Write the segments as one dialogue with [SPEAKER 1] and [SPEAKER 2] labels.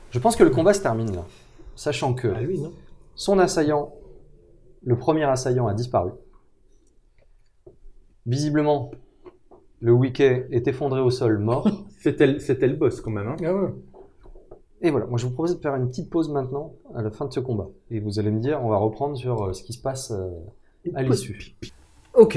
[SPEAKER 1] Je pense que le combat se termine là, sachant que
[SPEAKER 2] Ah, lui, non?
[SPEAKER 1] son assaillant, le premier assaillant a disparu. Visiblement, le Wicket est effondré au sol, mort.
[SPEAKER 3] C'était le boss quand même. Hein.
[SPEAKER 2] Ah ouais.
[SPEAKER 1] Et voilà, moi je vous propose de faire une petite pause maintenant, à la fin de ce combat. Et vous allez me dire, on va reprendre sur ce qui se passe à l'issue. Ok.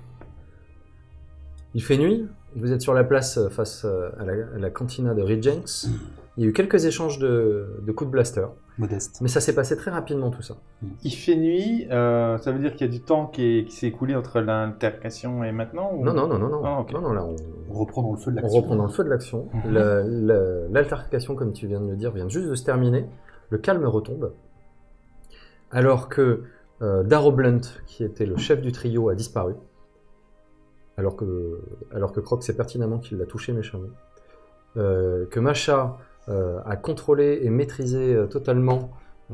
[SPEAKER 1] Il fait nuit, vous êtes sur la place face à la cantina de Regents. Il y a eu quelques échanges de coups de blaster,
[SPEAKER 4] Modeste.
[SPEAKER 1] mais ça s'est passé très rapidement tout ça.
[SPEAKER 3] Il fait nuit, ça veut dire qu'il y a du temps qui s'est écoulé entre l'intercation et maintenant ou...
[SPEAKER 1] Non, non,
[SPEAKER 3] Ah, ok.
[SPEAKER 1] non, là
[SPEAKER 4] On reprend dans le feu de
[SPEAKER 1] on
[SPEAKER 4] l'action.
[SPEAKER 1] reprend dans le feu de l'action. L'altercation, comme tu viens de le dire, vient juste de se terminer. Le calme retombe. Alors que Darrow Blunt, qui était le chef du trio, a disparu. Alors que Croc sait pertinemment qu'il l'a touché méchamment. Que Masha a contrôlé et maîtrisé totalement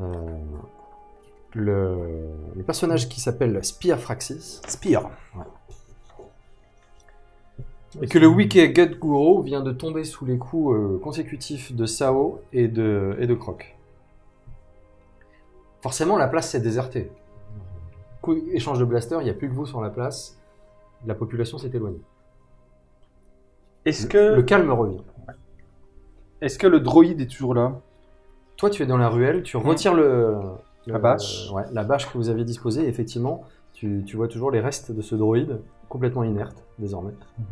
[SPEAKER 1] le personnage qui s'appelle Spear Fraxis.
[SPEAKER 4] Spire.
[SPEAKER 1] Et que le Wicket Gudguro vient de tomber sous les coups consécutifs de Sao et de Croc. Forcément, la place s'est désertée. Échange de blaster, il n'y a plus que vous sur la place. La population s'est éloignée.
[SPEAKER 3] Est-ce que...
[SPEAKER 1] Le calme revient.
[SPEAKER 3] Est-ce que le droïde est toujours là?
[SPEAKER 1] Toi, tu es dans la ruelle, tu retires
[SPEAKER 3] La bâche.
[SPEAKER 1] ouais, la bâche que vous aviez disposée. Et effectivement, tu vois toujours les restes de ce droïde, complètement inerte désormais,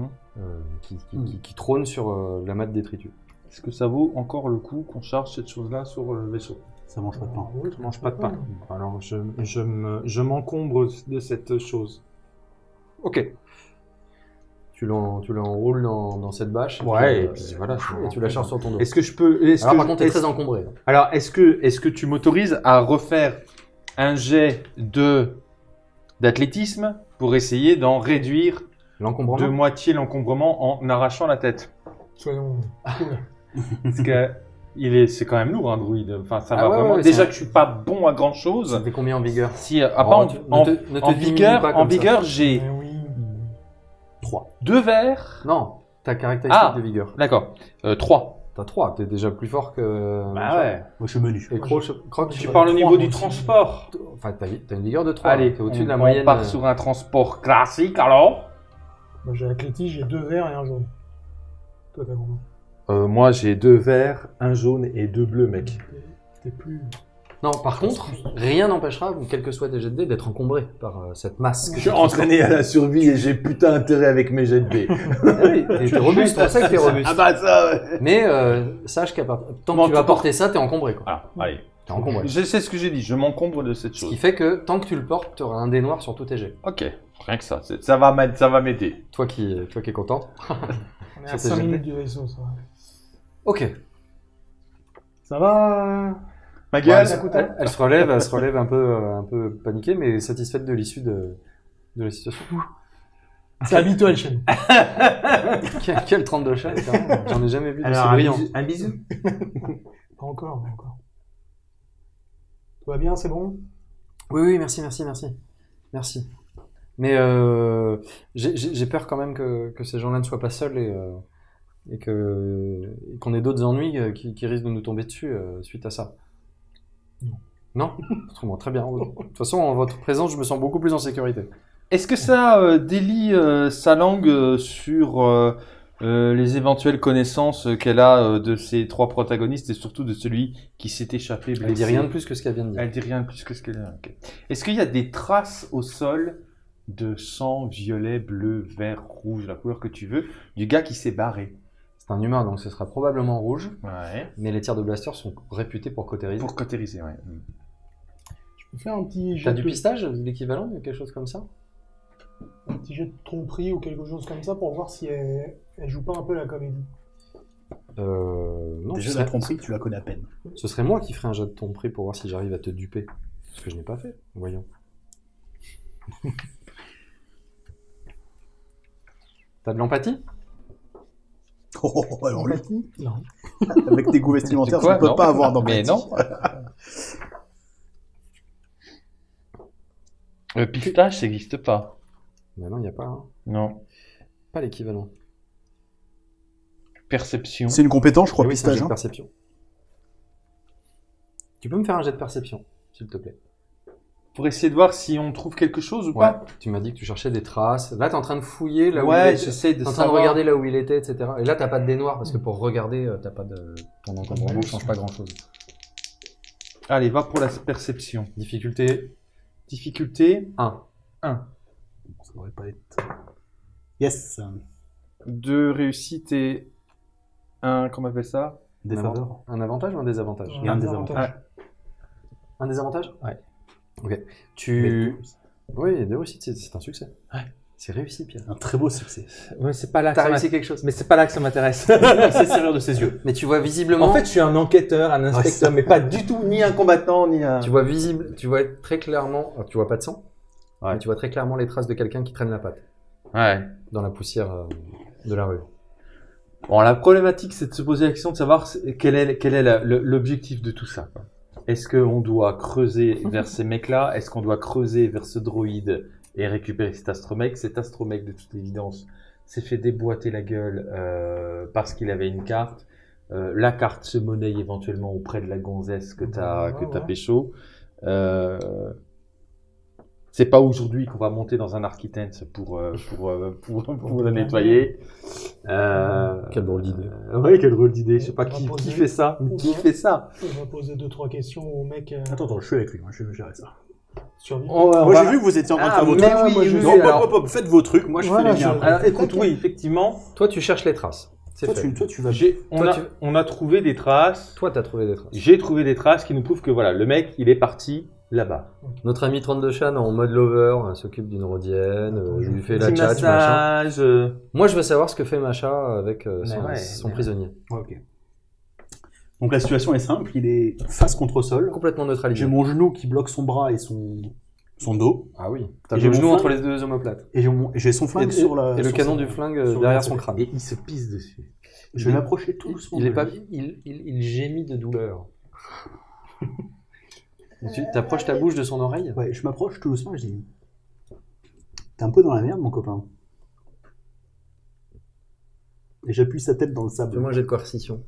[SPEAKER 1] qui trône sur la matte détritus.
[SPEAKER 3] Est-ce que ça vaut encore le coup qu'on charge cette chose-là sur le vaisseau?
[SPEAKER 4] Ça mange pas de pain.
[SPEAKER 2] Oui,
[SPEAKER 5] Je mange pas de pain. Alors je m'encombre de cette chose.
[SPEAKER 1] Ok. Tu l'enroules dans cette bâche.
[SPEAKER 3] Ouais,
[SPEAKER 1] et
[SPEAKER 3] et puis voilà.
[SPEAKER 1] et tu la charges sur ton dos.
[SPEAKER 3] Est-ce que je peux...
[SPEAKER 1] Alors par contre, t'es très encombré.
[SPEAKER 3] Alors, est-ce que tu m'autorises à refaire un jet d'athlétisme pour essayer d'en réduire de
[SPEAKER 1] L'encombrement.
[SPEAKER 3] moitié l'encombrement en arrachant la tête?
[SPEAKER 2] soyons cool.
[SPEAKER 3] Parce que c'est quand même lourd un druide. Enfin, ça
[SPEAKER 1] Ah
[SPEAKER 3] va
[SPEAKER 1] ouais,
[SPEAKER 3] vraiment.
[SPEAKER 1] ouais,
[SPEAKER 3] Déjà
[SPEAKER 1] ça-
[SPEAKER 3] que je suis pas bon à grand
[SPEAKER 1] Ça
[SPEAKER 3] chose.
[SPEAKER 1] fait combien en vigueur?
[SPEAKER 3] Si, à
[SPEAKER 1] Oh,
[SPEAKER 3] part
[SPEAKER 1] ne te diminue pas
[SPEAKER 3] en
[SPEAKER 1] comme ça.
[SPEAKER 3] vigueur, j'ai
[SPEAKER 2] Mais oui.
[SPEAKER 4] 3.
[SPEAKER 3] 2 verres.
[SPEAKER 1] Non, ta caractéristique
[SPEAKER 3] Ah.
[SPEAKER 1] de vigueur.
[SPEAKER 3] D'accord. 3.
[SPEAKER 1] T'as 3, t'es déjà plus fort que...
[SPEAKER 3] Bah ouais.
[SPEAKER 4] Moi je suis menu.
[SPEAKER 1] Et Croc,
[SPEAKER 3] Tu parles au niveau
[SPEAKER 2] moi
[SPEAKER 3] du
[SPEAKER 2] aussi.
[SPEAKER 3] transport.
[SPEAKER 1] Enfin, t'as une vigueur de 3.
[SPEAKER 3] Allez,
[SPEAKER 1] t'es au-dessus de la
[SPEAKER 3] on
[SPEAKER 1] moyenne.
[SPEAKER 3] part sur un transport classique alors.
[SPEAKER 2] Moi j'ai athlétisme, j'ai 2 verts et un jaune. Toi t'as combien?
[SPEAKER 3] Moi j'ai 2 verts, un jaune et 2 bleus, mec.
[SPEAKER 2] T'es plus.
[SPEAKER 1] Non, par contre, rien n'empêchera, quel que soit tes jets de dés, d'être encombré par cette masse.
[SPEAKER 3] Je suis entraîné à la survie et j'ai putain intérêt avec mes jets de dés.
[SPEAKER 1] Ah oui, t'es robuste, c'est pour ça que t'es robuste.
[SPEAKER 3] Ah bah ça ouais.
[SPEAKER 1] Mais sache qu'à part... tant
[SPEAKER 3] Bon,
[SPEAKER 1] que tu vas
[SPEAKER 3] tout-
[SPEAKER 1] porter ça, t'es encombré, quoi.
[SPEAKER 3] Ah, allez.
[SPEAKER 1] T'es encombré.
[SPEAKER 3] Je sais ce que j'ai dit, je m'encombre de cette
[SPEAKER 1] Ce qui
[SPEAKER 3] chose.
[SPEAKER 1] fait que tant que tu le portes, t'auras un dé noir sur tous tes jets.
[SPEAKER 3] Ok, rien que ça, ça va m'aider.
[SPEAKER 1] Toi qui es content.
[SPEAKER 2] On est
[SPEAKER 1] Ça,
[SPEAKER 2] à
[SPEAKER 1] c'est
[SPEAKER 2] 5
[SPEAKER 1] jeté.
[SPEAKER 2] minutes du vaisseau, ça va.
[SPEAKER 1] Ok.
[SPEAKER 2] Ça va?
[SPEAKER 3] Ma
[SPEAKER 1] Ouais,
[SPEAKER 3] gueule,
[SPEAKER 1] elle se relève un peu paniquée, mais satisfaite de l'issue de la situation.
[SPEAKER 2] C'est habituel chez nous.
[SPEAKER 1] Quel 32 chat, carrément. J'en ai jamais vu de
[SPEAKER 4] Alors
[SPEAKER 1] si brillant.
[SPEAKER 4] un bisou.
[SPEAKER 2] Pas encore, pas encore. Tout va bien, c'est bon?
[SPEAKER 1] Oui, merci. Merci. Mais j'ai peur quand même que ces gens-là ne soient pas seuls et qu'on ait d'autres ennuis qui risquent de nous tomber dessus suite à ça.
[SPEAKER 2] Non.
[SPEAKER 1] Non? Autrement, très bien. De toute façon, en votre présence, je me sens beaucoup plus en sécurité.
[SPEAKER 3] est-ce que ça délie sa langue sur les éventuelles connaissances qu'elle a de ces 3 protagonistes et surtout de celui qui s'est échappé
[SPEAKER 1] Elle dit rien de plus que ce qu'elle vient de dire.
[SPEAKER 3] Elle dit rien de plus que ce qu'elle a. Ok. Est-ce qu'il y a des traces au sol de sang violet, bleu, vert, rouge, la couleur que tu veux, du gars qui s'est barré?
[SPEAKER 1] C'est un humain, donc ce sera probablement rouge,
[SPEAKER 3] Ouais.
[SPEAKER 1] mais les tirs de blaster sont réputés pour cautériser.
[SPEAKER 3] Pour cautériser, ouais.
[SPEAKER 2] Je peux faire un petit jet
[SPEAKER 1] T'as du
[SPEAKER 2] de-
[SPEAKER 1] pistage, l'équivalent, quelque chose comme ça?
[SPEAKER 2] un petit jet de tromperie ou quelque chose comme ça pour voir si elle joue pas un peu la comédie.
[SPEAKER 1] Non,
[SPEAKER 4] Déjà
[SPEAKER 1] ce
[SPEAKER 4] la
[SPEAKER 1] serait,
[SPEAKER 4] tromperie, tu la connais à peine.
[SPEAKER 1] ce serait moi qui ferais un jet de ton prix pour voir si j'arrive à te duper. Ce que je n'ai pas fait, voyons. T'as de l'empathie?
[SPEAKER 4] Oh, alors lui,
[SPEAKER 2] Empathie? Non.
[SPEAKER 4] avec tes goûts vestimentaires,
[SPEAKER 3] C'est quoi
[SPEAKER 4] tu ne peux
[SPEAKER 3] Non.
[SPEAKER 4] pas avoir d'empathie.
[SPEAKER 3] Mais non. Pistache, ça n'existe pas.
[SPEAKER 1] Ben non, il n'y a pas, hein.
[SPEAKER 3] Non.
[SPEAKER 1] Pas l'équivalent.
[SPEAKER 3] Perception.
[SPEAKER 4] C'est une compétence, je crois,
[SPEAKER 1] Eh oui, c'est un
[SPEAKER 4] pistage.
[SPEAKER 1] jet de
[SPEAKER 4] Hein.
[SPEAKER 1] perception. Tu peux me faire un jet de perception, s'il te plaît.
[SPEAKER 3] Pour essayer de voir si on trouve quelque chose ou
[SPEAKER 1] Ouais.
[SPEAKER 3] pas.
[SPEAKER 1] Tu m'as dit que tu cherchais des traces. Là, t'es en train de fouiller là où il
[SPEAKER 3] Ouais,
[SPEAKER 1] était.
[SPEAKER 3] j'essaie de
[SPEAKER 1] T'es en train de
[SPEAKER 3] savoir.
[SPEAKER 1] regarder là où il était, etc. Et là, t'as pas de dé noir parce que pour regarder, t'as pas de. Ton encombrement change pas grand-chose.
[SPEAKER 3] Allez, va pour la perception.
[SPEAKER 1] Difficulté
[SPEAKER 3] Difficulté
[SPEAKER 1] 1.
[SPEAKER 3] 1.
[SPEAKER 4] Ça devrait pas être. Yes.
[SPEAKER 3] 2 réussites et 1, comment on appelle ça?
[SPEAKER 4] Des faveurs.
[SPEAKER 1] Un avantage ou un désavantage
[SPEAKER 4] Il y a un désavantage.
[SPEAKER 1] Un désavantage
[SPEAKER 3] Ouais.
[SPEAKER 1] Ok.
[SPEAKER 4] Mais
[SPEAKER 1] Tu. Oui, des réussites, c'est un succès.
[SPEAKER 3] Ouais.
[SPEAKER 1] C'est réussi, Pierre.
[SPEAKER 4] un très beau succès.
[SPEAKER 3] Ouais, c'est pas là que
[SPEAKER 1] T'as
[SPEAKER 3] ça
[SPEAKER 1] réussi
[SPEAKER 3] m'intéresse.
[SPEAKER 1] quelque chose.
[SPEAKER 3] Mais c'est pas là que ça m'intéresse.
[SPEAKER 4] C'est sérieux de ses yeux.
[SPEAKER 1] Mais tu vois visiblement.
[SPEAKER 3] En fait, je suis un enquêteur, un inspecteur, mais pas du tout ni un combattant, ni un...
[SPEAKER 1] tu vois très clairement. Alors, tu vois pas de sang.
[SPEAKER 3] Ouais.
[SPEAKER 1] Mais tu vois très clairement les traces de quelqu'un qui traîne la patte
[SPEAKER 3] Ouais.
[SPEAKER 1] dans la poussière de la rue.
[SPEAKER 3] Bon, la problématique, c'est de se poser la question de savoir quel est l'objectif de tout ça, quoi. Est-ce qu'on doit creuser vers ces mecs-là? Est-ce qu'on doit creuser vers ce droïde et récupérer cet astromech? Cet astromech, de toute évidence, s'est fait déboîter la gueule parce qu'il avait une carte. La carte se monnaie éventuellement auprès de la gonzesse que t'as pécho. C'est pas aujourd'hui qu'on va monter dans un Architens pour le nettoyer.
[SPEAKER 1] Quelle drôle d'idée.
[SPEAKER 3] Ouais, quelle drôle d'idée. Je sais pas
[SPEAKER 2] On va
[SPEAKER 3] qui
[SPEAKER 2] poser-
[SPEAKER 3] fait ça.
[SPEAKER 2] on
[SPEAKER 3] Qui
[SPEAKER 2] va-
[SPEAKER 3] fait ça?
[SPEAKER 2] On va poser 2-3 questions au mec
[SPEAKER 4] Attends, je suis avec lui, moi, je vais gérer ça.
[SPEAKER 2] survie.
[SPEAKER 4] Moi, j'ai vu que vous étiez en train de faire vos
[SPEAKER 3] mais
[SPEAKER 4] trucs.
[SPEAKER 3] oui, moi, je
[SPEAKER 4] Non,
[SPEAKER 3] sais,
[SPEAKER 4] hop,
[SPEAKER 3] alors.
[SPEAKER 4] hop, hop, faites vos trucs, moi je
[SPEAKER 2] Voilà,
[SPEAKER 4] fais les miens.
[SPEAKER 2] je-
[SPEAKER 3] Alors, écoute, oui, effectivement,
[SPEAKER 1] Toi, tu cherches les traces. C'est
[SPEAKER 4] Toi,
[SPEAKER 1] fait.
[SPEAKER 4] tu vas.
[SPEAKER 3] on a trouvé des traces.
[SPEAKER 1] Toi, t'as trouvé des traces.
[SPEAKER 3] J'ai trouvé des traces qui nous prouvent que voilà, le mec, il est parti là-bas.
[SPEAKER 1] Notre ami 32 Chan en mode lover s'occupe d'une rhodienne, je lui fais la
[SPEAKER 3] Petit
[SPEAKER 1] tchatch, machin.
[SPEAKER 3] massage.
[SPEAKER 1] Moi, je veux savoir ce que fait Macha avec
[SPEAKER 3] ouais,
[SPEAKER 1] son
[SPEAKER 3] mais-
[SPEAKER 1] prisonnier.
[SPEAKER 4] Ouais, ok. Donc la situation est simple, il est face contre sol.
[SPEAKER 1] Complètement neutralisé.
[SPEAKER 4] J'ai mon genou qui bloque son bras et son dos.
[SPEAKER 1] Ah oui. T'as
[SPEAKER 4] Et
[SPEAKER 1] le
[SPEAKER 4] j'ai mon
[SPEAKER 1] genou
[SPEAKER 4] flingue.
[SPEAKER 1] entre les deux omoplates.
[SPEAKER 4] Et j'ai son flingue sur la.
[SPEAKER 1] et le
[SPEAKER 4] sur
[SPEAKER 1] canon
[SPEAKER 4] son-
[SPEAKER 1] du flingue
[SPEAKER 4] sur
[SPEAKER 1] derrière
[SPEAKER 4] le-
[SPEAKER 1] son crâne.
[SPEAKER 3] Et il se pisse dessus.
[SPEAKER 4] Je vais m'approcher tout doucement.
[SPEAKER 1] Il, est
[SPEAKER 4] de
[SPEAKER 1] pas,
[SPEAKER 4] lui.
[SPEAKER 1] il gémit de douleur. Tu t'approches ta bouche de son oreille.
[SPEAKER 4] Ouais, je m'approche tout doucement et je dis. T'es un peu dans la merde, mon copain. Et j'appuie sa tête dans le sable.
[SPEAKER 1] Fais-moi un jet de coercition.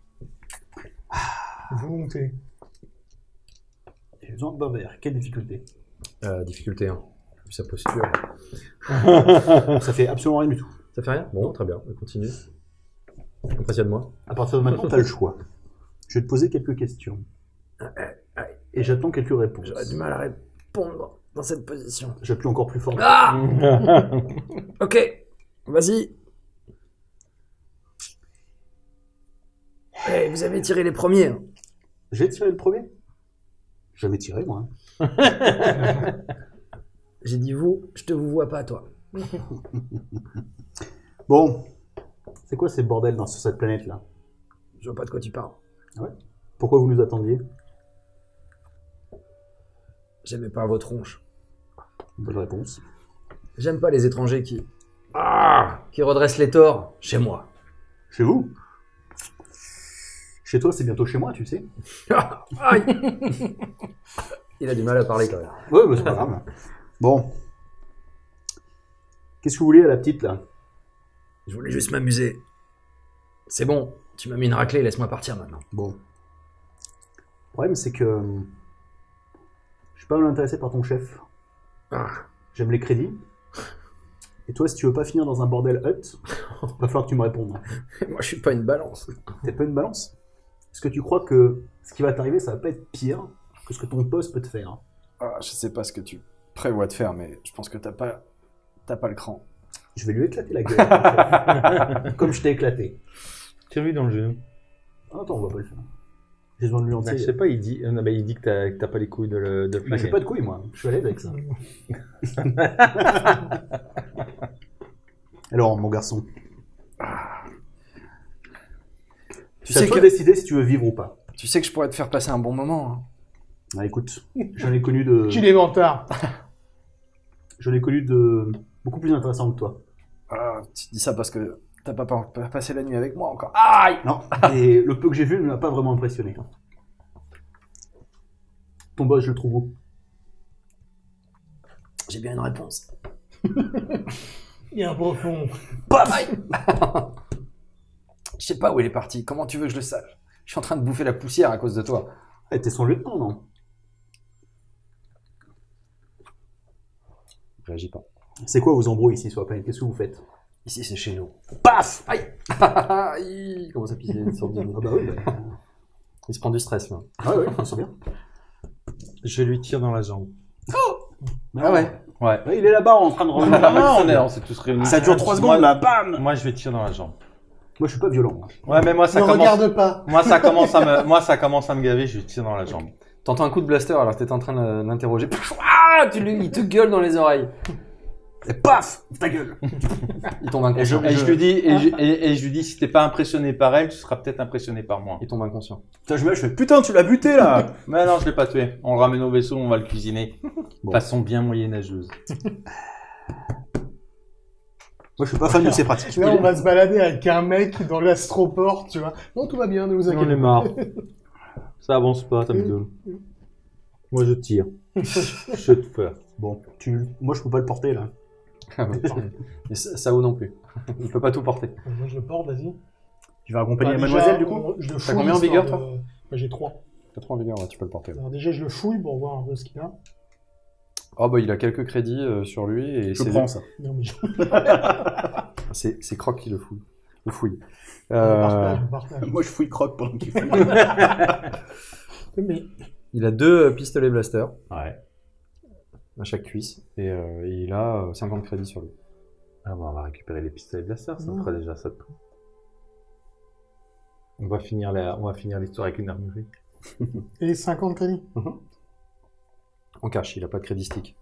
[SPEAKER 2] Volonté.
[SPEAKER 4] J'ai besoin d'un verre. Quelle difficulté.
[SPEAKER 1] Difficulté 1. Vu sa posture.
[SPEAKER 4] Ça fait absolument rien du tout.
[SPEAKER 1] Ça fait rien? Bon, très bien. Continue. Impressionne-moi.
[SPEAKER 4] À partir de maintenant, t'as le choix. Je vais te poser quelques questions. Et j'attends quelques réponses.
[SPEAKER 1] J'aurais du mal à répondre dans cette position.
[SPEAKER 4] J'appuie encore plus fort.
[SPEAKER 1] Ah! Ok. Vas-y. Eh, vous avez tiré les premiers. hein.
[SPEAKER 4] J'ai tiré le premier. Jamais tiré, moi.
[SPEAKER 1] J'ai dit vous, je te vous vois pas, toi.
[SPEAKER 4] Bon. C'est quoi ces bordels sur cette planète-là?
[SPEAKER 1] Je vois pas de quoi tu parles.
[SPEAKER 4] Pourquoi vous nous attendiez?
[SPEAKER 1] J'aimais pas vos tronches.
[SPEAKER 4] Bonne réponse.
[SPEAKER 1] J'aime pas les étrangers qui redressent les torts chez moi.
[SPEAKER 4] Chez vous? Chez toi, c'est bientôt chez moi, tu sais.
[SPEAKER 1] Aïe. Il a du mal à parler quand même.
[SPEAKER 4] Ouais, bah, c'est pas grave. Bon. Qu'est-ce que vous voulez à la petite, là?
[SPEAKER 1] Je voulais juste m'amuser. C'est bon, tu m'as mis une raclée, laisse-moi partir maintenant.
[SPEAKER 4] Bon. Le problème, c'est que je suis pas mal intéressé par ton chef.
[SPEAKER 1] Ah.
[SPEAKER 4] J'aime les crédits. Et toi, si tu veux pas finir dans un bordel hut, va falloir que tu me répondes.
[SPEAKER 1] Moi, je suis pas une balance.
[SPEAKER 4] T'es pas une balance? Est-ce que tu crois que ce qui va t'arriver, ça va pas être pire que ce que ton poste peut te faire?
[SPEAKER 6] Ah, je sais pas ce que tu prévois de faire, mais je pense que t'as pas le cran.
[SPEAKER 4] Je vais lui éclater la gueule. Comme je t'ai éclaté.
[SPEAKER 3] Tire-lui dans le genou.
[SPEAKER 4] Ah, attends, on va pas le faire. J'ai besoin de lui
[SPEAKER 3] Bah, je
[SPEAKER 4] entier.
[SPEAKER 3] sais pas, il dit que t'as pas les couilles de le
[SPEAKER 4] Mais
[SPEAKER 3] flinguer.
[SPEAKER 4] j'ai pas de couilles, moi. Je suis à l'aise avec ça. Alors, mon garçon.
[SPEAKER 6] Tu
[SPEAKER 4] C'est à
[SPEAKER 6] sais
[SPEAKER 4] toi
[SPEAKER 6] que
[SPEAKER 4] de décider si tu veux vivre ou pas.
[SPEAKER 6] tu sais que je pourrais te faire passer un bon moment. Hein.
[SPEAKER 4] Ah, écoute, j'en ai connu de...
[SPEAKER 2] Qu'il est mentard.
[SPEAKER 4] J'en ai connu de beaucoup plus intéressants que toi.
[SPEAKER 6] Ah, tu dis ça parce que t'as pas passé la nuit avec moi encore. Aïe!
[SPEAKER 4] Non, et le peu que j'ai vu ne m'a pas vraiment impressionné. Ton boss, je le trouve où?
[SPEAKER 1] J'ai bien une réponse.
[SPEAKER 2] Il est un profond.
[SPEAKER 6] Je sais pas où il est parti. Comment tu veux que je le sache? Je suis en train de bouffer la poussière à cause de toi.
[SPEAKER 4] Ah, t'es son lieutenant, non?
[SPEAKER 1] Réagis pas.
[SPEAKER 4] C'est quoi vos embrouilles ici sur la planète? Qu'est-ce que vous faites?
[SPEAKER 1] Ici, c'est chez nous.
[SPEAKER 4] Paf!
[SPEAKER 1] Aïe. Il commence à pisser sur du...
[SPEAKER 4] Ah bah oui, bah...
[SPEAKER 1] Il se prend du stress, là.
[SPEAKER 4] Ah ouais, c'est bien.
[SPEAKER 5] Je lui tire dans la jambe.
[SPEAKER 3] Ah ouais. Ouais.
[SPEAKER 4] Ouais, il est là-bas en train de revenir.
[SPEAKER 3] On s'est tous réunis.
[SPEAKER 4] Ça dure 3 secondes, là, bam!
[SPEAKER 5] Moi, je vais tirer dans la jambe.
[SPEAKER 4] Moi, je suis pas violent. Hein.
[SPEAKER 3] Ouais, mais moi, ça
[SPEAKER 2] Ne
[SPEAKER 3] commence...
[SPEAKER 2] regarde pas.
[SPEAKER 3] Moi, ça commence à me gaver, je lui tire dans la jambe.
[SPEAKER 1] T'entends un coup de blaster alors que t'étais en train de l'interroger. Ah, il te gueule dans les oreilles.
[SPEAKER 4] Et paf! Ta gueule!
[SPEAKER 1] Il tombe inconscient.
[SPEAKER 3] Et je lui dis, et je lui dis, si t'es pas impressionné par elle, tu seras peut-être impressionné par moi.
[SPEAKER 1] Il tombe inconscient.
[SPEAKER 4] Putain, je fais, putain, tu l'as buté, là!
[SPEAKER 3] Mais non, je l'ai pas tué. On le ramène au vaisseau, on va le cuisiner.
[SPEAKER 4] Bon.
[SPEAKER 3] Façon bien moyenâgeuse.
[SPEAKER 4] Moi, je suis pas fan de ces pratiques.
[SPEAKER 2] Là, on va se balader avec un mec dans l'astroport, tu vois. Non, tout va bien, ne vous
[SPEAKER 5] J'en ai
[SPEAKER 2] inquiétez pas.
[SPEAKER 5] marre. Ça avance pas, ça me gueule. Moi, je tire. Je te fais.
[SPEAKER 4] Bon, moi, je peux pas le porter, là.
[SPEAKER 1] Et Sao non plus. Il peut pas tout porter.
[SPEAKER 2] Moi, je le porte, vas-y.
[SPEAKER 4] Tu vas accompagner
[SPEAKER 2] Bah,
[SPEAKER 4] mademoiselle,
[SPEAKER 2] déjà,
[SPEAKER 4] du coup?
[SPEAKER 2] Je le
[SPEAKER 1] T'as
[SPEAKER 2] fouille.
[SPEAKER 1] combien en vigueur,
[SPEAKER 2] histoire
[SPEAKER 1] toi
[SPEAKER 2] de- Moi, j'ai 3.
[SPEAKER 1] T'as 3 en vigueur, ouais, tu peux le porter.
[SPEAKER 2] Alors déjà, je le fouille pour voir un peu ce qu'il a.
[SPEAKER 1] Oh bah il a quelques crédits sur lui et
[SPEAKER 4] Je prends ça.
[SPEAKER 2] Non, mais je
[SPEAKER 1] c'est Croc qui le fouille. Le fouille.
[SPEAKER 2] partage, je partage.
[SPEAKER 4] Moi, je fouille croque pendant qu'il fouille.
[SPEAKER 2] Mais
[SPEAKER 1] Il a 2 pistolets blaster
[SPEAKER 3] Ouais.
[SPEAKER 1] à chaque cuisse et il a 50 crédits sur lui.
[SPEAKER 3] Ah bah, on va récupérer les pistolets de la sœur, ça me
[SPEAKER 2] Non.
[SPEAKER 3] fera déjà ça de prix. On va finir l'histoire avec une armurerie.
[SPEAKER 2] et 50 crédits.
[SPEAKER 1] En cash, il a pas de crédit stick.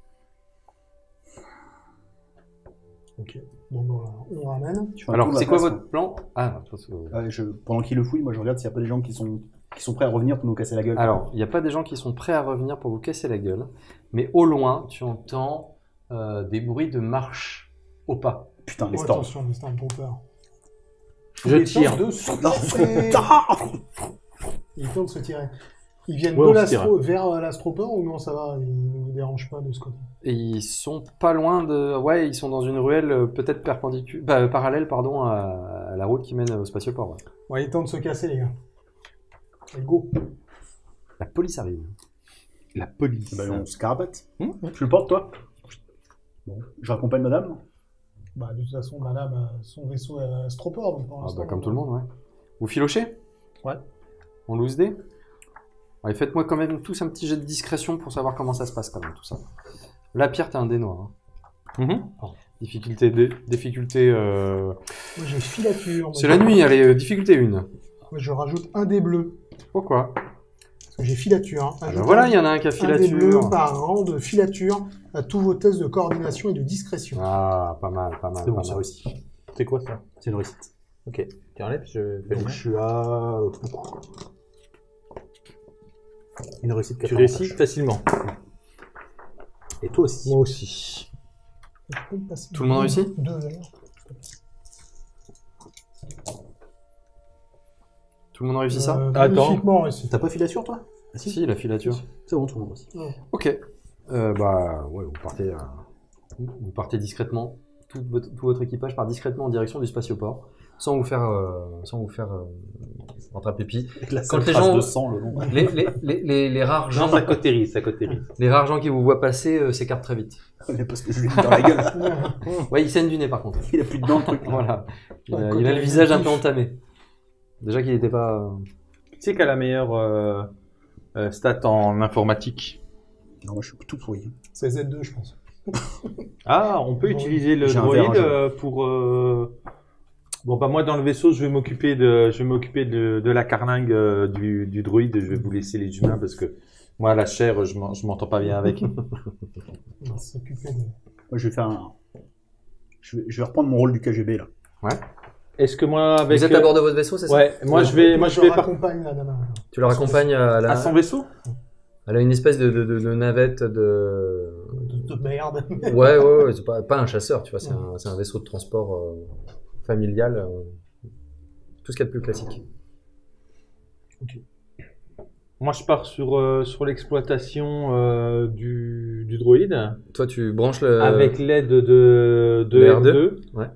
[SPEAKER 2] Ok. Bon, bon, on ramène.
[SPEAKER 4] Tu fais un
[SPEAKER 1] Alors
[SPEAKER 4] tour de la
[SPEAKER 1] c'est quoi
[SPEAKER 4] place,
[SPEAKER 1] votre plan? Ah, parce que-
[SPEAKER 4] Pendant qu'il le fouille, moi, je regarde s'il y a pas des gens qui sont prêts à revenir pour nous casser la gueule.
[SPEAKER 1] Alors, il n'y a pas des gens qui sont prêts à revenir pour vous casser la gueule, mais au loin, tu entends des bruits de marche au pas.
[SPEAKER 4] Putain, les
[SPEAKER 2] Oh,
[SPEAKER 4] storms.
[SPEAKER 2] attention, les Stormtroopers.
[SPEAKER 3] Je
[SPEAKER 2] Il
[SPEAKER 3] tire.
[SPEAKER 2] tente de se
[SPEAKER 4] Non,
[SPEAKER 2] tirer.
[SPEAKER 4] ah
[SPEAKER 2] Ils tentent de se tirer. Ils viennent
[SPEAKER 5] Ouais,
[SPEAKER 2] de
[SPEAKER 5] on se
[SPEAKER 2] l'astro vers l'astroport ou non, ça va, ils ne nous dérangent pas de ce côté.
[SPEAKER 1] Et ils sont pas loin de... Ouais, ils sont dans une ruelle peut-être perpendiculaire... parallèle, pardon, à la route qui mène au spatioport. Ouais.
[SPEAKER 2] Ouais, ils tentent de se casser, les gars. Allez, go.
[SPEAKER 1] La police arrive.
[SPEAKER 3] La police.
[SPEAKER 4] Bah, on se carapate. Tu le portes, toi? Bon, je raccompagne madame.
[SPEAKER 2] Bah, de toute façon, madame, son vaisseau est à l'astroport, donc pour
[SPEAKER 1] Ah,
[SPEAKER 2] l'instant.
[SPEAKER 1] bah, comme tout le monde, ouais. Vous filochez?
[SPEAKER 2] Ouais.
[SPEAKER 1] On loose dé? Allez, faites-moi quand même tous un petit jet de discrétion pour savoir comment ça se passe quand même, tout ça. Là, Pierre, t'as un dé noir. Hein. Difficulté D, difficulté...
[SPEAKER 2] Moi, j'ai filature.
[SPEAKER 1] C'est la nuit, allez, difficulté 1.
[SPEAKER 2] Moi, je rajoute un dé bleu.
[SPEAKER 1] Pourquoi?
[SPEAKER 2] Parce que j'ai filature. Hein.
[SPEAKER 1] Ah bah
[SPEAKER 2] Ajoute
[SPEAKER 1] voilà, il y en a un qui a
[SPEAKER 2] un dé bleu
[SPEAKER 1] filature.
[SPEAKER 2] par rang de filature à tous vos tests de coordination et de discrétion.
[SPEAKER 1] Ah, pas mal, pas mal.
[SPEAKER 4] C'est bon,
[SPEAKER 1] pas
[SPEAKER 4] c'est
[SPEAKER 1] mal.
[SPEAKER 4] réussi.
[SPEAKER 5] C'est quoi ça?
[SPEAKER 4] C'est une réussite.
[SPEAKER 5] Ok. Tu enlèves, je fais le
[SPEAKER 4] Donc,
[SPEAKER 5] mien.
[SPEAKER 4] je suis à... Une réussite
[SPEAKER 5] Tu
[SPEAKER 4] 80.
[SPEAKER 5] réussis facilement.
[SPEAKER 4] Et toi aussi.
[SPEAKER 5] Moi aussi.
[SPEAKER 2] Je peux me passer
[SPEAKER 1] Tout le monde réussit?
[SPEAKER 2] 2 d'ailleurs.
[SPEAKER 1] Tout le monde a réussi ça?
[SPEAKER 5] Attends.
[SPEAKER 2] Magnifiquement réussi.
[SPEAKER 4] T'as pas filature, toi? Ah,
[SPEAKER 1] Si, la filature.
[SPEAKER 4] C'est bon, tout le monde aussi.
[SPEAKER 1] Ok. Bah, ouais, vous partez discrètement. Tout votre équipage part discrètement en direction du spatioport, sans vous faire rattraper pipi.
[SPEAKER 4] Avec la
[SPEAKER 1] Quand
[SPEAKER 4] seule
[SPEAKER 1] les
[SPEAKER 4] trace
[SPEAKER 1] gens-
[SPEAKER 4] de sang le long.
[SPEAKER 1] Les rares gens,
[SPEAKER 3] Non, ça cautérise, ça cautérise.
[SPEAKER 1] les rares gens qui vous voient passer s'écartent très vite.
[SPEAKER 4] Mais parce que je lui ai mis dans la gueule.
[SPEAKER 1] Ouais, il saigne du nez par contre.
[SPEAKER 4] Il a plus de dents, le truc.
[SPEAKER 1] Voilà. Il
[SPEAKER 2] Ouais,
[SPEAKER 1] a,
[SPEAKER 2] côté
[SPEAKER 1] il a le visage un peu
[SPEAKER 2] négatif.
[SPEAKER 1] entamé. Déjà qu'il n'était pas.
[SPEAKER 3] Qui c'est qui a la meilleure stat en informatique?
[SPEAKER 4] Non, moi, je suis tout pourri.
[SPEAKER 2] C'est Z2, je pense.
[SPEAKER 3] Ah, on peut
[SPEAKER 2] Bon,
[SPEAKER 3] utiliser le
[SPEAKER 4] j'ai un
[SPEAKER 3] droïde
[SPEAKER 4] verre,
[SPEAKER 3] pour... Bon, bah moi, dans le vaisseau, je vais m'occuper de la carlingue du droïde. Je vais vous laisser les humains parce que moi, la chair, je m'entends pas bien avec.
[SPEAKER 2] On va s'occuper de...
[SPEAKER 4] Moi, je vais faire un... Je vais reprendre mon rôle du KGB, là.
[SPEAKER 3] Est-ce que moi, avec...
[SPEAKER 1] Vous êtes à bord de votre vaisseau, c'est ça?
[SPEAKER 3] Ouais, moi, je vais
[SPEAKER 2] raccompagne la nana.
[SPEAKER 1] Tu la raccompagnes à
[SPEAKER 3] à son vaisseau?
[SPEAKER 1] Elle a une espèce de navette de.
[SPEAKER 2] De merde.
[SPEAKER 1] Ouais, c'est pas un chasseur, tu vois, c'est un vaisseau de transport familial. Tout ce qu'il y a de plus classique.
[SPEAKER 3] Moi, je pars sur l'exploitation du droïde
[SPEAKER 1] Toi, tu branches le.
[SPEAKER 3] avec l'aide de
[SPEAKER 1] le R2.
[SPEAKER 3] R2.
[SPEAKER 1] Ouais.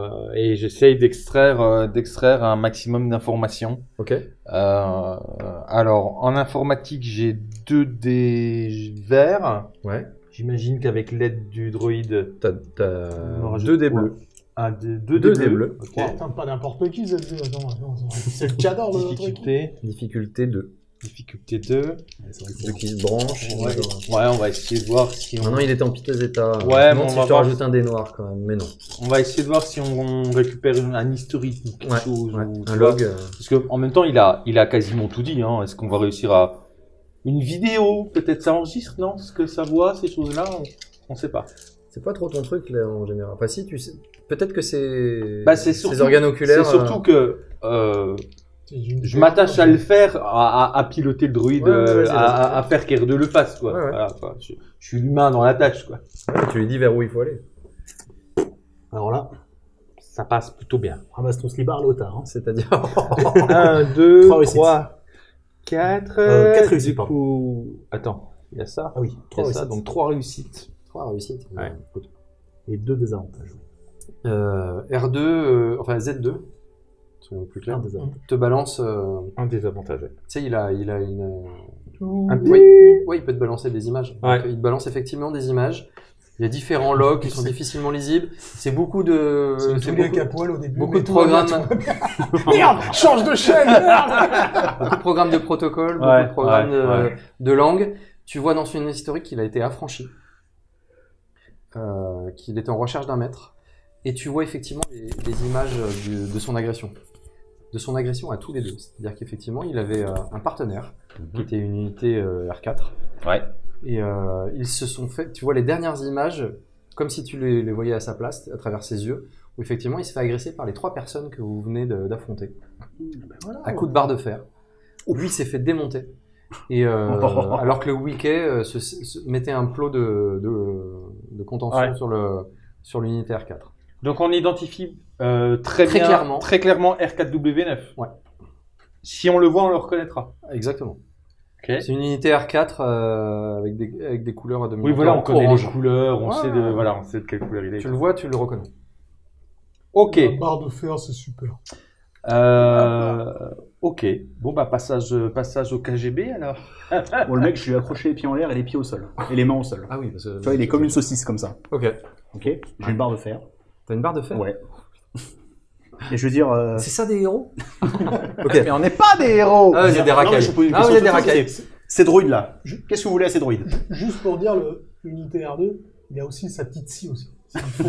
[SPEAKER 3] Et j'essaye d'extraire un maximum d'informations
[SPEAKER 1] Ok.
[SPEAKER 3] à Alors, en informatique, j'ai 2 dés verts.
[SPEAKER 1] Ouais.
[SPEAKER 3] J'imagine qu'avec l'aide du droïde,
[SPEAKER 1] T'as
[SPEAKER 3] on en rajoute
[SPEAKER 1] 2 dés
[SPEAKER 3] quoi
[SPEAKER 1] bleus.
[SPEAKER 3] Deux dés bleus.
[SPEAKER 1] Ok.
[SPEAKER 3] Ok.
[SPEAKER 2] Putain, pas n'importe qui, cette vue. Attends, c'est le cadre, le truc.
[SPEAKER 3] Difficulté.
[SPEAKER 1] Difficulté 2.
[SPEAKER 3] Difficulté 2.
[SPEAKER 1] Ceux qui se branchent.
[SPEAKER 3] Ouais, on va essayer de voir si on...
[SPEAKER 1] Maintenant, il était en piteux état.
[SPEAKER 3] Ouais,
[SPEAKER 1] Je me demande
[SPEAKER 3] mais on
[SPEAKER 1] si
[SPEAKER 3] va
[SPEAKER 1] je te
[SPEAKER 3] voir.
[SPEAKER 1] rajoute un dé noir quand même, mais non.
[SPEAKER 3] On va essayer de voir si on récupère un historique ou quelque chose.
[SPEAKER 1] Ouais,
[SPEAKER 3] ou, tu
[SPEAKER 1] un
[SPEAKER 3] vois.
[SPEAKER 1] log.
[SPEAKER 3] Parce qu'en même temps, il a quasiment tout dit. Hein. Est-ce qu'on va réussir à... Une vidéo, peut-être ça enregistre, non? Ce que ça voit, ces choses-là, on sait pas.
[SPEAKER 1] C'est pas trop ton truc là en général. Enfin, si tu sais. Peut-être que c'est.
[SPEAKER 3] Bah, c'est surtout,
[SPEAKER 1] ces organes oculaires.
[SPEAKER 3] C'est surtout que je m'attache à le faire, à piloter le droïde,
[SPEAKER 1] Ouais, vas-y,
[SPEAKER 3] à faire qu'R2 le fasse, quoi.
[SPEAKER 1] Ouais, ouais.
[SPEAKER 3] Voilà, quoi. Je suis l'humain dans la tâche, quoi.
[SPEAKER 1] Tu lui dis vers où il faut aller.
[SPEAKER 4] Alors là,
[SPEAKER 3] Ça passe plutôt bien.
[SPEAKER 4] ramasse ton slibard, l'otard. Hein.
[SPEAKER 1] C'est-à-dire.
[SPEAKER 3] 1, 2,
[SPEAKER 4] 3 réussites.
[SPEAKER 3] 3, 4.
[SPEAKER 4] 4 réussites,
[SPEAKER 3] Du coup... Attends, il y a ça.
[SPEAKER 4] Ah oui,
[SPEAKER 3] Il y
[SPEAKER 4] 3
[SPEAKER 3] a ça,
[SPEAKER 4] réussites.
[SPEAKER 3] donc 3 réussites.
[SPEAKER 1] 3 réussites.
[SPEAKER 3] Ouais.
[SPEAKER 4] Et 2 désavantages.
[SPEAKER 1] R2, enfin Z2, soyons plus
[SPEAKER 4] Un
[SPEAKER 1] clairs,
[SPEAKER 4] désavantage.
[SPEAKER 1] te balance.
[SPEAKER 3] Un désavantage.
[SPEAKER 1] Tu sais, il a une.
[SPEAKER 3] Un
[SPEAKER 1] Oui, oui, il peut te balancer des images.
[SPEAKER 3] Ouais.
[SPEAKER 1] Donc, il te balance effectivement des images. Il y a différents logs qui sont difficilement lisibles. C'est beaucoup de.
[SPEAKER 2] C'est
[SPEAKER 1] c'est
[SPEAKER 2] tous les
[SPEAKER 1] beaucoup,
[SPEAKER 2] capoils au début.
[SPEAKER 1] beaucoup
[SPEAKER 2] mais
[SPEAKER 1] de
[SPEAKER 2] tout va bien,
[SPEAKER 1] programmes.
[SPEAKER 2] tout va bien. Merde, change de chaîne, merde.
[SPEAKER 1] Beaucoup de programmes de protocole, beaucoup
[SPEAKER 3] Ouais,
[SPEAKER 1] de programmes
[SPEAKER 3] ouais.
[SPEAKER 1] de langue. Tu vois dans son historique qu'il a été affranchi, qu'il était en recherche d'un maître, et tu vois effectivement les images de son agression. De son agression à tous les deux. C'est-à-dire qu'effectivement, il avait un partenaire, qui était une unité R4,
[SPEAKER 3] Ouais.
[SPEAKER 1] et ils se sont fait, tu vois les dernières images, comme si tu les voyais à sa place, à travers ses yeux, où effectivement il se fait agresser par les 3 personnes que vous venez d'affronter, à coups de barre de fer. Lui il s'est fait démonter. Et alors que le Wiki se mettait un plot de contention
[SPEAKER 3] Ouais.
[SPEAKER 1] sur l'unité R4.
[SPEAKER 3] Donc on identifie très
[SPEAKER 1] clairement.
[SPEAKER 3] très clairement R4W9.
[SPEAKER 1] Ouais.
[SPEAKER 3] Si on le voit, on le reconnaîtra.
[SPEAKER 1] Exactement.
[SPEAKER 3] Ok.
[SPEAKER 1] C'est une unité R4 avec des couleurs à demi.
[SPEAKER 3] Oui, voilà, on connaît
[SPEAKER 1] orange.
[SPEAKER 3] les couleurs, on
[SPEAKER 1] Ouais.
[SPEAKER 3] sait on sait de quelle couleur il est.
[SPEAKER 1] Tu le vois, tu le reconnais.
[SPEAKER 3] Ok.
[SPEAKER 2] La barre de fer, c'est super.
[SPEAKER 3] Ok. Bon bah passage au KGB alors.
[SPEAKER 4] Bon, le mec, je lui ai accroché les pieds en l'air et les pieds au sol. Et les mains au sol.
[SPEAKER 1] Ah oui, parce que.
[SPEAKER 4] Tu vois, il est comme une saucisse comme ça.
[SPEAKER 1] Ok.
[SPEAKER 4] Ok. J'ai une barre de fer.
[SPEAKER 1] T'as une barre de fer.
[SPEAKER 4] Ouais. Et je veux dire.
[SPEAKER 1] C'est ça des héros.
[SPEAKER 4] Ok. Mais on n'est pas des héros.
[SPEAKER 1] Ah, il y a des
[SPEAKER 4] Non, mais
[SPEAKER 1] racailles.
[SPEAKER 4] je pose une
[SPEAKER 1] Ah,
[SPEAKER 4] question
[SPEAKER 1] il y a des
[SPEAKER 4] toute
[SPEAKER 1] racailles.
[SPEAKER 4] simple, c'est- Ces droïdes là. Qu'est-ce que vous voulez à ces droïdes?
[SPEAKER 2] Juste pour dire, l'unité R2, il y a aussi sa petite scie aussi. S'il faut-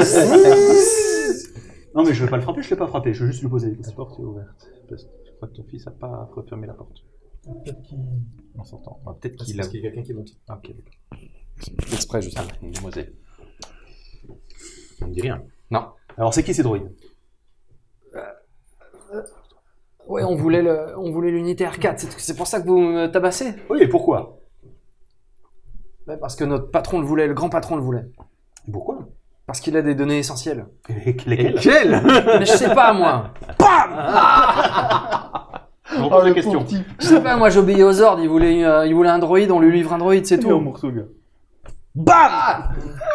[SPEAKER 4] Non, mais je vais pas le frapper, je l'ai pas frappé. Je veux juste lui poser des
[SPEAKER 3] La
[SPEAKER 4] questions.
[SPEAKER 3] porte est ouverte. Parce que je crois que ton fils a pas refermé la porte
[SPEAKER 2] Peut-être qu'il-
[SPEAKER 3] en sortant. Ah, peut-être
[SPEAKER 1] C'est
[SPEAKER 3] qu'il a.
[SPEAKER 1] parce qu'il y a quelqu'un qui monte.
[SPEAKER 3] Ah, ok, d'accord.
[SPEAKER 6] Exprès, juste.
[SPEAKER 3] Ah, une demoiselle. On ne dit rien.
[SPEAKER 4] Alors, c'est qui ces droïdes?
[SPEAKER 1] Ouais, on voulait l'unité R4. C'est pour ça que vous me tabassez.
[SPEAKER 4] Oui, et pourquoi?
[SPEAKER 1] Ouais, parce que notre patron le voulait, le grand patron le voulait.
[SPEAKER 4] Et pourquoi?
[SPEAKER 1] Parce qu'il a des données essentielles.
[SPEAKER 4] Et lesquels?
[SPEAKER 3] Quel
[SPEAKER 1] Mais je sais pas moi.
[SPEAKER 4] Je repose la question.
[SPEAKER 1] Je sais pas moi, j'obéis aux ordres. Il voulait un droïde, on lui livre un droïde, c'est tout.
[SPEAKER 3] morceau, gars.
[SPEAKER 4] BAM!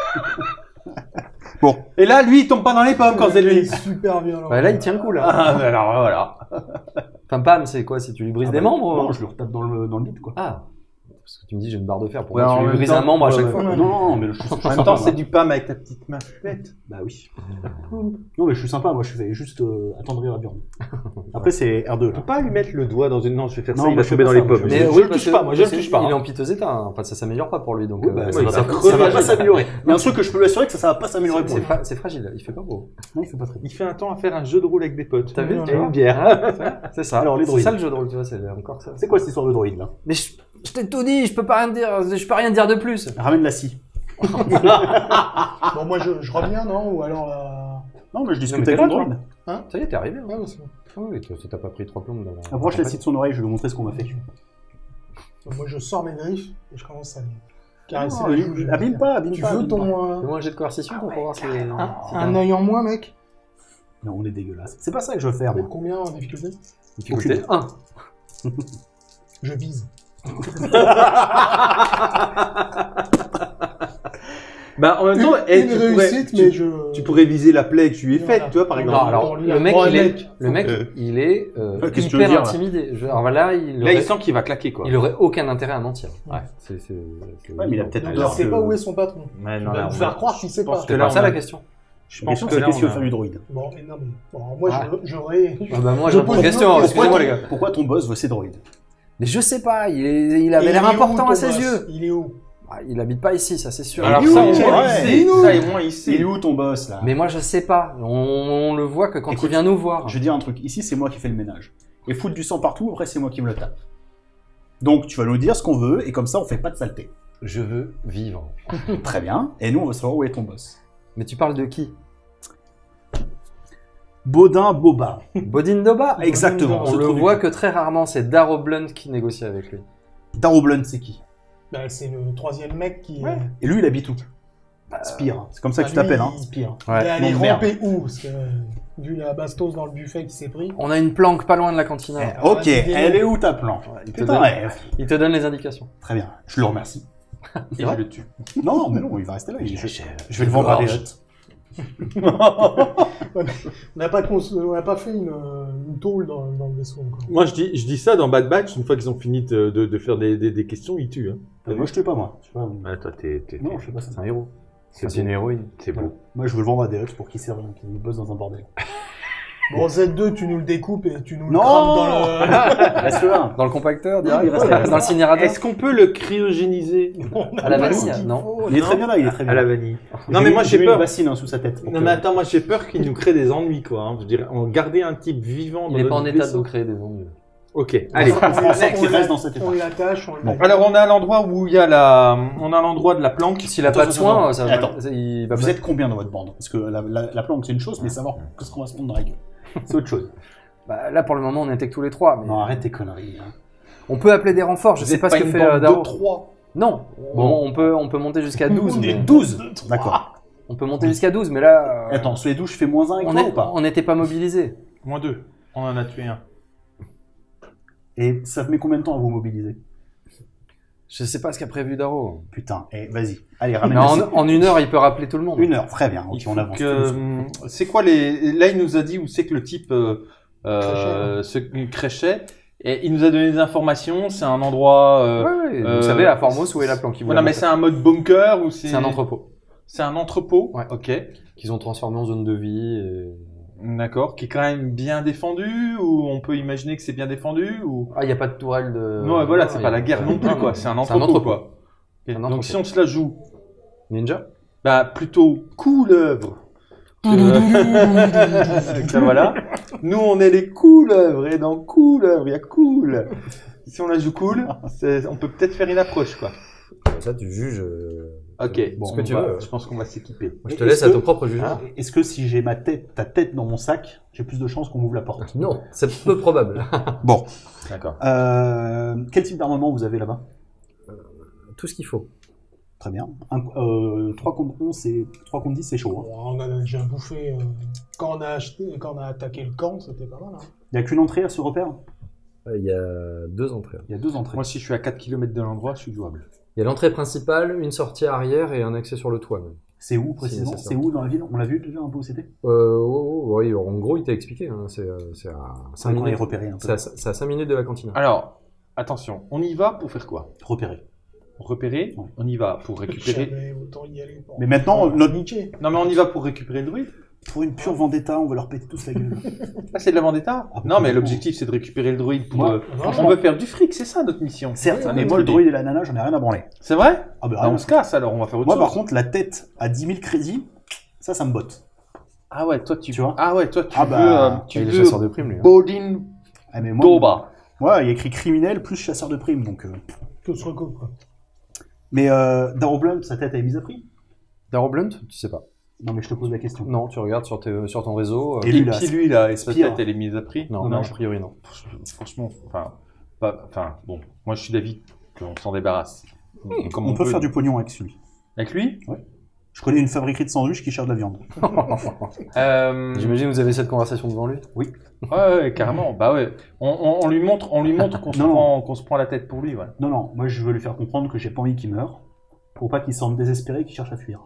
[SPEAKER 3] Bon. Et là, lui, il tombe pas dans les pommes quand c'est
[SPEAKER 2] Il est
[SPEAKER 3] lui.
[SPEAKER 2] super bien.
[SPEAKER 1] Bah, là, il tient le coup là.
[SPEAKER 3] Ah, alors voilà.
[SPEAKER 1] Enfin, pam, c'est quoi? Si tu lui brises des membres?
[SPEAKER 4] Non, je le retape dans le bide, quoi.
[SPEAKER 1] Ah. Parce que tu me dis j'ai une barre de fer. Pour
[SPEAKER 3] Ouais,
[SPEAKER 1] moi,
[SPEAKER 3] en
[SPEAKER 1] tu lui
[SPEAKER 3] même
[SPEAKER 1] brises
[SPEAKER 3] temps,
[SPEAKER 1] un membre à chaque
[SPEAKER 3] ouais,
[SPEAKER 1] fois.
[SPEAKER 3] ouais.
[SPEAKER 4] Non, mais je suis
[SPEAKER 3] En
[SPEAKER 4] sympa.
[SPEAKER 3] même temps,
[SPEAKER 4] moi.
[SPEAKER 3] c'est du PAM avec ta petite main bête.
[SPEAKER 4] Bah oui. Non, mais je suis sympa, moi je fais juste attendrir la viande. Après, c'est R2
[SPEAKER 3] Je
[SPEAKER 4] là.
[SPEAKER 3] peux pas lui mettre le doigt dans une. Non, je vais faire
[SPEAKER 4] Non,
[SPEAKER 3] ça, il
[SPEAKER 4] moi,
[SPEAKER 3] va
[SPEAKER 4] je
[SPEAKER 3] tomber
[SPEAKER 4] fais
[SPEAKER 3] dans
[SPEAKER 4] pas
[SPEAKER 3] les
[SPEAKER 4] ça,
[SPEAKER 3] pommes.
[SPEAKER 4] moi,
[SPEAKER 1] Mais
[SPEAKER 3] je
[SPEAKER 1] oui,
[SPEAKER 3] le
[SPEAKER 1] parce
[SPEAKER 3] touche pas,
[SPEAKER 1] que
[SPEAKER 3] moi, je le touche pas.
[SPEAKER 1] Il est en piteux état. hein. Enfin, ça s'améliore pas pour lui. Donc,
[SPEAKER 4] Oui, bah,
[SPEAKER 1] ça
[SPEAKER 4] ça
[SPEAKER 1] va
[SPEAKER 4] va pas s'améliorer. Il y a un truc que je peux lui assurer que ça va pas s'améliorer pour lui.
[SPEAKER 1] C'est fragile. Il fait pas beau.
[SPEAKER 4] Non, il fait pas très bien.
[SPEAKER 3] Il fait un temps à faire un jeu de rôle avec des potes.
[SPEAKER 1] T'as vu,
[SPEAKER 3] Et
[SPEAKER 1] tu vois
[SPEAKER 3] une bière.
[SPEAKER 1] C'est ça.
[SPEAKER 4] Alors, les
[SPEAKER 1] c'est
[SPEAKER 4] droïdes.
[SPEAKER 1] ça le jeu de rôle, tu vois. C'est encore ça.
[SPEAKER 4] C'est quoi cette histoire de droïde là?
[SPEAKER 1] Mais je t'ai tout dit. Je peux pas rien dire. Je peux rien dire de plus.
[SPEAKER 4] Ramène la scie.
[SPEAKER 2] Bon, moi, je reviens, non? Ou alors...
[SPEAKER 4] Non, mais je
[SPEAKER 1] mais
[SPEAKER 4] discute
[SPEAKER 1] t'es
[SPEAKER 4] avec
[SPEAKER 1] là,
[SPEAKER 4] le
[SPEAKER 1] toi.
[SPEAKER 4] droïde.
[SPEAKER 1] Ça y est, t'es arrivé.
[SPEAKER 2] Ouais, c'est bon.
[SPEAKER 1] Oui, t'as pas pris 3 plombes dans la.
[SPEAKER 4] Approche la scie de son oreille, je vais lui montrer ce qu'on m'a fait.
[SPEAKER 2] Donc, moi, je sors mes griffes et je commence à lui caresser
[SPEAKER 4] Non,
[SPEAKER 2] la joue.
[SPEAKER 4] abîme pas, abîme
[SPEAKER 2] Tu
[SPEAKER 4] pas.
[SPEAKER 2] veux
[SPEAKER 4] abîme pas.
[SPEAKER 2] ton...
[SPEAKER 1] Fais-moi un jet de coercition pour voir si.
[SPEAKER 2] un œil en moins, mec?
[SPEAKER 4] Non, on est dégueulasse. C'est pas ça que je veux faire, moi.
[SPEAKER 2] Combien en difficulté?
[SPEAKER 1] Difficulté 1.
[SPEAKER 2] Je vise.
[SPEAKER 5] Bah, en même temps,
[SPEAKER 2] Une réussite, mais je...
[SPEAKER 5] tu pourrais viser la plaie que je lui ai faite,
[SPEAKER 2] Voilà.
[SPEAKER 5] tu vois, par
[SPEAKER 2] Non,
[SPEAKER 5] exemple.
[SPEAKER 1] Non, alors,
[SPEAKER 2] Attends, lui,
[SPEAKER 1] le mec,
[SPEAKER 2] bon,
[SPEAKER 1] il
[SPEAKER 2] le
[SPEAKER 1] est,
[SPEAKER 2] mec.
[SPEAKER 1] le mec, il est
[SPEAKER 5] qu'est-ce que tu veux
[SPEAKER 1] hyper
[SPEAKER 5] dire, là
[SPEAKER 1] intimidé. Alors là,
[SPEAKER 3] Là, il sent qu'il va claquer, quoi.
[SPEAKER 1] il aurait aucun intérêt à mentir.
[SPEAKER 3] Ouais.
[SPEAKER 4] Ouais, mais il a peut-être
[SPEAKER 2] Donc,
[SPEAKER 4] peur
[SPEAKER 2] il sait
[SPEAKER 4] que-
[SPEAKER 2] pas où est son patron.
[SPEAKER 3] Ouais,
[SPEAKER 2] Il
[SPEAKER 3] non,
[SPEAKER 2] va
[SPEAKER 3] là,
[SPEAKER 2] nous
[SPEAKER 3] on
[SPEAKER 2] faire
[SPEAKER 3] va-
[SPEAKER 2] croire qu'il sait
[SPEAKER 3] pense
[SPEAKER 2] pas.
[SPEAKER 3] que
[SPEAKER 1] C'est
[SPEAKER 3] là,
[SPEAKER 1] pas ça
[SPEAKER 3] on a-
[SPEAKER 1] la question.
[SPEAKER 4] Je
[SPEAKER 3] pense
[SPEAKER 4] pense
[SPEAKER 3] que
[SPEAKER 4] que c'est
[SPEAKER 3] là,
[SPEAKER 4] question
[SPEAKER 3] on
[SPEAKER 4] de
[SPEAKER 3] a-
[SPEAKER 4] faire du droïde.
[SPEAKER 2] Bon, mais non, mais... Bon, moi,
[SPEAKER 1] Ah.
[SPEAKER 2] j'aurais...
[SPEAKER 1] Ah bah moi,
[SPEAKER 2] Je
[SPEAKER 1] j'ai
[SPEAKER 2] pose
[SPEAKER 1] une
[SPEAKER 2] une
[SPEAKER 1] question,
[SPEAKER 2] autre
[SPEAKER 1] excusez-moi les gars.
[SPEAKER 4] Pourquoi ton boss veut ses droïdes?
[SPEAKER 1] Mais je sais pas, il avait
[SPEAKER 2] Et
[SPEAKER 1] l'air
[SPEAKER 2] il est où,
[SPEAKER 1] important
[SPEAKER 2] ton
[SPEAKER 1] à ses
[SPEAKER 2] boss
[SPEAKER 1] yeux.
[SPEAKER 2] Il est où?
[SPEAKER 1] Ah, il habite pas ici, ça c'est sûr.
[SPEAKER 3] Alors,
[SPEAKER 4] Il est
[SPEAKER 3] ça,
[SPEAKER 4] où,
[SPEAKER 3] au moins,
[SPEAKER 4] ouais.
[SPEAKER 3] il sait. Ça, au moins, il
[SPEAKER 4] Il est
[SPEAKER 3] sait.
[SPEAKER 4] où ton boss là?
[SPEAKER 1] Mais moi je sais pas, on le voit que quand
[SPEAKER 4] Écoute,
[SPEAKER 1] il vient nous voir.
[SPEAKER 4] Je vais dire un truc, ici c'est moi qui fais le ménage. Et foutre du sang partout, après c'est moi qui me le tape. Donc tu vas nous dire ce qu'on veut, et comme ça on fait pas de saleté.
[SPEAKER 1] Je veux vivre.
[SPEAKER 4] Très bien, et nous on va savoir où est ton boss.
[SPEAKER 1] Mais tu parles de qui?
[SPEAKER 4] Baudin Boba.
[SPEAKER 1] Bodin Doba.
[SPEAKER 4] Exactement.
[SPEAKER 1] On le voit que très rarement, c'est Darrow Blunt qui négocie avec lui.
[SPEAKER 4] Darrow Blunt c'est qui?
[SPEAKER 2] Bah, c'est le troisième mec qui...
[SPEAKER 1] Ouais.
[SPEAKER 4] Et lui il habite où? Spire. C'est comme ça que
[SPEAKER 2] Bah,
[SPEAKER 4] tu t'appelles,
[SPEAKER 2] lui,
[SPEAKER 4] hein? Spire.
[SPEAKER 2] Il est allé
[SPEAKER 4] non, merde.
[SPEAKER 2] ramper où? Parce que, vu la bastos dans le buffet qu'il s'est pris...
[SPEAKER 1] On a une planque pas loin de la cantina.
[SPEAKER 4] Eh, ok, elle est où ta plan?
[SPEAKER 1] Il te
[SPEAKER 4] Putain,
[SPEAKER 1] donne-
[SPEAKER 4] ouais.
[SPEAKER 1] Il te donne les indications.
[SPEAKER 4] Très bien, je le remercie.
[SPEAKER 3] Et je le tue.
[SPEAKER 4] Non, mais non, il va rester là. Je vais le vendre à des
[SPEAKER 1] gorge.
[SPEAKER 4] huttes.
[SPEAKER 2] On n'a pas fait une tôle dans le vaisseau encore.
[SPEAKER 5] Moi, je dis ça dans Bad Batch, une fois qu'ils ont fini de faire des questions, ils tuent. Hein.
[SPEAKER 4] Moi je tue pas moi. Je sais pas.
[SPEAKER 3] Ouais, toi, t'es
[SPEAKER 4] Non, je fais pas ça.
[SPEAKER 1] C'est un héros.
[SPEAKER 3] C'est
[SPEAKER 1] C'est une héroïne.
[SPEAKER 3] c'est beau.
[SPEAKER 4] Moi je veux le vendre à des huttes pour qu'il serve, qu'il bosse dans un bordel.
[SPEAKER 2] Bon, Z2, tu nous le découpes et tu nous le
[SPEAKER 4] Non
[SPEAKER 2] crames dans le...
[SPEAKER 4] Reste là.
[SPEAKER 1] Dans le compacteur,
[SPEAKER 4] Oui,
[SPEAKER 1] direct,
[SPEAKER 4] il reste-
[SPEAKER 1] dans le cinérateur.
[SPEAKER 5] Est-ce qu'on peut le cryogéniser
[SPEAKER 1] À la vanille, non.
[SPEAKER 4] Il est très bien là, il est très bien.
[SPEAKER 5] à la vanille? Non, mais moi, j'ai
[SPEAKER 4] une
[SPEAKER 5] peur.
[SPEAKER 4] bassine hein, sous sa tête.
[SPEAKER 5] Non, mais attends, moi, j'ai peur qu'il nous crée des ennuis, quoi. Hein. Je dirais, on garder un type vivant.
[SPEAKER 1] Il
[SPEAKER 5] dans
[SPEAKER 1] n'est pas en
[SPEAKER 5] notre
[SPEAKER 1] état de
[SPEAKER 5] vaisseau.
[SPEAKER 1] nous créer des ennuis.
[SPEAKER 5] Ok, allez.
[SPEAKER 4] On fait en sorte qu'il reste dans cette
[SPEAKER 2] On
[SPEAKER 4] état.
[SPEAKER 2] l'attache, on le
[SPEAKER 4] Bon.
[SPEAKER 2] met.
[SPEAKER 3] Alors, on a l'endroit où il y a on a l'endroit de la planque.
[SPEAKER 1] S'il a
[SPEAKER 4] Attends,
[SPEAKER 1] pas de
[SPEAKER 4] attends,
[SPEAKER 1] soin,
[SPEAKER 4] attends.
[SPEAKER 1] ça
[SPEAKER 4] Attends.
[SPEAKER 1] il va
[SPEAKER 4] Vous
[SPEAKER 1] pas-
[SPEAKER 4] êtes combien dans votre bande? Parce que la planque c'est une chose, mais savoir qu'est-ce qu'on va se prendre dans la gueule, c'est autre chose.
[SPEAKER 1] Bah, là, pour le moment, on était que tous les trois. Mais
[SPEAKER 4] Non, arrête tes conneries. Hein.
[SPEAKER 1] on peut appeler des renforts. Je
[SPEAKER 3] Vous
[SPEAKER 1] sais
[SPEAKER 3] êtes
[SPEAKER 1] pas ce que
[SPEAKER 3] une
[SPEAKER 1] fait
[SPEAKER 3] bande
[SPEAKER 1] Darrow.
[SPEAKER 3] de 3.
[SPEAKER 1] Non,
[SPEAKER 4] Bon.
[SPEAKER 1] on peut monter jusqu'à 12.
[SPEAKER 4] On est
[SPEAKER 1] mais...
[SPEAKER 4] 12. D'accord.
[SPEAKER 1] On peut monter jusqu'à 12, mais là,
[SPEAKER 4] Attends, sous les douches, je fais -1 avec toi ou pas?
[SPEAKER 1] on n'était pas mobilisés.
[SPEAKER 3] Moins 2. On en a tué un.
[SPEAKER 4] Et ça met combien de temps à vous mobiliser?
[SPEAKER 1] Je sais pas ce qu'a prévu Darrow.
[SPEAKER 4] Putain, vas-y. Allez, ramène
[SPEAKER 1] Mais
[SPEAKER 4] la
[SPEAKER 1] en 1 heure, il peut rappeler tout le monde.
[SPEAKER 4] 1 heure, très bien. Ok,
[SPEAKER 3] Il faut
[SPEAKER 4] on avance.
[SPEAKER 3] que, c'est quoi les. Là, il nous a dit où c'est que le type se créchait. Et il nous a donné des informations. C'est un endroit.
[SPEAKER 1] Ouais,
[SPEAKER 3] Euh,
[SPEAKER 1] vous savez, à Formos, où est la planque
[SPEAKER 3] Non, mais c'est un mode bunker ou
[SPEAKER 1] C'est un entrepôt
[SPEAKER 3] C'est un entrepôt.
[SPEAKER 1] Ouais.
[SPEAKER 3] Ok.
[SPEAKER 1] qu'ils ont transformé en zone de vie. Et...
[SPEAKER 3] D'accord. Qui est quand même bien défendu ou on peut imaginer que c'est bien défendu ou.
[SPEAKER 1] Ah, il n'y a pas de tourelle de...
[SPEAKER 3] Non, voilà, c'est
[SPEAKER 1] il y
[SPEAKER 3] pas
[SPEAKER 1] a-
[SPEAKER 3] la guerre non plus, quoi. C'est un entrepôt, quoi. Ok.
[SPEAKER 1] Un
[SPEAKER 3] Donc,
[SPEAKER 1] entrepôt.
[SPEAKER 3] si on se la joue,
[SPEAKER 1] Ninja
[SPEAKER 3] bah, plutôt couleuvre. Que voilà. Nous, on est les couleuvres, et dans couleuvre, il y a cool. Si on la joue cool, on peut peut-être faire une approche, quoi.
[SPEAKER 1] Ça, tu juges...
[SPEAKER 3] Ok, bon,
[SPEAKER 1] Ce que tu
[SPEAKER 3] on va-
[SPEAKER 1] veux.
[SPEAKER 3] je pense qu'on va s'équiper.
[SPEAKER 1] Je te laisse à ton propre jugement.
[SPEAKER 4] Est-ce que si j'ai ta tête dans mon sac, j'ai plus de chances qu'on m'ouvre la porte?
[SPEAKER 1] Non, c'est peu probable.
[SPEAKER 4] Bon.
[SPEAKER 3] D'accord.
[SPEAKER 4] Quel type d'armement vous avez là-bas?
[SPEAKER 1] Tout ce qu'il faut.
[SPEAKER 4] Très bien. 3 contre 11, 3 contre 10, c'est chaud. Hein.
[SPEAKER 2] On a déjà bouffé... Quand on a attaqué le camp, c'était pas mal. Hein.
[SPEAKER 4] Il n'y a qu'une entrée à ce repère?
[SPEAKER 1] Il y a 2 entrées.
[SPEAKER 4] Il y a 2 entrées.
[SPEAKER 3] Moi, si je suis à 4 km de l'endroit, je suis jouable.
[SPEAKER 1] Il y a l'entrée principale, une sortie arrière et un accès sur le toit. Même.
[SPEAKER 4] C'est où précisément?
[SPEAKER 1] nécessaire.
[SPEAKER 4] C'est où dans la ville? On l'a vu déjà un peu où c'était?
[SPEAKER 1] Oui, en gros, il t'a expliqué. Hein, c'est à 5
[SPEAKER 4] qu'on est
[SPEAKER 1] minutes.
[SPEAKER 4] repéré un peu.
[SPEAKER 1] C'est à 5 minutes de la cantina.
[SPEAKER 3] Alors, attention, on y va pour faire quoi?
[SPEAKER 4] Repéré.
[SPEAKER 3] Repérer,
[SPEAKER 4] Ouais.
[SPEAKER 3] on y va pour récupérer.
[SPEAKER 2] Jamais autant y aller. pour-
[SPEAKER 4] Mais maintenant, notre-
[SPEAKER 2] niquer.
[SPEAKER 3] Non, mais on y va pour récupérer le druide.
[SPEAKER 4] Pour une pure vendetta, on va leur péter tous la gueule.
[SPEAKER 3] Ah, c'est de la vendetta?
[SPEAKER 4] Ah,
[SPEAKER 3] Non, mais
[SPEAKER 4] bon.
[SPEAKER 3] l'objectif, c'est de récupérer le druide pour.
[SPEAKER 4] Moi,
[SPEAKER 3] On veut faire du fric, c'est ça notre mission.
[SPEAKER 4] Certes,
[SPEAKER 3] C'est
[SPEAKER 4] mais
[SPEAKER 3] notre
[SPEAKER 4] moi, le
[SPEAKER 3] idée.
[SPEAKER 4] droïde et la nana, j'en ai rien à branler.
[SPEAKER 3] C'est vrai?
[SPEAKER 4] Ah bah,
[SPEAKER 3] Ah,
[SPEAKER 4] rien.
[SPEAKER 3] on se casse alors, on va faire autre
[SPEAKER 4] Moi,
[SPEAKER 3] chose.
[SPEAKER 4] par contre, la tête à 10 000 crédits, ça me botte.
[SPEAKER 3] Ah ouais, toi tu
[SPEAKER 4] Tu vois?
[SPEAKER 3] Ah ouais, toi tu
[SPEAKER 4] Ah
[SPEAKER 3] veux.
[SPEAKER 4] bah,
[SPEAKER 3] Tu
[SPEAKER 1] Il est
[SPEAKER 3] veux.
[SPEAKER 1] chasseur de primes, lui. Hein.
[SPEAKER 3] Bodin
[SPEAKER 4] Ah, mais moi,
[SPEAKER 3] Doba.
[SPEAKER 4] ouais, il y a écrit criminel plus chasseur de primes, donc.
[SPEAKER 2] Tout se recoupe, quoi.
[SPEAKER 4] Mais Darrow Blunt, sa tête, elle est mise à prix?
[SPEAKER 1] Darrow Blunt, tu sais pas.
[SPEAKER 4] Non, mais je te pose la question.
[SPEAKER 1] Non, tu regardes sur ton réseau.
[SPEAKER 4] Et lui, là,
[SPEAKER 3] Puis lui là, et sa
[SPEAKER 4] Spire.
[SPEAKER 3] tête elle est mise à prix.
[SPEAKER 1] Non, a priori non.
[SPEAKER 3] Franchement, bon, moi je suis d'avis qu'on s'en débarrasse. Comme
[SPEAKER 4] on peut faire du pognon avec celui.
[SPEAKER 3] Avec lui?
[SPEAKER 4] Je connais une fabriquerie de sandwich qui cherche de la viande.
[SPEAKER 1] J'imagine que vous avez cette conversation devant lui.
[SPEAKER 3] Ouais, carrément. Bah ouais. On lui montre qu'on se
[SPEAKER 4] Non.
[SPEAKER 3] prend, qu'on se prend la tête pour lui, ouais.
[SPEAKER 4] Non, non, moi je veux lui faire comprendre que j'ai pas envie qu'il meure, pour pas qu'il semble désespéré et qu'il cherche à fuir.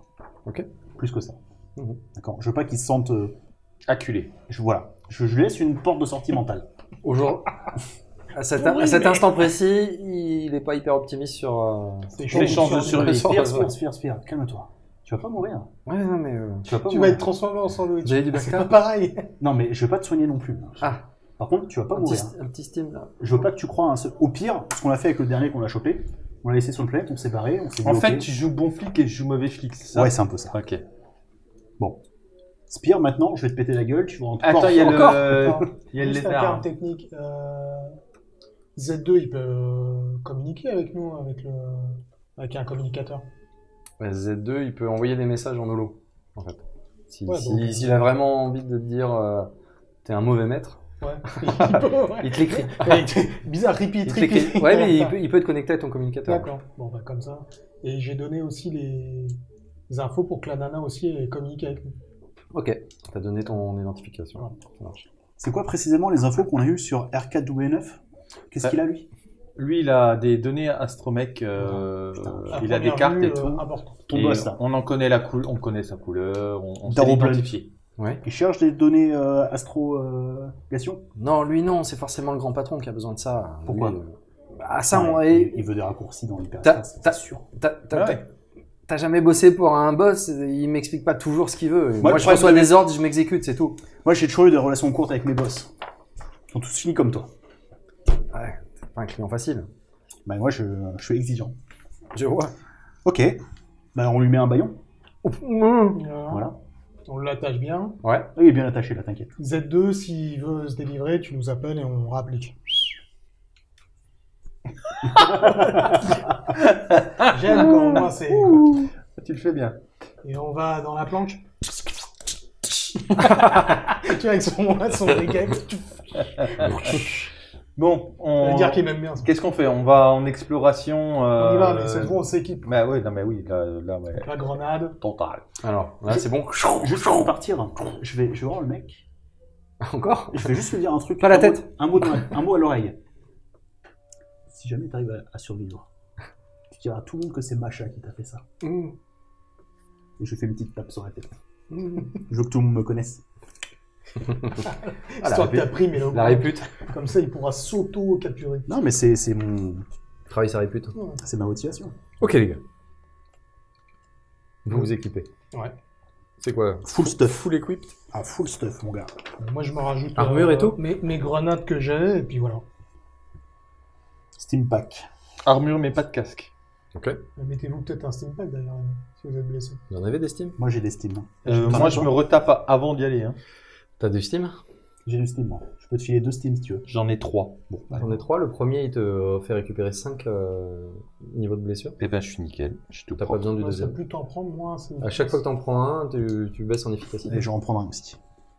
[SPEAKER 1] Ok.
[SPEAKER 4] Plus que ça.
[SPEAKER 1] Mhm.
[SPEAKER 4] D'accord. Je veux pas qu'il se sente.
[SPEAKER 3] Acculé.
[SPEAKER 4] Voilà. Je lui laisse une porte de sortie mentale.
[SPEAKER 1] Aujourd'hui, à cet instant précis, il n'est pas hyper optimiste sur.
[SPEAKER 2] C'est
[SPEAKER 3] Les chances de survie.
[SPEAKER 4] Spire, calme-toi. Tu vas pas mourir.
[SPEAKER 1] Ouais, non, mais.
[SPEAKER 4] Tu vas pas
[SPEAKER 2] Tu vas
[SPEAKER 4] mourir.
[SPEAKER 2] être transformé en sandwich.
[SPEAKER 1] Vous avez du
[SPEAKER 2] C'est
[SPEAKER 1] bacta
[SPEAKER 2] pas pareil.
[SPEAKER 4] Non, mais je vais pas te soigner non plus.
[SPEAKER 1] Ah,
[SPEAKER 4] Par contre, tu vas pas mourir.
[SPEAKER 1] un petit steam là.
[SPEAKER 4] Je veux pas que tu crois à un seul. Au pire, ce qu'on a fait avec le dernier qu'on a chopé, on l'a laissé sur le planète, on s'est barré, on s'est dit.
[SPEAKER 3] En
[SPEAKER 4] ok.
[SPEAKER 3] fait, tu joues bon flic et je joue mauvais flic, c'est ça?
[SPEAKER 4] Ouais, c'est un peu ça.
[SPEAKER 3] Ok.
[SPEAKER 4] Spire, maintenant, je vais te péter la gueule, tu vas
[SPEAKER 3] Attends, il y a
[SPEAKER 2] Encore
[SPEAKER 3] il y a le
[SPEAKER 2] Juste un
[SPEAKER 3] lézard.
[SPEAKER 2] terme technique. Z2, il peut communiquer avec nous, avec un communicateur.
[SPEAKER 1] Z2, il peut envoyer des messages en holo, en fait.
[SPEAKER 2] Ouais, donc-
[SPEAKER 1] S'il a vraiment envie de te dire t'es un mauvais maître,
[SPEAKER 2] Ouais. Il peut, ouais.
[SPEAKER 1] il te l'écrit.
[SPEAKER 2] Ouais, bizarre, repeat,
[SPEAKER 1] Il te l'écrit.
[SPEAKER 2] repeat.
[SPEAKER 1] Ouais, mais il peut te connecter à ton communicateur.
[SPEAKER 2] D'accord. Bon, bah, comme ça. Et j'ai donné aussi les infos pour que la nana aussi communique avec nous.
[SPEAKER 1] Ok, t'as donné ton identification.
[SPEAKER 2] Ouais.
[SPEAKER 1] Ça marche.
[SPEAKER 4] C'est quoi précisément les infos qu'on a eues sur R4W9? Qu'est-ce qu'il a, lui?
[SPEAKER 3] Lui, il a des données Astromech, il a des cartes et tout.
[SPEAKER 2] Important.
[SPEAKER 4] Ton
[SPEAKER 3] Et
[SPEAKER 4] boss, là.
[SPEAKER 3] On en connaît on connaît sa couleur, on sait
[SPEAKER 4] Darrow Blunt.
[SPEAKER 3] l'identifier.
[SPEAKER 1] Ouais.
[SPEAKER 4] Il cherche des données astrogation?
[SPEAKER 1] Non, lui non, c'est forcément le grand patron qui a besoin de ça.
[SPEAKER 4] Pourquoi?
[SPEAKER 1] Lui, bah ça,
[SPEAKER 4] Ouais,
[SPEAKER 1] on
[SPEAKER 4] il veut des raccourcis dans l'hyperespace, c'est sûr.
[SPEAKER 1] T'as jamais bossé pour un boss, il m'explique pas toujours ce qu'il veut. Moi,
[SPEAKER 4] le
[SPEAKER 1] je
[SPEAKER 4] problème
[SPEAKER 1] reçois
[SPEAKER 4] de-
[SPEAKER 1] des ordres, je m'exécute, c'est tout.
[SPEAKER 4] Moi, j'ai toujours eu des relations courtes avec mes boss. Ils sont tous finis comme toi.
[SPEAKER 1] Ouais, c'est pas un client facile.
[SPEAKER 4] Bah, moi, je suis exigeant.
[SPEAKER 1] Je vois.
[SPEAKER 4] Ok. Bah, on lui met un baillon.
[SPEAKER 2] Voilà.
[SPEAKER 4] Voilà.
[SPEAKER 2] On l'attache bien.
[SPEAKER 1] Ouais.
[SPEAKER 4] Ah, il est bien attaché, là, t'inquiète.
[SPEAKER 2] Z2, s'il veut se délivrer, tu nous appelles et on rapplique. J'aime quand moi c'est.
[SPEAKER 3] Tu le fais bien.
[SPEAKER 2] Et on va dans la planche. Tu vois, avec son béquet.
[SPEAKER 3] Bon,
[SPEAKER 2] Ça veut dire qu'il m'aime bien. Ça.
[SPEAKER 3] Qu'est-ce qu'on fait? On va en exploration.
[SPEAKER 2] On y va, mais cette fois on s'équipe.
[SPEAKER 3] Bah oui, non mais oui, là ouais.
[SPEAKER 2] La grenade.
[SPEAKER 3] Total.
[SPEAKER 1] Alors, là, c'est bon.
[SPEAKER 4] Juste avant de partir, je vais voir le mec.
[SPEAKER 1] Encore?
[SPEAKER 4] Je vais juste lui dire un truc.
[SPEAKER 1] Pas la
[SPEAKER 4] un
[SPEAKER 1] tête.
[SPEAKER 4] Mot, un mot à l'oreille. Si jamais tu arrives à survivre, tu diras à tout le monde que c'est Macha qui t'a fait ça. Et je fais une petite tape sur la tête. Je veux que tout le monde me connaisse.
[SPEAKER 2] Histoire que t'as pris, mais
[SPEAKER 1] La répute.
[SPEAKER 2] comme ça il pourra s'auto-capturer.
[SPEAKER 4] Non, mais c'est mon,
[SPEAKER 1] Travaille sa répute.
[SPEAKER 4] c'est ma motivation.
[SPEAKER 1] Ok, les gars. Vous vous équipez.
[SPEAKER 2] Ouais.
[SPEAKER 1] C'est quoi?
[SPEAKER 4] Full stuff.
[SPEAKER 1] Full equipped?
[SPEAKER 4] Ah, full stuff, mon gars.
[SPEAKER 2] Moi je me rajoute
[SPEAKER 1] Armure et tout
[SPEAKER 2] mes grenades que j'ai, et puis voilà.
[SPEAKER 4] Steam pack.
[SPEAKER 3] Armure mais pas de casque.
[SPEAKER 1] Ok.
[SPEAKER 2] Mettez-vous peut-être un steam pack d'ailleurs, si vous êtes blessé.
[SPEAKER 1] Vous en avez des Steam?
[SPEAKER 4] Moi, j'ai des Steam.
[SPEAKER 3] Moi je me retape avant d'y aller. Hein.
[SPEAKER 1] T'as du Steam?
[SPEAKER 4] J'ai du Steam, moi. Je peux te filer 2 Steam si tu veux.
[SPEAKER 3] J'en ai 3.
[SPEAKER 4] Bon,
[SPEAKER 1] J'en ai 3. Le premier, il te fait récupérer 5 niveaux de blessure.
[SPEAKER 3] Et ben je suis nickel. Je suis tout
[SPEAKER 1] T'as pas
[SPEAKER 3] propre.
[SPEAKER 1] besoin du
[SPEAKER 2] Ouais, ça
[SPEAKER 1] deuxième.
[SPEAKER 2] plus t'en prendre, moins c'est.
[SPEAKER 1] À chaque fois que t'en prends un, tu baisses en efficacité.
[SPEAKER 4] Et je vais en prendre un aussi.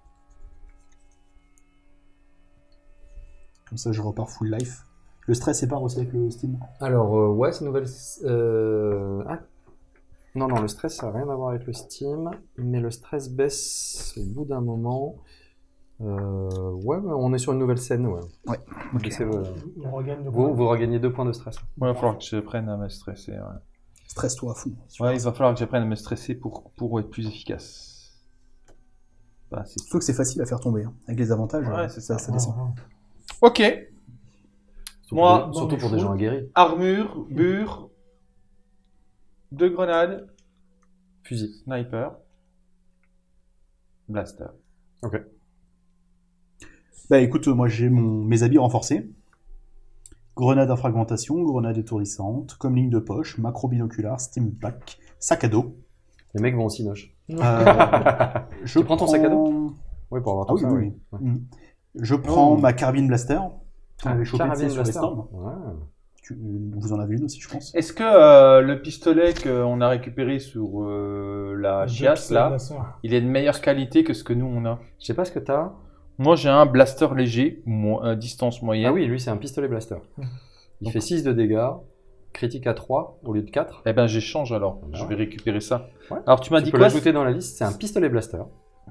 [SPEAKER 4] Comme ça, je repars full life. Le stress c'est pas aussi avec le Steam.
[SPEAKER 1] Alors, ouais, c'est nouvelle. Ah. Non, le stress, ça n'a rien à voir avec le Steam, mais le stress baisse au bout d'un moment. Ouais, mais on est sur une nouvelle scène, ouais.
[SPEAKER 4] Ouais.
[SPEAKER 1] Ok.
[SPEAKER 2] On regagne de
[SPEAKER 1] Vous regagnez 2 points de stress.
[SPEAKER 3] Ouais, il va falloir que je prenne à me stresser. Ouais.
[SPEAKER 4] Stresse-toi à fond.
[SPEAKER 3] Ouais, il va falloir que j'apprenne à me stresser pour être plus efficace. Bah, c'est
[SPEAKER 4] Surtout que c'est facile à faire tomber. Hein. Avec les avantages,
[SPEAKER 3] Ouais, c'est
[SPEAKER 4] ça
[SPEAKER 3] ça.
[SPEAKER 4] descend.
[SPEAKER 3] Ok.
[SPEAKER 1] Surtout
[SPEAKER 3] Moi,
[SPEAKER 1] pour, surtout pour des gens aguerris.
[SPEAKER 3] Armure, bure, 2 grenades,
[SPEAKER 1] Fusil.
[SPEAKER 3] sniper, blaster.
[SPEAKER 1] Ok.
[SPEAKER 4] Bah écoute, moi j'ai mes habits renforcés. Grenade à fragmentation, grenade étourdissante, comme ligne de poche, macro binoculaire, steam pack, sac à dos.
[SPEAKER 1] Les mecs vont aussi noche.
[SPEAKER 4] Je
[SPEAKER 1] Tu prends ton sac à dos Oui, pour avoir
[SPEAKER 4] Ah
[SPEAKER 1] tout
[SPEAKER 4] oui,
[SPEAKER 1] ça,
[SPEAKER 4] oui.
[SPEAKER 1] oui.
[SPEAKER 4] Mm. Je prends ma carabine blaster. On avait chopé
[SPEAKER 1] Carabine
[SPEAKER 4] sur les
[SPEAKER 1] blaster.
[SPEAKER 4] stands.
[SPEAKER 1] Ouais.
[SPEAKER 4] Vous en avez une aussi, je pense.
[SPEAKER 3] Est-ce que le pistolet qu'on a récupéré sur la chiasse, là, il est de meilleure qualité que ce que nous on a?
[SPEAKER 1] Je sais pas ce que t'as.
[SPEAKER 3] Moi j'ai un blaster léger, distance moyenne.
[SPEAKER 1] Ah oui, lui, c'est un pistolet blaster. Il fait 6 de dégâts, critique à 3 au lieu de 4.
[SPEAKER 3] Eh ben j'échange alors,
[SPEAKER 1] Ah
[SPEAKER 3] je
[SPEAKER 1] ouais.
[SPEAKER 3] vais récupérer ça.
[SPEAKER 1] Ouais.
[SPEAKER 3] Alors tu m'as
[SPEAKER 1] Tu
[SPEAKER 3] dit
[SPEAKER 1] peux
[SPEAKER 3] quoi?
[SPEAKER 1] l'ajouter dans la liste, c'est un pistolet blaster.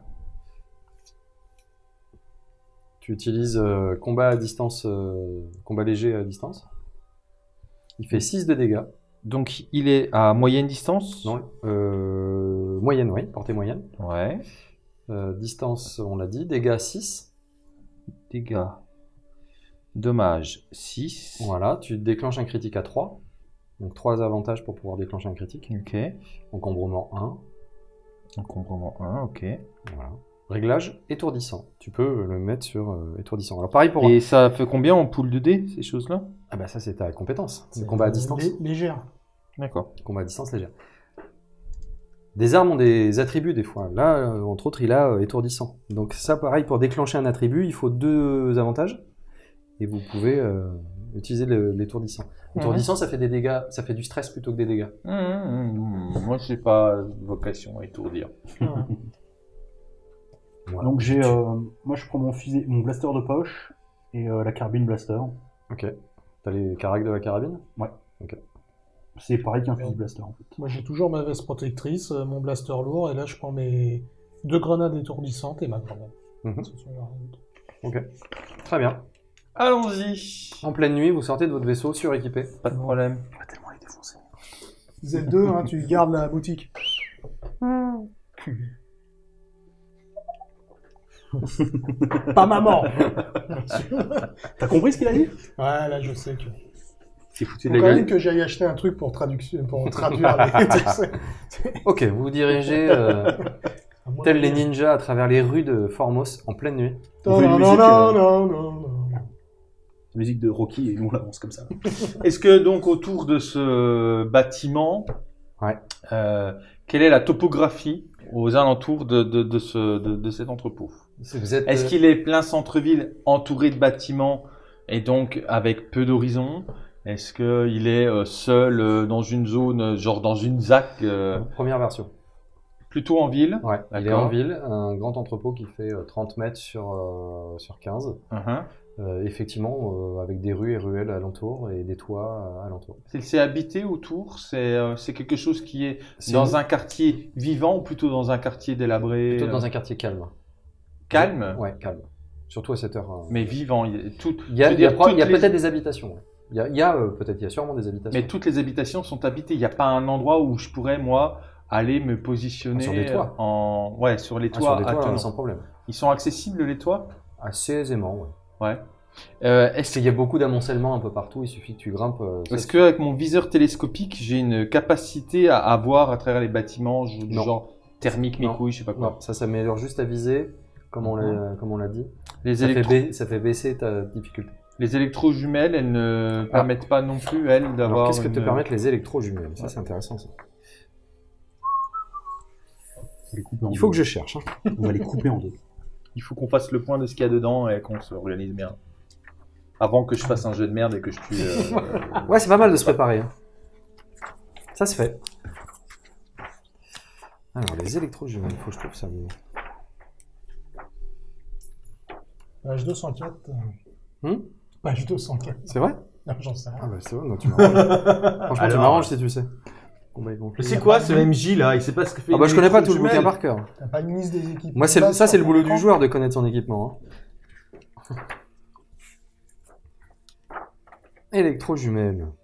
[SPEAKER 1] Tu utilises combat à distance, combat léger à distance. Il fait 6 de dégâts,
[SPEAKER 3] Donc, il est à moyenne distance.
[SPEAKER 1] Non, moyenne, oui, portée moyenne.
[SPEAKER 3] Ouais.
[SPEAKER 1] Distance, on l'a dit. Dégâts 6.
[SPEAKER 3] Dégâts. Dommages 6.
[SPEAKER 1] Voilà, tu déclenches un critique à 3. Donc 3 avantages pour pouvoir déclencher un critique.
[SPEAKER 3] Ok.
[SPEAKER 1] Encombrement 1.
[SPEAKER 3] Encombrement 1, ok.
[SPEAKER 1] Voilà. Réglage étourdissant. Tu peux le mettre sur étourdissant. Alors pareil pour...
[SPEAKER 3] Et ça fait combien en pool de dés, ces choses-là?
[SPEAKER 1] Ah bah ça c'est ta compétence. C'est combat à distance.
[SPEAKER 2] Légère.
[SPEAKER 3] D'accord.
[SPEAKER 1] Combat à distance légère. Des armes ont des attributs des fois. Là, entre autres, il a étourdissant. Donc ça, pareil, pour déclencher un attribut, il faut 2 avantages. Et vous pouvez utiliser l'étourdissant. L'étourdissant, ça fait des dégâts, ça fait du stress plutôt que des dégâts.
[SPEAKER 3] Moi, je n'ai pas vocation à étourdir.
[SPEAKER 1] Voilà.
[SPEAKER 4] Donc moi je prends mon fusil, mon blaster de poche et la carbine blaster.
[SPEAKER 1] Ok. T'as les caracs de la carabine?
[SPEAKER 4] Ouais.
[SPEAKER 1] Ok.
[SPEAKER 4] C'est pareil qu'un fusil blaster en fait.
[SPEAKER 2] Moi, j'ai toujours ma veste protectrice, mon blaster lourd, et là, je prends mes 2 grenades étourdissantes et ma grenade.
[SPEAKER 1] Mhm.
[SPEAKER 2] Ce sont les rien d'autre.
[SPEAKER 1] Ok. Très bien.
[SPEAKER 3] Allons-y.
[SPEAKER 1] En pleine nuit, vous sortez de votre vaisseau suréquipé.
[SPEAKER 3] Pas de problème.
[SPEAKER 4] On va tellement les défoncer.
[SPEAKER 2] Z2, hein, tu gardes la boutique. Pas maman.
[SPEAKER 4] T'as compris ce qu'il a dit?
[SPEAKER 2] Ouais, là, je sais que...
[SPEAKER 3] C'est foutu
[SPEAKER 2] Faut
[SPEAKER 3] de la
[SPEAKER 2] quand même
[SPEAKER 3] gueule.
[SPEAKER 2] que j'aille acheter un truc pour traduire les...
[SPEAKER 1] Ok, vous vous dirigez tels les ninjas à travers les rues de Formos en pleine nuit.
[SPEAKER 4] On fait une
[SPEAKER 2] Non,
[SPEAKER 4] musique,
[SPEAKER 2] non, non, non, non.
[SPEAKER 4] Musique de Rocky et nous on avance comme ça.
[SPEAKER 3] Est-ce que donc autour de ce bâtiment,
[SPEAKER 1] Ouais.
[SPEAKER 3] quelle est la topographie aux alentours de cet entrepôt?
[SPEAKER 1] Vous êtes,
[SPEAKER 3] Est-ce qu'il est plein centre-ville, entouré de bâtiments et donc avec peu d'horizon? Est-ce qu'il est seul dans une zone, genre dans une ZAC,
[SPEAKER 1] première version.
[SPEAKER 3] plutôt en ville?
[SPEAKER 1] Ouais, il est
[SPEAKER 3] D'accord.
[SPEAKER 1] en ville, un grand entrepôt qui fait 30 mètres sur 15.
[SPEAKER 3] Mhm.
[SPEAKER 1] Effectivement, avec des rues et ruelles alentour et des toits alentour.
[SPEAKER 3] C'est habité autour? C'est quelque chose qui est
[SPEAKER 1] C'est
[SPEAKER 3] dans un quartier vivant ou plutôt dans un quartier délabré?
[SPEAKER 1] plutôt dans un quartier calme.
[SPEAKER 3] Calme?
[SPEAKER 1] Ouais, calme. Surtout à cette heure.
[SPEAKER 3] Mais vivant. Tout,
[SPEAKER 1] Il y a,
[SPEAKER 3] je veux
[SPEAKER 1] il y a
[SPEAKER 3] dire,
[SPEAKER 1] pro- il y a
[SPEAKER 3] toutes les-
[SPEAKER 1] peut-être des habitations. Ouais. Il y a peut-être, il y a sûrement des habitations.
[SPEAKER 3] Mais toutes les habitations sont habitées. Il n'y a pas un endroit où je pourrais, moi, aller me positionner
[SPEAKER 1] Sur des toits.
[SPEAKER 3] Ouais, sur les
[SPEAKER 1] Ah,
[SPEAKER 3] toits.
[SPEAKER 1] sur des toits,
[SPEAKER 3] attenants.
[SPEAKER 1] sans problème.
[SPEAKER 3] Ils sont accessibles, les toits?
[SPEAKER 1] Assez aisément, ouais.
[SPEAKER 3] Ouais.
[SPEAKER 1] Parce
[SPEAKER 3] Est-ce
[SPEAKER 1] qu'il y a beaucoup d'amoncellement un peu partout, il suffit que tu grimpes.
[SPEAKER 3] est-ce qu'avec mon viseur télescopique, j'ai une capacité à voir à travers les bâtiments, du
[SPEAKER 1] Non.
[SPEAKER 3] genre thermique, mes
[SPEAKER 1] Non.
[SPEAKER 3] couilles, je sais pas quoi?
[SPEAKER 1] Non, ça s'améliore juste à viser, comme on l'a dit.
[SPEAKER 3] Les,
[SPEAKER 1] Ça
[SPEAKER 3] électro-
[SPEAKER 1] ça fait baisser ta difficulté.
[SPEAKER 3] les électrojumelles, elles ne permettent pas non plus, elles,
[SPEAKER 1] Alors,
[SPEAKER 3] d'avoir.
[SPEAKER 1] qu'est-ce que te
[SPEAKER 3] une-
[SPEAKER 1] permettent les électrojumelles? Ça, c'est intéressant, ça.
[SPEAKER 4] On va les couper en
[SPEAKER 1] Il faut
[SPEAKER 4] deux.
[SPEAKER 1] que je cherche. Hein.
[SPEAKER 4] On va les couper en deux.
[SPEAKER 3] Il faut qu'on fasse le point de ce qu'il y a dedans et qu'on s'organise bien. Avant que je fasse un jeu de merde et que je tue.
[SPEAKER 1] Ouais, c'est pas mal de se préparer. Hein. Ça se fait. Alors, les électrojumelles, il faut que je trouve ça.
[SPEAKER 2] Page 204.
[SPEAKER 1] Hmm
[SPEAKER 2] Page 204.
[SPEAKER 1] C'est vrai?
[SPEAKER 2] Non, j'en sais
[SPEAKER 1] Ah
[SPEAKER 2] rien.
[SPEAKER 1] bah c'est vrai, donc tu m'arranges. Franchement, tu
[SPEAKER 5] Alors,
[SPEAKER 1] m'arranges si tu sais. Combat et conflit.
[SPEAKER 5] C'est quoi ce MJ là? Il sait pas ce que fait.
[SPEAKER 1] Ah bah je connais pas tout le
[SPEAKER 5] jumelle.
[SPEAKER 1] bouquin par cœur.
[SPEAKER 2] T'as pas une liste des équipes.
[SPEAKER 1] Moi, ça c'est le boulot du joueur de connaître son équipement. Hein. Électrojumelles.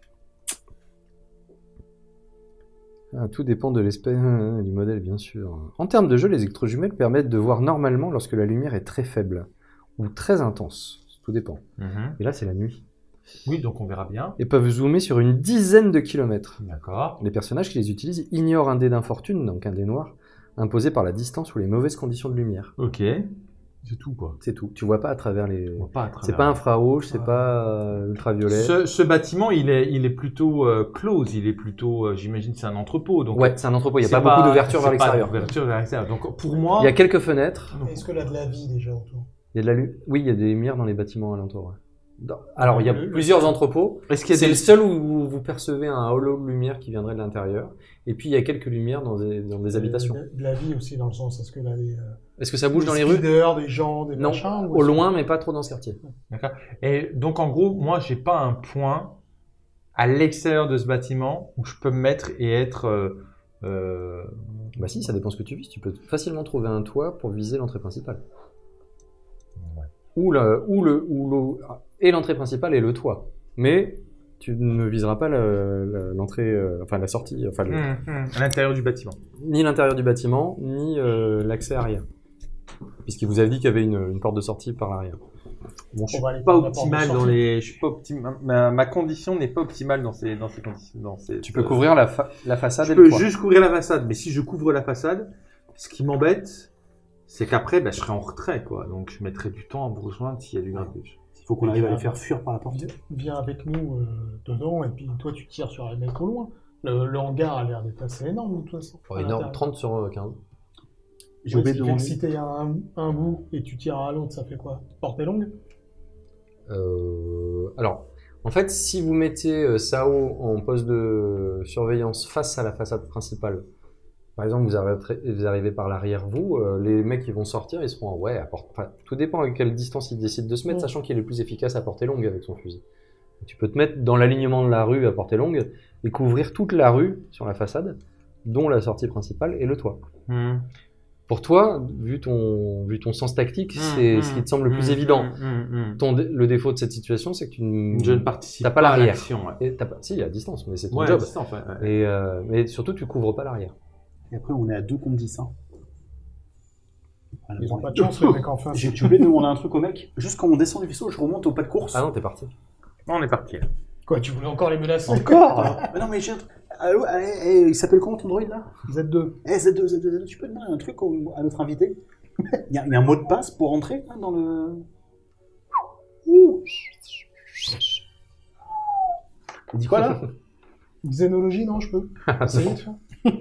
[SPEAKER 1] Ah, tout dépend de l'espèce du modèle, bien sûr. En termes de jeu, les électrojumelles permettent de voir normalement lorsque la lumière est très faible ou très intense. Tout dépend.
[SPEAKER 5] Mhm.
[SPEAKER 1] Et là, c'est la nuit.
[SPEAKER 5] Oui, donc on verra bien.
[SPEAKER 1] Et peuvent zoomer sur une dizaine de kilomètres.
[SPEAKER 5] D'accord.
[SPEAKER 1] Les personnages qui les utilisent ignorent un dé d'infortune, donc un dé noir, imposé par la distance ou les mauvaises conditions de lumière.
[SPEAKER 5] Ok. C'est tout quoi.
[SPEAKER 1] C'est tout. Tu vois pas à travers les...
[SPEAKER 5] On va pas à travers.
[SPEAKER 1] C'est pas infrarouge, c'est pas ultraviolet.
[SPEAKER 5] Ce bâtiment, il est plutôt close. Il est plutôt, j'imagine, c'est un entrepôt. Donc
[SPEAKER 1] Ouais, c'est un entrepôt, il n'y a
[SPEAKER 5] c'est
[SPEAKER 1] pas beaucoup d'ouverture vers
[SPEAKER 5] c'est pas
[SPEAKER 1] l'extérieur.
[SPEAKER 5] d'ouverture vers l'extérieur. Donc pour moi,
[SPEAKER 1] Il y a quelques fenêtres.
[SPEAKER 2] Est-ce que là de la vie déjà autour?
[SPEAKER 1] Il y a de la Oui, il y a des lumières dans les bâtiments alentours. Ouais. Alors, il y a
[SPEAKER 2] Le-
[SPEAKER 1] plusieurs entrepôts.
[SPEAKER 5] est-ce qu'il y a
[SPEAKER 1] C'est
[SPEAKER 5] des
[SPEAKER 1] le seul où vous percevez un halo de lumière qui viendrait de l'intérieur. Et puis, il y a quelques lumières dans des habitations.
[SPEAKER 2] De la vie aussi dans le sens, est-ce que là des
[SPEAKER 1] Est-ce que ça bouge dans les
[SPEAKER 2] des
[SPEAKER 1] rues?
[SPEAKER 2] speeders, des gens, des
[SPEAKER 1] Non,
[SPEAKER 2] machins ou
[SPEAKER 1] au
[SPEAKER 2] est-ce que-
[SPEAKER 1] loin, mais pas trop dans ce quartier.
[SPEAKER 5] Et donc en gros, moi, j'ai pas un point à l'extérieur de ce bâtiment où je peux me mettre et être.
[SPEAKER 1] Bah si, ça dépend ce que tu vises. Tu peux facilement trouver un toit pour viser l'entrée principale.
[SPEAKER 5] Ouais.
[SPEAKER 1] Et l'entrée principale et le toit. Mais tu ne viseras pas l'entrée, enfin la sortie, enfin
[SPEAKER 5] À l'intérieur du bâtiment.
[SPEAKER 1] ni l'intérieur du bâtiment, ni l'accès arrière. Puisqu'il vous a dit qu'il y avait une porte de sortie par l'arrière.
[SPEAKER 5] Bon, je
[SPEAKER 2] On va aller
[SPEAKER 5] suis pas
[SPEAKER 2] prendre la porte de
[SPEAKER 5] optimal dans
[SPEAKER 2] sortie.
[SPEAKER 5] les. Je suis pas optimal. Ma condition n'est pas optimale dans ces conditions.
[SPEAKER 1] Tu peux couvrir la façade
[SPEAKER 5] Je
[SPEAKER 1] et le
[SPEAKER 5] peux
[SPEAKER 1] toit.
[SPEAKER 5] juste couvrir la façade, mais si je couvre la façade, ce qui m'embête, c'est qu'après, je serai en retrait, quoi. Donc, je mettrai du temps à me rejoindre s'il y a du grappage.
[SPEAKER 4] Il faut qu'on arrive à les faire fuir par la porte.
[SPEAKER 2] Viens avec nous dedans, et puis toi, tu tires sur les mecs au loin. Le hangar a l'air d'être assez énorme, de toute façon.
[SPEAKER 1] Oh, énorme, 30 sur 15.
[SPEAKER 4] J'ai oublié de demander.
[SPEAKER 2] Si t'es un bout et tu tires à l'autre, ça fait quoi? Portée longue?
[SPEAKER 1] Alors, en fait, si vous mettez Sao en poste de surveillance face à la façade principale, par exemple, vous arrivez par l'arrière, les mecs qui vont sortir, ils seront à portée. Enfin, tout dépend à quelle distance ils décident de se mettre, sachant qu'il est le plus efficace à portée longue avec son fusil. Tu peux te mettre dans l'alignement de la rue à portée longue et couvrir toute la rue sur la façade, dont la sortie principale et le toit. Pour toi, vu ton sens tactique, c'est ce qui te semble le plus évident. Le défaut de cette situation, c'est que
[SPEAKER 5] Je ne participe
[SPEAKER 1] t'as pas l'arrière.
[SPEAKER 5] l'action. Ouais.
[SPEAKER 1] Si, il y a distance, mais c'est ton
[SPEAKER 5] Ouais,
[SPEAKER 1] job.
[SPEAKER 5] c'est ça, en fait, ouais.
[SPEAKER 1] Mais surtout, tu couvres pas l'arrière.
[SPEAKER 4] Et après, on est à 2 contre 10. Hein. Voilà,
[SPEAKER 2] Ils
[SPEAKER 4] bon,
[SPEAKER 2] ont pas de chance, les mecs en face.
[SPEAKER 4] J'ai oublié de demander un truc au mec. Juste quand on descend du vaisseau, je remonte au pas de course.
[SPEAKER 1] Ah non, t'es parti.
[SPEAKER 5] On est parti.
[SPEAKER 2] Quoi, tu voulais encore les menacer?
[SPEAKER 4] Encore Mais non, mais j'ai un truc. Allô, il s'appelle comment ton droïde là?
[SPEAKER 2] Z2.
[SPEAKER 4] Z2, tu peux demander un truc à notre invité? Il y a un mot de passe pour rentrer là, dans le. Il dit quoi là?
[SPEAKER 2] Xénologie, non, je peux. Essayer de faire.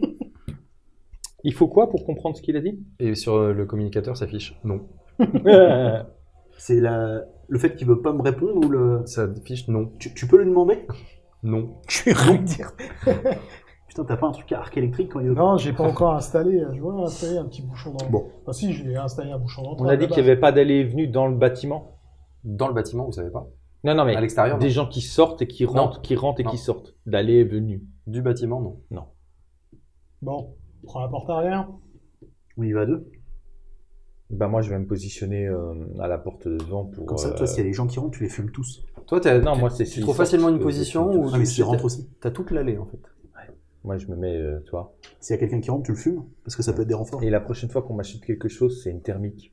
[SPEAKER 5] Il faut quoi pour comprendre ce qu'il a dit?
[SPEAKER 1] Et sur le communicateur, ça affiche non.
[SPEAKER 4] C'est le fait qu'il veut pas me répondre ou le.
[SPEAKER 1] Ça affiche non.
[SPEAKER 4] Tu peux lui demander?
[SPEAKER 1] Non.
[SPEAKER 2] Je vais rien dire.
[SPEAKER 4] Putain, t'as pas un truc à arc électrique quand il veut.
[SPEAKER 2] Non, j'ai pas encore installé. Je voudrais installer un petit bouchon d'entrée.
[SPEAKER 4] Bon.
[SPEAKER 2] Ah si, j'ai installé un bouchon d'entrée.
[SPEAKER 5] On a dit qu'il n'y avait pas d'aller et venue dans le bâtiment.
[SPEAKER 1] Dans le bâtiment, vous savez pas.
[SPEAKER 5] Non, mais
[SPEAKER 1] À l'extérieur,
[SPEAKER 5] des
[SPEAKER 1] non.
[SPEAKER 5] gens qui sortent et qui rentrent, et
[SPEAKER 1] Non.
[SPEAKER 5] qui sortent. D'aller et venue.
[SPEAKER 1] Du bâtiment, non.
[SPEAKER 2] Bon, on prend la porte arrière.
[SPEAKER 4] On y va à 2.
[SPEAKER 5] Moi, je vais me positionner à la porte de devant pour.
[SPEAKER 4] Comme ça, toi, s'il y a des gens qui rentrent, tu les fumes tous.
[SPEAKER 1] Toi, tu trouves facilement une position où
[SPEAKER 4] Ah, mais s'ils rentrent aussi.
[SPEAKER 1] t'as toute l'allée, en fait.
[SPEAKER 5] Moi, je me mets, toi.
[SPEAKER 4] S'il y a quelqu'un qui rentre, tu le fumes. Parce que ça peut être des renforts.
[SPEAKER 5] Et la prochaine fois qu'on m'achète quelque chose, c'est une thermique.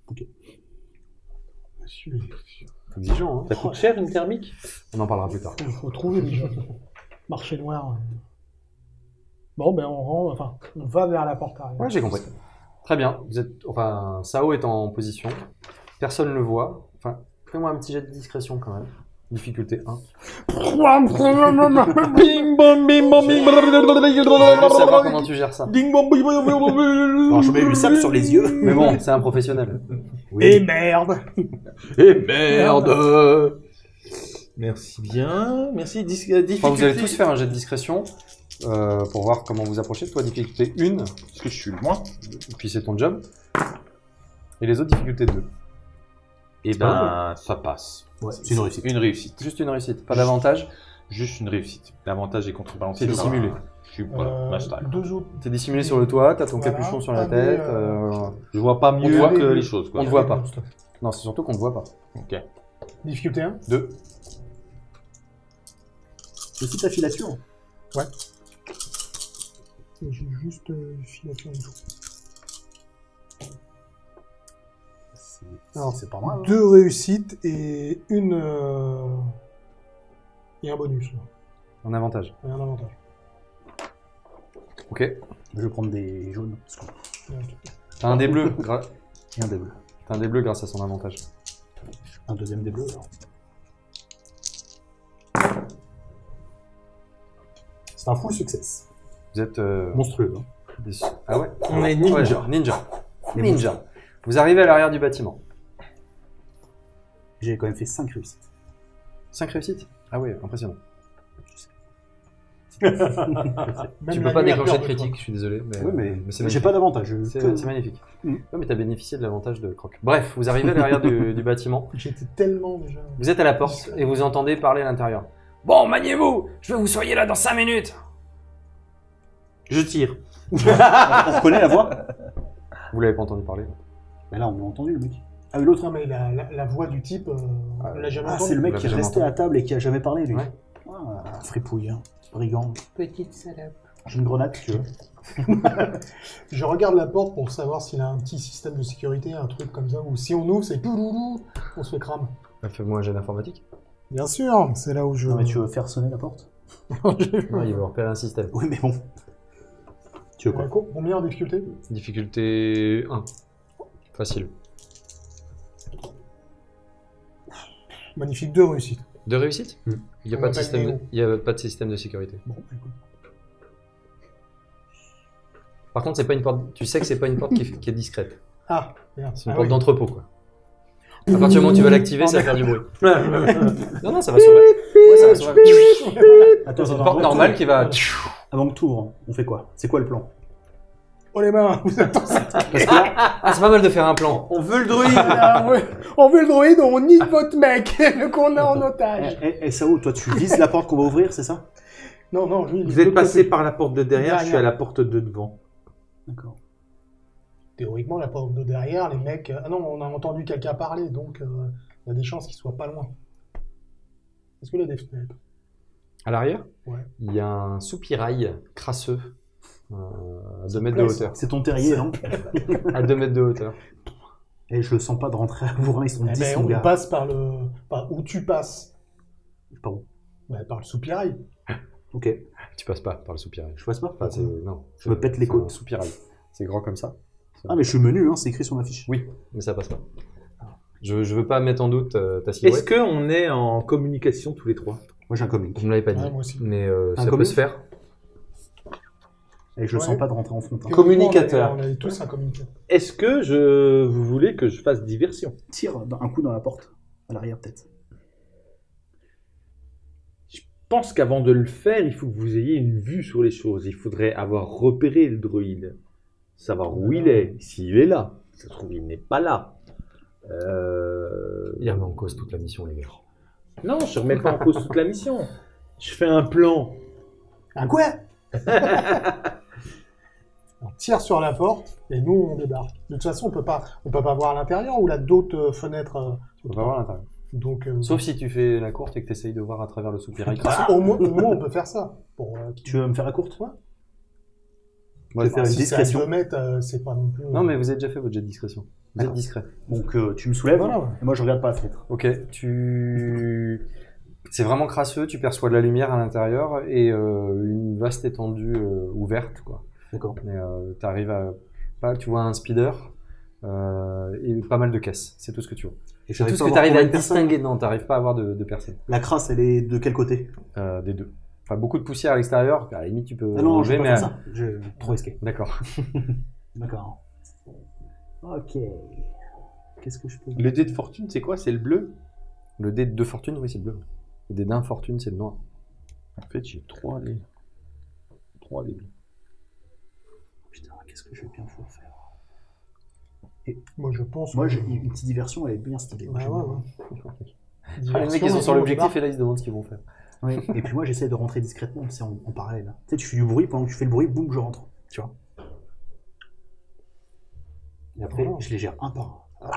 [SPEAKER 1] Exigeant, hein.
[SPEAKER 5] Ça coûte cher une thermique?
[SPEAKER 1] On en parlera plus tard.
[SPEAKER 2] Il faut trouver déjà. Marché noir. Bon, ben on va vers la porte arrière.
[SPEAKER 1] Ouais, j'ai compris. Très bien. Sao est en position. Personne ne le voit. Enfin, fais-moi un petit jet de discrétion quand même. Difficulté 1.
[SPEAKER 5] Bing bong, bing bong, bing
[SPEAKER 1] Je veux savoir comment tu gères ça.
[SPEAKER 5] Ding bong, bing bong, bing bong.
[SPEAKER 4] Alors, je mets une sape sur les yeux.
[SPEAKER 1] Mais bon, c'est un professionnel.
[SPEAKER 2] Et merde.
[SPEAKER 5] Et merde! Merci bien. Merci.
[SPEAKER 1] Enfin, vous allez tous faire un jet de discrétion pour voir comment vous approchez. Toi, difficulté 1,
[SPEAKER 5] Parce que je suis loin.
[SPEAKER 1] et puis c'est ton job. Et les autres, difficulté 2.
[SPEAKER 5] Et ça passe.
[SPEAKER 4] Ouais, c'est une réussite.
[SPEAKER 5] Une réussite.
[SPEAKER 1] Juste une réussite, pas d'avantage.
[SPEAKER 5] Juste une réussite. L'avantage est contrebalancé.
[SPEAKER 1] C'est dissimulé.
[SPEAKER 5] Je suis, voilà, ma style.
[SPEAKER 2] 2 autres.
[SPEAKER 1] T'es dissimulé sur le toit, t'as ton
[SPEAKER 2] Voilà.
[SPEAKER 1] capuchon sur la
[SPEAKER 2] Ah, mais,
[SPEAKER 1] tête.
[SPEAKER 5] Je vois pas mieux
[SPEAKER 1] voit.
[SPEAKER 5] que les choses, quoi.
[SPEAKER 1] On ne voit pas. Non, c'est surtout qu'on ne voit pas.
[SPEAKER 5] Ok.
[SPEAKER 2] Difficulté 1.
[SPEAKER 1] 2.
[SPEAKER 4] Aussi ta filature.
[SPEAKER 2] J'ai juste filature en dessous. Alors,
[SPEAKER 4] C'est pas mal.
[SPEAKER 2] 2 réussites et une. Et un bonus. Là.
[SPEAKER 1] Un avantage.
[SPEAKER 2] Et un avantage.
[SPEAKER 1] Ok.
[SPEAKER 4] Je vais prendre des jaunes.
[SPEAKER 1] T'as un dé bleu.
[SPEAKER 4] Et un des bleus.
[SPEAKER 1] T'as un dé bleu grâce à son avantage.
[SPEAKER 4] Un deuxième des bleus. Alors. C'est un full success.
[SPEAKER 1] Vous êtes
[SPEAKER 4] Monstrueux. Hein.
[SPEAKER 1] déçus. Ah ouais.
[SPEAKER 5] On est ninja.
[SPEAKER 1] Ouais, ninja. Vous arrivez à l'arrière du bâtiment.
[SPEAKER 4] J'ai quand même fait 5 réussites.
[SPEAKER 1] 5 réussites. Ah ouais, impressionnant.
[SPEAKER 2] Même
[SPEAKER 1] Tu
[SPEAKER 2] la
[SPEAKER 1] peux pas
[SPEAKER 2] nuit, elle
[SPEAKER 1] déclencher de
[SPEAKER 2] pleure,
[SPEAKER 1] critique, je suis désolé. Mais,
[SPEAKER 4] Oui, mais
[SPEAKER 1] c'est
[SPEAKER 4] j'ai
[SPEAKER 1] magnifique.
[SPEAKER 4] pas d'avantage.
[SPEAKER 1] C'est magnifique.
[SPEAKER 4] Mm.
[SPEAKER 1] Ouais, mais t'as bénéficié de l'avantage de Croc. Bref, vous arrivez à l'arrière du bâtiment.
[SPEAKER 2] J'étais tellement déjà.
[SPEAKER 1] Vous êtes à la porte et vous entendez parler à l'intérieur. Bon, maniez-vous. Je veux que vous soyez là dans 5 minutes.
[SPEAKER 5] Je tire.
[SPEAKER 4] On reconnaît la voix?
[SPEAKER 1] Vous l'avez pas entendu parler.
[SPEAKER 4] Mais là, on l'a entendu, le mec. Ah oui, l'autre.
[SPEAKER 2] Non, mais la voix du type, on l'a jamais
[SPEAKER 4] Ah,
[SPEAKER 2] entendu.
[SPEAKER 4] c'est le mec
[SPEAKER 1] Vous
[SPEAKER 4] qui est
[SPEAKER 1] l'avez
[SPEAKER 4] resté
[SPEAKER 1] jamais
[SPEAKER 4] à table et qui a jamais parlé, lui.
[SPEAKER 1] Ouais.
[SPEAKER 4] Ah, Fripouille, hein. Brigand.
[SPEAKER 7] Petite salope.
[SPEAKER 4] J'ai une grenade, si tu veux.
[SPEAKER 2] Je regarde la porte pour savoir s'il a un petit système de sécurité, un truc comme ça, ou si on ouvre, c'est touloulou, on se fait crame.
[SPEAKER 1] Fais-moi un jet d'informatique.
[SPEAKER 2] Bien sûr, c'est là où je...
[SPEAKER 4] Non, mais tu veux faire sonner la porte?
[SPEAKER 1] Non, il veut repérer un système.
[SPEAKER 4] Oui, mais bon. Tu veux quoi?
[SPEAKER 2] Combien en difficulté?
[SPEAKER 1] Difficulté 1. Facile.
[SPEAKER 2] Magnifique, 2 réussites.
[SPEAKER 1] De réussite.
[SPEAKER 4] Mm.
[SPEAKER 1] Il n'y a,
[SPEAKER 2] On
[SPEAKER 1] pas de
[SPEAKER 2] m'appelle
[SPEAKER 1] système de-
[SPEAKER 2] Néo.
[SPEAKER 1] il y a pas de système de sécurité.
[SPEAKER 2] Bon, écoute.
[SPEAKER 1] Par contre, c'est pas une porte. Tu sais que c'est pas une porte qui est discrète.
[SPEAKER 2] Ah, merde.
[SPEAKER 1] C'est une
[SPEAKER 2] Ah
[SPEAKER 1] porte
[SPEAKER 2] oui.
[SPEAKER 1] d'entrepôt, quoi. À partir du moment où tu vas l'activer,
[SPEAKER 2] Oh,
[SPEAKER 1] ça va faire du bruit. Non, non, ça va s'ouvrir. Ouais, ça va s'ouvrir.
[SPEAKER 4] Attends,
[SPEAKER 1] C'est une
[SPEAKER 4] attends,
[SPEAKER 1] porte
[SPEAKER 4] avant
[SPEAKER 1] normale
[SPEAKER 4] que
[SPEAKER 1] qui va.
[SPEAKER 4] Avant que tu ouvres, on fait quoi? C'est quoi le plan?
[SPEAKER 2] Oh les mains.
[SPEAKER 1] Parce que là, ah, c'est pas mal de faire un plan.
[SPEAKER 3] On veut le druide.
[SPEAKER 2] Ah, ouais. On veut le droïde, on nique votre mec qu'on a en otage.
[SPEAKER 4] Sao, toi, tu vises la porte qu'on va ouvrir, c'est ça?
[SPEAKER 2] Non, non, lui, il est
[SPEAKER 3] Vous
[SPEAKER 2] de
[SPEAKER 3] êtes
[SPEAKER 2] l'autre
[SPEAKER 3] passé
[SPEAKER 2] côté.
[SPEAKER 3] par la porte de derrière, je suis à la porte de devant.
[SPEAKER 4] D'accord.
[SPEAKER 2] Théoriquement, la porte de derrière, les mecs... Ah non, on a entendu quelqu'un parler, donc il y a des chances qu'ils soient pas loin. Est-ce qu'il y a des fenêtres?
[SPEAKER 1] À l'arrière,
[SPEAKER 2] Ouais.
[SPEAKER 1] il y a un soupirail crasseux à 2 mètres de
[SPEAKER 2] plaît,
[SPEAKER 1] hauteur.
[SPEAKER 4] C'est ton terrier, non?
[SPEAKER 1] À 2 mètres de hauteur.
[SPEAKER 4] Et je le sens pas de rentrer à Bourrin, ils sont
[SPEAKER 2] Eh
[SPEAKER 4] 10,
[SPEAKER 2] ben,
[SPEAKER 4] mon
[SPEAKER 2] on
[SPEAKER 4] gars.
[SPEAKER 2] passe par le... Par où tu passes?
[SPEAKER 4] Par où?
[SPEAKER 2] Bah, par le soupirail.
[SPEAKER 4] Ok.
[SPEAKER 1] Tu passes pas par le soupirail.
[SPEAKER 4] Je passe pas?
[SPEAKER 1] Enfin, c'est... Non.
[SPEAKER 4] Je me pète les
[SPEAKER 1] C'est
[SPEAKER 4] côtes.
[SPEAKER 1] un soupirail. C'est grand comme ça.
[SPEAKER 4] Ah, mais je suis menu, hein, c'est écrit sur ma fiche.
[SPEAKER 1] Oui, mais ça passe pas. Je veux pas mettre en doute ta
[SPEAKER 3] Est-ce
[SPEAKER 1] silhouette.
[SPEAKER 3] qu'on est en communication tous les trois?
[SPEAKER 4] Moi, j'ai un communique.
[SPEAKER 1] Vous me l'avez pas dit.
[SPEAKER 2] Ouais, moi aussi.
[SPEAKER 1] Mais ça peut
[SPEAKER 4] commun
[SPEAKER 1] se faire.
[SPEAKER 4] Et je le
[SPEAKER 2] Ouais.
[SPEAKER 4] sens pas de rentrer en front. hein.
[SPEAKER 3] Communicateur.
[SPEAKER 2] On avait tous un communicateur.
[SPEAKER 3] Est-ce que vous voulez que je fasse diversion?
[SPEAKER 4] Tire un coup dans la porte. À l'arrière, peut-être.
[SPEAKER 3] Je pense qu'avant de le faire, il faut que vous ayez une vue sur les choses. Il faudrait avoir repéré le droïde. Savoir où il est, s'il est là. Ça se trouve, il n'est pas là.
[SPEAKER 1] Il remet en cause toute la mission, les gars.
[SPEAKER 3] Non, je ne remets pas en cause toute la mission. Je fais un plan.
[SPEAKER 2] Un quoi? On tire sur la porte et nous on débarque. De toute façon, on peut pas voir à l'intérieur ou là d'autres fenêtres.
[SPEAKER 1] On va voir l'intérieur.
[SPEAKER 2] Donc,
[SPEAKER 1] Sauf si tu fais la courte et que tu essayes de voir à travers le soupirail.
[SPEAKER 2] au moins on peut faire ça. Pour,
[SPEAKER 4] Tu veux me faire la courte?
[SPEAKER 2] Ouais.
[SPEAKER 1] Moi,
[SPEAKER 4] je vais faire une
[SPEAKER 2] si c'est à
[SPEAKER 4] discrétion.
[SPEAKER 2] 2 mètres, c'est pas non plus.
[SPEAKER 1] Non, mais vous avez déjà fait votre jet de discrétion. Vous êtes
[SPEAKER 4] D'accord.
[SPEAKER 1] discret.
[SPEAKER 4] Donc, tu me soulèves,
[SPEAKER 2] Voilà, ouais.
[SPEAKER 4] et moi, je regarde pas la fenêtre.
[SPEAKER 1] Ok, c'est vraiment crasseux, tu perçois de la lumière à l'intérieur et une vaste étendue ouverte, quoi.
[SPEAKER 4] D'accord.
[SPEAKER 1] Mais t'arrives à... tu vois un speeder et pas mal de caisses, c'est tout ce que tu vois.
[SPEAKER 4] Et
[SPEAKER 1] C'est tout ce
[SPEAKER 4] pas
[SPEAKER 1] que
[SPEAKER 4] voir
[SPEAKER 1] t'arrives
[SPEAKER 4] combien
[SPEAKER 1] à
[SPEAKER 4] de personnes.
[SPEAKER 1] distinguer, non, t'arrives pas à voir de personnes.
[SPEAKER 4] La crasse, elle est de quel côté?
[SPEAKER 1] Des deux. Enfin, beaucoup de poussière à l'extérieur, à la limite tu peux
[SPEAKER 4] Ah non, je
[SPEAKER 1] enlever,
[SPEAKER 4] vais pas
[SPEAKER 1] mais...
[SPEAKER 4] faire ça. Trop risqué.
[SPEAKER 1] D'accord.
[SPEAKER 4] D'accord. Ok. Qu'est-ce que je peux...
[SPEAKER 3] Le dé de fortune, c'est quoi? C'est le bleu?
[SPEAKER 1] Le dé de fortune, oui, c'est le bleu. Le dé d'infortune, c'est le noir.
[SPEAKER 3] En fait, j'ai 3 dés. 3 dés bleus.
[SPEAKER 4] Putain, qu'est-ce que je vais bien pouvoir faire?
[SPEAKER 2] Moi je pense.
[SPEAKER 4] Moi,
[SPEAKER 2] que-
[SPEAKER 4] j'ai une petite diversion, elle est bien stylée.
[SPEAKER 2] Bah,
[SPEAKER 4] J'aime
[SPEAKER 2] ouais,
[SPEAKER 4] bien.
[SPEAKER 2] ouais.
[SPEAKER 1] Ah, les mecs, ils sont sur l'objectif et là, ils se demandent ce qu'ils vont faire.
[SPEAKER 4] Oui. Et puis moi, j'essaie de rentrer discrètement, c'est en parallèle. Tu sais, tu fais du bruit, pendant que tu fais le bruit, boum, je rentre. Tu vois? Et après, je les gère un par un.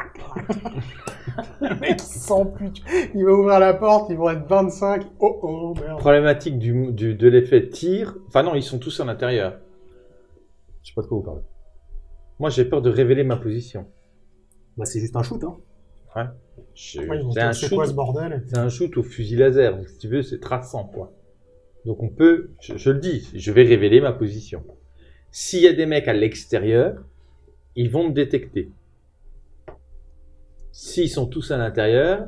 [SPEAKER 2] Le mec il sent plus. Il va ouvrir la porte, ils vont être 25. Oh oh, merde.
[SPEAKER 3] Problématique de l'effet tir. Enfin non, ils sont tous à l'intérieur.
[SPEAKER 1] Je sais pas de quoi vous parlez.
[SPEAKER 3] Moi, j'ai peur de révéler ma position.
[SPEAKER 4] Bah, c'est juste un shoot, hein.
[SPEAKER 3] Ouais.
[SPEAKER 2] Ouais, ils vont
[SPEAKER 3] C'est
[SPEAKER 2] dire,
[SPEAKER 3] un
[SPEAKER 2] c'est quoi ce
[SPEAKER 3] shoot.
[SPEAKER 2] bordel?
[SPEAKER 3] C'est un shoot au fusil laser. Donc, si tu veux, c'est traçant, quoi. Donc on peut, je le dis, je vais révéler ma position. S'il y a des mecs à l'extérieur, ils vont me détecter. S'ils sont tous à l'intérieur,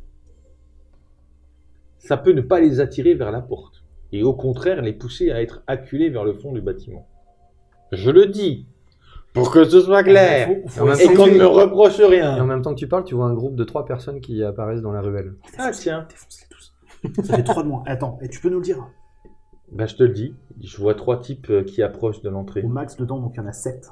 [SPEAKER 3] ça peut ne pas les attirer vers la porte. Et au contraire, les pousser à être acculés vers le fond du bâtiment. Je le dis, pour que ce soit clair,
[SPEAKER 2] Faut
[SPEAKER 3] et qu'on ne me reproche
[SPEAKER 1] Et en
[SPEAKER 3] rien.
[SPEAKER 1] même temps que tu parles, tu vois un groupe de 3 personnes qui apparaissent dans la ruelle.
[SPEAKER 3] Ah tiens,
[SPEAKER 4] Défonce-les tous. Ça fait 3 de moins. Attends, et tu peux nous le dire?
[SPEAKER 3] ben, je te le dis, je vois 3 types qui approchent de l'entrée.
[SPEAKER 4] Au max dedans, donc il y en a 7.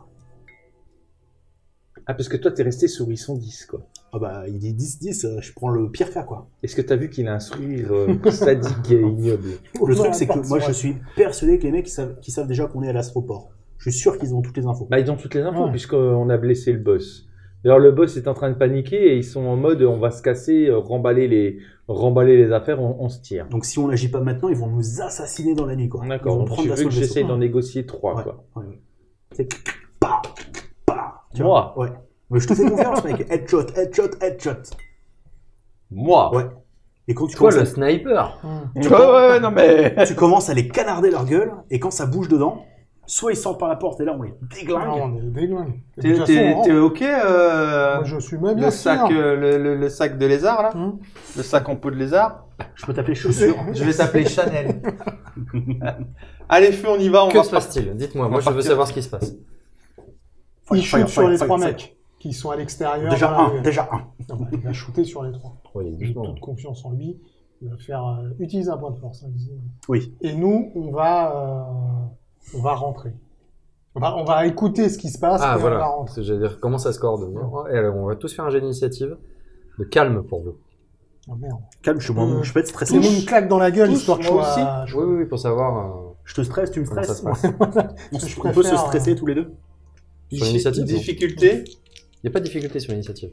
[SPEAKER 3] Ah, parce que toi, t'es resté sur ils sont 10, quoi.
[SPEAKER 4] Ah bah, il dit 10-10, je prends le pire cas, quoi.
[SPEAKER 3] Est-ce que t'as vu qu'il a un sourire sadique et ignoble?
[SPEAKER 4] Le truc, c'est que
[SPEAKER 2] porte,
[SPEAKER 4] moi,
[SPEAKER 2] c'est
[SPEAKER 4] je
[SPEAKER 2] vrai.
[SPEAKER 4] suis persuadé que les mecs, qui savent déjà qu'on est à l'astroport. Je suis sûr qu'ils ont toutes les infos.
[SPEAKER 3] Bah, ils ont toutes les infos,
[SPEAKER 2] Ouais.
[SPEAKER 3] puisqu'on a blessé le boss. Alors le boss est en train de paniquer et ils sont en mode on va se casser, remballer les affaires, on se tire.
[SPEAKER 4] Donc si on n'agit pas maintenant, ils vont nous assassiner dans la nuit, quoi.
[SPEAKER 3] D'accord,
[SPEAKER 4] Ils vont
[SPEAKER 3] donc tu
[SPEAKER 4] prendre
[SPEAKER 3] veux
[SPEAKER 4] l'assaut
[SPEAKER 3] que
[SPEAKER 4] le
[SPEAKER 3] j'essaye
[SPEAKER 4] vaisseau.
[SPEAKER 3] d'en négocier 3
[SPEAKER 4] Ouais,
[SPEAKER 3] quoi.
[SPEAKER 4] ouais, ouais. C'est pa, pa. Tu
[SPEAKER 3] Moi
[SPEAKER 4] vois. Ouais. Mais je te fais confiance, mec. Headshot, headshot, headshot.
[SPEAKER 3] Moi
[SPEAKER 4] Ouais. Et quand tu
[SPEAKER 1] Toi,
[SPEAKER 4] commences,
[SPEAKER 1] le sniper.
[SPEAKER 3] Ouais, non mais...
[SPEAKER 4] tu commences à les canarder leur gueule, et quand ça bouge dedans, soit ils sortent par la porte et là on les déglingue.
[SPEAKER 2] Non, on est déglingue. De
[SPEAKER 3] T'es
[SPEAKER 2] toute façon, on rentre.
[SPEAKER 3] ok
[SPEAKER 2] Moi, je suis même bien
[SPEAKER 3] le
[SPEAKER 2] sûr.
[SPEAKER 3] sac, le sac de lézard là,
[SPEAKER 2] Hum.
[SPEAKER 3] le sac en peau de lézard.
[SPEAKER 4] Je peux t'appeler chaussure.
[SPEAKER 3] Je vais t'appeler Chanel. Allez feu, on y va, on
[SPEAKER 1] Que
[SPEAKER 3] va
[SPEAKER 1] se passe-t-il? Dites-moi,
[SPEAKER 3] on
[SPEAKER 1] moi
[SPEAKER 3] va
[SPEAKER 1] je veux
[SPEAKER 3] partir.
[SPEAKER 1] savoir ce qui se passe.
[SPEAKER 2] Il
[SPEAKER 4] Fire,
[SPEAKER 2] shoot sur les
[SPEAKER 4] fire,
[SPEAKER 2] 3
[SPEAKER 4] fire.
[SPEAKER 2] mecs qui sont à l'extérieur.
[SPEAKER 4] Déjà
[SPEAKER 2] dans la
[SPEAKER 4] un,
[SPEAKER 2] rue.
[SPEAKER 4] déjà un.
[SPEAKER 2] Non, bah, il va shooter sur les 3.
[SPEAKER 1] Oui,
[SPEAKER 2] J'ai
[SPEAKER 1] doucement.
[SPEAKER 2] toute confiance en lui. Il va faire utiliser un point de force. Hein, disons.
[SPEAKER 4] Oui.
[SPEAKER 2] Et nous, on va rentrer. On va écouter ce qui se passe
[SPEAKER 1] Ah
[SPEAKER 2] et on va
[SPEAKER 1] voilà,
[SPEAKER 2] rentrer.
[SPEAKER 1] j'allais dire comment ça se coordonne. Et alors, on va tous faire un jet d'initiative. De calme pour vous.
[SPEAKER 2] Oh, merde.
[SPEAKER 4] Calme, je peux être stressé.
[SPEAKER 2] C'est une claque dans la gueule,
[SPEAKER 3] Touche,
[SPEAKER 2] histoire que je
[SPEAKER 3] moi
[SPEAKER 2] sois...
[SPEAKER 1] Oui, oui, oui, pour savoir
[SPEAKER 4] Je te stresse, tu me
[SPEAKER 1] comment ça
[SPEAKER 4] stresses.
[SPEAKER 1] se passe.
[SPEAKER 4] On,
[SPEAKER 2] Je
[SPEAKER 4] on peut se
[SPEAKER 2] préfère,
[SPEAKER 4] stresser tous les deux.
[SPEAKER 1] Sur l'initiative, non.
[SPEAKER 3] Difficulté
[SPEAKER 1] Il n'y a pas de difficulté sur l'initiative.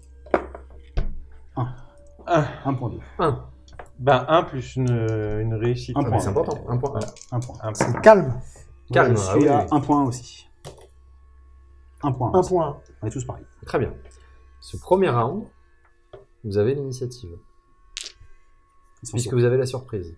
[SPEAKER 4] 1 point 2.
[SPEAKER 1] 1.
[SPEAKER 3] Ben 1 plus une réussite.
[SPEAKER 4] Un
[SPEAKER 1] Ah,
[SPEAKER 4] point.
[SPEAKER 1] mais c'est important. 1 point.
[SPEAKER 4] Voilà, 1 point.
[SPEAKER 3] Un point.
[SPEAKER 2] Calme.
[SPEAKER 1] Calme,
[SPEAKER 4] Je
[SPEAKER 1] ah
[SPEAKER 4] suis
[SPEAKER 1] oui,
[SPEAKER 4] à
[SPEAKER 1] oui.
[SPEAKER 4] 1 point aussi. 1 point.
[SPEAKER 2] 1 point.
[SPEAKER 4] On est tous pareils.
[SPEAKER 1] Très bien. Ce premier round, vous avez l'initiative.
[SPEAKER 4] Ils sont
[SPEAKER 1] Puisque
[SPEAKER 4] sûrs.
[SPEAKER 1] vous avez la surprise.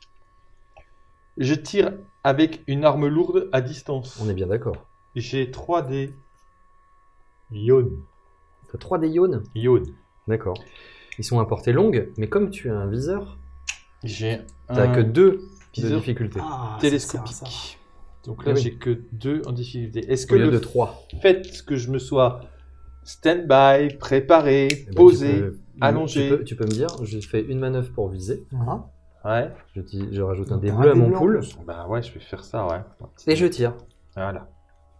[SPEAKER 3] Je tire avec une arme lourde à distance.
[SPEAKER 1] On est bien d'accord.
[SPEAKER 3] J'ai 3 dés. Ion.
[SPEAKER 1] T'as 3 des iones.
[SPEAKER 3] Ion.
[SPEAKER 1] D'accord. Ils sont à portée longue, mais comme tu as un viseur,
[SPEAKER 3] J'ai
[SPEAKER 1] t'as
[SPEAKER 3] un
[SPEAKER 1] que 2 de
[SPEAKER 3] viseur
[SPEAKER 1] difficulté.
[SPEAKER 4] Ah,
[SPEAKER 3] télescopique.
[SPEAKER 4] ça sert à ça.
[SPEAKER 3] Donc là,
[SPEAKER 1] Eh oui.
[SPEAKER 3] j'ai que 2 en difficulté. Est-ce
[SPEAKER 1] Au
[SPEAKER 3] que
[SPEAKER 1] lieu
[SPEAKER 3] le
[SPEAKER 1] de 3.
[SPEAKER 3] fait que je me sois stand-by, préparé, posé, allongé...
[SPEAKER 1] Tu peux me dire, je fais une manœuvre pour viser.
[SPEAKER 2] Voilà.
[SPEAKER 3] Ouais.
[SPEAKER 1] Je rajoute un dé
[SPEAKER 2] Un
[SPEAKER 1] bleu à
[SPEAKER 2] dé
[SPEAKER 1] mon
[SPEAKER 2] bleu en
[SPEAKER 1] pool.
[SPEAKER 2] plus.
[SPEAKER 3] Bah ouais, je vais faire ça, ouais.
[SPEAKER 1] Et je tire.
[SPEAKER 3] Voilà.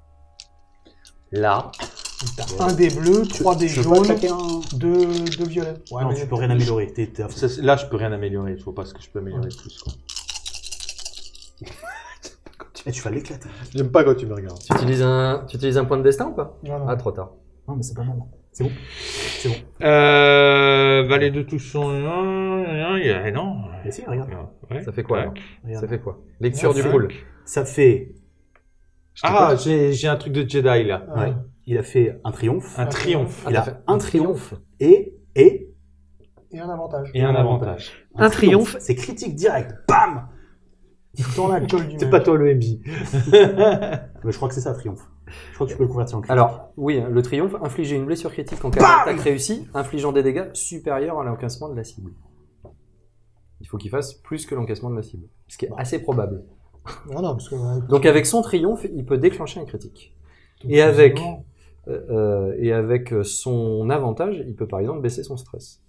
[SPEAKER 3] Là.
[SPEAKER 2] T'as un des bleus, 3 des
[SPEAKER 4] Tu peux pas
[SPEAKER 2] jaunes,
[SPEAKER 4] attaquer un...
[SPEAKER 2] 2 violets. Ouais,
[SPEAKER 4] non,
[SPEAKER 2] mais
[SPEAKER 4] tu peux rien améliorer. T'es à fond.
[SPEAKER 3] Là, je peux rien améliorer. Je vois pas ce que je peux améliorer plus. Quoi.
[SPEAKER 4] Eh, tu vas l'éclater.
[SPEAKER 3] J'aime pas quand tu me regardes.
[SPEAKER 1] Tu utilises un point de destin ou pas?
[SPEAKER 2] Non, non.
[SPEAKER 1] Ah, trop tard.
[SPEAKER 4] Non, mais c'est pas mal. C'est bon. C'est bon.
[SPEAKER 3] Valet de touche son... Non.
[SPEAKER 4] Mais si, regarde.
[SPEAKER 3] Ouais.
[SPEAKER 1] Ça fait quoi,
[SPEAKER 3] Ouais.
[SPEAKER 1] alors
[SPEAKER 4] Regarde.
[SPEAKER 1] Ça fait quoi? Lecture du
[SPEAKER 2] fait-
[SPEAKER 1] pool.
[SPEAKER 4] Ça fait...
[SPEAKER 3] Ah, j'ai un truc de Jedi, là.
[SPEAKER 4] Ouais. Il a fait un triomphe.
[SPEAKER 3] Un triomphe.
[SPEAKER 1] Ah,
[SPEAKER 4] Il
[SPEAKER 1] t'as
[SPEAKER 4] a
[SPEAKER 1] fait
[SPEAKER 4] un triomphe. Et
[SPEAKER 2] Et un avantage.
[SPEAKER 3] Et un avantage.
[SPEAKER 1] Un triomphe.
[SPEAKER 4] C'est critique direct. Bam.
[SPEAKER 2] Dans la gueule du
[SPEAKER 3] C'est
[SPEAKER 2] mec.
[SPEAKER 3] pas toi le MJ.
[SPEAKER 4] Mais je crois que c'est ça, triomphe. Je crois que tu peux le convertir en critique.
[SPEAKER 1] Alors, oui, hein, le triomphe, infliger une blessure critique en cas
[SPEAKER 4] Bam
[SPEAKER 1] d'attaque réussie, infligeant des dégâts supérieurs à l'encaissement de la cible. Il faut qu'il fasse plus que l'encaissement de la cible. Ce qui est assez probable.
[SPEAKER 2] Voilà, parce que...
[SPEAKER 1] Donc avec son triomphe, il peut déclencher un critique.
[SPEAKER 2] donc,
[SPEAKER 1] Et avec,
[SPEAKER 2] visiblement,
[SPEAKER 1] et avec son avantage, il peut par exemple baisser son stress.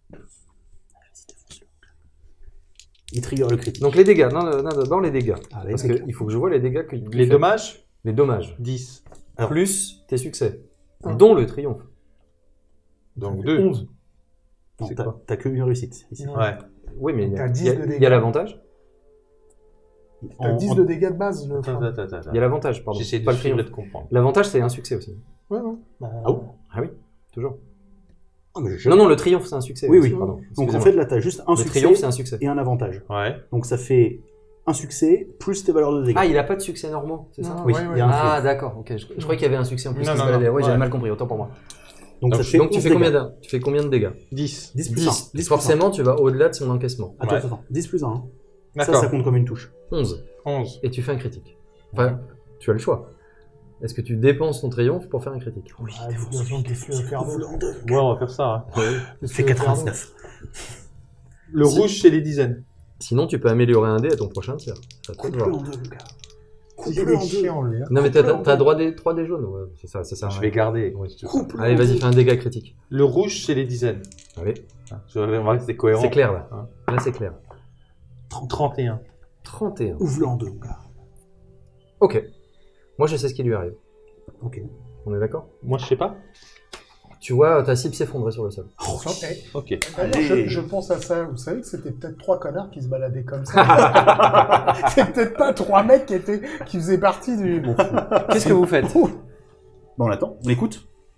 [SPEAKER 4] Il trigger le critique.
[SPEAKER 1] Donc les dégâts, non, d'abord les dégâts.
[SPEAKER 4] Allez,
[SPEAKER 1] Parce
[SPEAKER 4] mec.
[SPEAKER 1] qu'il faut que je vois les dégâts que
[SPEAKER 3] Les dommages
[SPEAKER 1] Les dommages.
[SPEAKER 3] 10.
[SPEAKER 4] Alors.
[SPEAKER 1] Plus tes succès.
[SPEAKER 2] Un.
[SPEAKER 1] Dont le triomphe.
[SPEAKER 3] Donc
[SPEAKER 2] ça fait
[SPEAKER 3] 2.
[SPEAKER 2] 11.
[SPEAKER 4] Non,
[SPEAKER 1] c'est
[SPEAKER 4] t'as
[SPEAKER 1] quoi
[SPEAKER 4] t'as qu'une réussite. Ici.
[SPEAKER 2] Non.
[SPEAKER 3] Ouais.
[SPEAKER 1] Oui, mais il y
[SPEAKER 2] T'as
[SPEAKER 1] a,
[SPEAKER 2] 10
[SPEAKER 1] il y a-
[SPEAKER 2] de
[SPEAKER 1] il y
[SPEAKER 2] dégâts.
[SPEAKER 1] a l'avantage.
[SPEAKER 2] T'as 10 de dégâts de base, le
[SPEAKER 3] Attends,
[SPEAKER 2] crâne.
[SPEAKER 3] attends, attends.
[SPEAKER 1] Il y a l'avantage, pardon.
[SPEAKER 3] J'essaie de
[SPEAKER 1] Pas le
[SPEAKER 3] suivre et
[SPEAKER 1] triomphe.
[SPEAKER 3] de comprendre.
[SPEAKER 1] L'avantage, c'est un succès aussi.
[SPEAKER 2] Ouais, ouais. Bah,
[SPEAKER 4] Ah bon
[SPEAKER 1] Ah oui, toujours.
[SPEAKER 4] Ah, mais j'ai-
[SPEAKER 1] Non, non, le triomphe, c'est un succès.
[SPEAKER 4] Oui,
[SPEAKER 1] aussi,
[SPEAKER 4] oui.
[SPEAKER 1] pardon.
[SPEAKER 4] Donc en
[SPEAKER 1] Excusez-moi.
[SPEAKER 4] fait, là, t'as juste un
[SPEAKER 1] le
[SPEAKER 4] succès
[SPEAKER 1] triomphe, c'est un succès.
[SPEAKER 4] et un avantage.
[SPEAKER 3] Ouais.
[SPEAKER 4] Donc ça fait un succès plus tes valeurs de dégâts.
[SPEAKER 1] Ah, il a pas de succès normaux, c'est ça
[SPEAKER 2] Non,
[SPEAKER 4] Oui,
[SPEAKER 2] ouais,
[SPEAKER 4] il y a un
[SPEAKER 1] Ah,
[SPEAKER 4] triomphe.
[SPEAKER 1] d'accord, ok. Je croyais qu'il y avait un succès en plus.
[SPEAKER 3] Non,
[SPEAKER 1] qui
[SPEAKER 3] non,
[SPEAKER 1] se baladait.
[SPEAKER 3] non.
[SPEAKER 1] Ouais, j'avais
[SPEAKER 3] Ouais.
[SPEAKER 1] mal compris, autant pour moi.
[SPEAKER 4] Donc ça fait
[SPEAKER 1] Donc tu
[SPEAKER 4] 11
[SPEAKER 1] fais combien de dégâts
[SPEAKER 3] 10.
[SPEAKER 4] 10 plus 1.
[SPEAKER 1] 10.
[SPEAKER 4] 10
[SPEAKER 1] Forcément, tu vas au-delà de son encaissement.
[SPEAKER 4] Attends,
[SPEAKER 3] Ouais.
[SPEAKER 4] attends. 10 plus 1. Ça,
[SPEAKER 3] D'accord.
[SPEAKER 4] ça compte comme une touche.
[SPEAKER 1] 11.
[SPEAKER 3] 11.
[SPEAKER 1] Et tu fais un critique. Enfin, tu as le choix. Est-ce que tu dépenses ton triomphe pour faire un critique
[SPEAKER 4] Oui,
[SPEAKER 2] Ah, de toute façon, qu'est-ce que tu veux faire d'autre
[SPEAKER 4] en deux.
[SPEAKER 3] Ouais, on va faire ça. Hein.
[SPEAKER 2] Qu'est-ce que
[SPEAKER 4] Fait
[SPEAKER 2] tu veux faire
[SPEAKER 4] 99.
[SPEAKER 3] Le
[SPEAKER 1] Si.
[SPEAKER 3] rouge, c'est les dizaines.
[SPEAKER 1] Sinon, tu peux améliorer un dé à ton prochain tir. Ça te
[SPEAKER 4] Coupe-le
[SPEAKER 1] voir.
[SPEAKER 4] en deux, Lucas.
[SPEAKER 2] d'autre?
[SPEAKER 4] Coupe-le en deux.
[SPEAKER 2] chiant, lui. Hein.
[SPEAKER 1] Non, mais t'as droit des 3 dés jaunes. Ouais, c'est ça sert à
[SPEAKER 3] Je
[SPEAKER 1] rien.
[SPEAKER 3] vais garder. Ouais, si tu veux.
[SPEAKER 4] Coupe-le
[SPEAKER 1] Allez,
[SPEAKER 4] en
[SPEAKER 1] vas-y,
[SPEAKER 4] deux.
[SPEAKER 1] fais un dégât critique.
[SPEAKER 3] Le rouge, c'est les dizaines.
[SPEAKER 1] Allez,
[SPEAKER 3] On va rester cohérent.
[SPEAKER 1] c'est clair là.
[SPEAKER 3] Hein.
[SPEAKER 1] Là, c'est clair.
[SPEAKER 3] 31.
[SPEAKER 1] 31.
[SPEAKER 4] Ouvre-le en deux, Lucas.
[SPEAKER 1] Ok. Moi, je sais ce qui lui arrive.
[SPEAKER 4] Ok.
[SPEAKER 1] On est d'accord?
[SPEAKER 3] Moi, je sais pas.
[SPEAKER 1] Tu vois ta cible s'effondrer sur le sol.
[SPEAKER 3] Ok.
[SPEAKER 2] D'ailleurs, je pense à ça. Vous savez que c'était peut-être 3 connards qui se baladaient comme ça. C'est peut-être pas 3 mecs qui faisaient partie du...
[SPEAKER 1] Qu'est-ce que vous faites?
[SPEAKER 4] Bon, on attend. On écoute.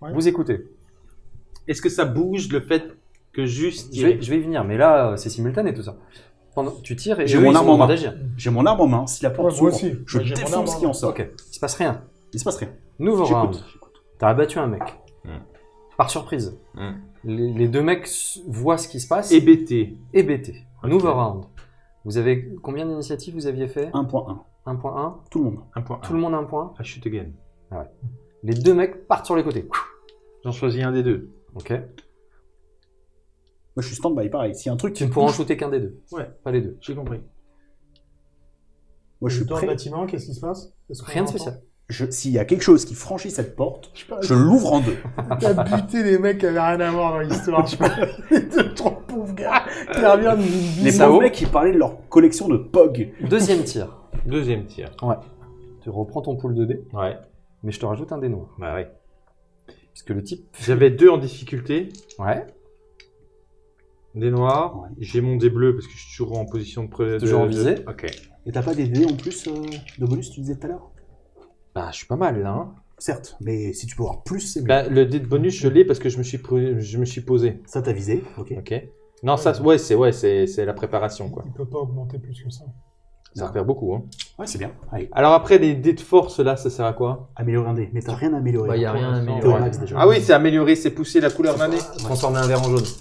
[SPEAKER 2] Ouais.
[SPEAKER 1] Vous écoutez.
[SPEAKER 3] Est-ce que ça bouge le fait que juste...
[SPEAKER 1] Je vais y venir, mais là, c'est simultané tout ça. Tu tires et
[SPEAKER 4] J'ai
[SPEAKER 1] eux,
[SPEAKER 4] mon
[SPEAKER 1] ils
[SPEAKER 4] arme
[SPEAKER 1] ont
[SPEAKER 4] en main.
[SPEAKER 1] d'agir.
[SPEAKER 4] J'ai mon arme en main. Si la porte
[SPEAKER 2] Ouais, moi
[SPEAKER 4] s'ouvre,
[SPEAKER 2] aussi.
[SPEAKER 4] je
[SPEAKER 2] Moi, j'ai mon arme
[SPEAKER 4] défonce
[SPEAKER 2] en
[SPEAKER 4] qui en
[SPEAKER 2] main.
[SPEAKER 4] sort.
[SPEAKER 1] Ok, il se passe rien.
[SPEAKER 4] Il se passe rien.
[SPEAKER 1] Nouveau round.
[SPEAKER 4] J'écoute.
[SPEAKER 1] T'as abattu un mec.
[SPEAKER 3] Hmm.
[SPEAKER 1] Par surprise.
[SPEAKER 3] Hmm.
[SPEAKER 1] Les deux mecs voient ce qui se passe.
[SPEAKER 3] Hébété.
[SPEAKER 1] Hébété.
[SPEAKER 3] Ok.
[SPEAKER 1] Nouveau round. Vous avez combien d'initiatives vous aviez fait
[SPEAKER 4] 1.1.
[SPEAKER 1] 1.1.
[SPEAKER 4] Tout le monde.
[SPEAKER 3] Un point.
[SPEAKER 1] Tout le monde a un point.
[SPEAKER 3] I shoot again.
[SPEAKER 1] Les deux mecs partent sur les côtés.
[SPEAKER 3] J'en choisis un des deux.
[SPEAKER 1] Ok.
[SPEAKER 4] Moi, je suis stand-by, pareil. S'il y a un truc
[SPEAKER 1] Tu
[SPEAKER 4] qui
[SPEAKER 1] ne
[SPEAKER 4] me
[SPEAKER 1] pourras en
[SPEAKER 4] touche,
[SPEAKER 1] shooter qu'un des deux.
[SPEAKER 3] Ouais.
[SPEAKER 1] Pas les deux.
[SPEAKER 3] J'ai compris.
[SPEAKER 4] moi, je suis
[SPEAKER 2] Dans le
[SPEAKER 4] prêt.
[SPEAKER 2] bâtiment, qu'est-ce qui se passe? Est-ce qu'on
[SPEAKER 1] Rien de
[SPEAKER 2] entend?
[SPEAKER 1] spécial.
[SPEAKER 4] S'il y a quelque chose qui franchit cette porte,
[SPEAKER 2] Je sais pas,
[SPEAKER 4] je l'ouvre en deux.
[SPEAKER 2] t'as buté les mecs qui avaient rien à voir dans l'histoire. Je sais pas, les deux trop pauvres gars qui reviennent d'une
[SPEAKER 4] Les
[SPEAKER 2] vision.
[SPEAKER 4] pauvres mecs qui parlaient de leur collection de POG.
[SPEAKER 1] Deuxième tir.
[SPEAKER 3] Deuxième tir.
[SPEAKER 1] Tu reprends ton pool de dés,
[SPEAKER 3] Ouais.
[SPEAKER 1] mais je te rajoute un dé noir.
[SPEAKER 3] Bah ouais.
[SPEAKER 1] Puisque le type.
[SPEAKER 3] J'avais 2 en difficulté.
[SPEAKER 1] Ouais.
[SPEAKER 3] Des noirs.
[SPEAKER 4] Ouais.
[SPEAKER 3] J'ai mon dé bleu parce que je suis toujours en position de...
[SPEAKER 1] Toujours en visée.
[SPEAKER 3] Ok.
[SPEAKER 4] Et t'as pas des dés en plus de bonus, tu disais tout à l'heure?
[SPEAKER 3] Bah je suis pas mal là. Hein.
[SPEAKER 4] Certes, mais si tu peux avoir plus, c'est mieux.
[SPEAKER 3] Bah, le dé de bonus je l'ai parce que je me suis posé.
[SPEAKER 4] Ça, t'as visé, ok.
[SPEAKER 3] Ok. Non, ça, ouais, c'est la préparation, quoi.
[SPEAKER 2] Il peut pas augmenter plus que ça.
[SPEAKER 3] Ça va faire beaucoup, hein.
[SPEAKER 4] Ouais, c'est bien. Allez,
[SPEAKER 3] Alors après, les dés de force, là, ça sert à quoi?
[SPEAKER 4] améliorer un dé. Mais t'as rien amélioré.
[SPEAKER 1] Bah, y a rien à
[SPEAKER 4] T'es au
[SPEAKER 1] améliorer.
[SPEAKER 4] max déjà.
[SPEAKER 3] Ah oui, c'est améliorer, c'est pousser la couleur d'un dé.
[SPEAKER 1] Transformer un verre en jaune.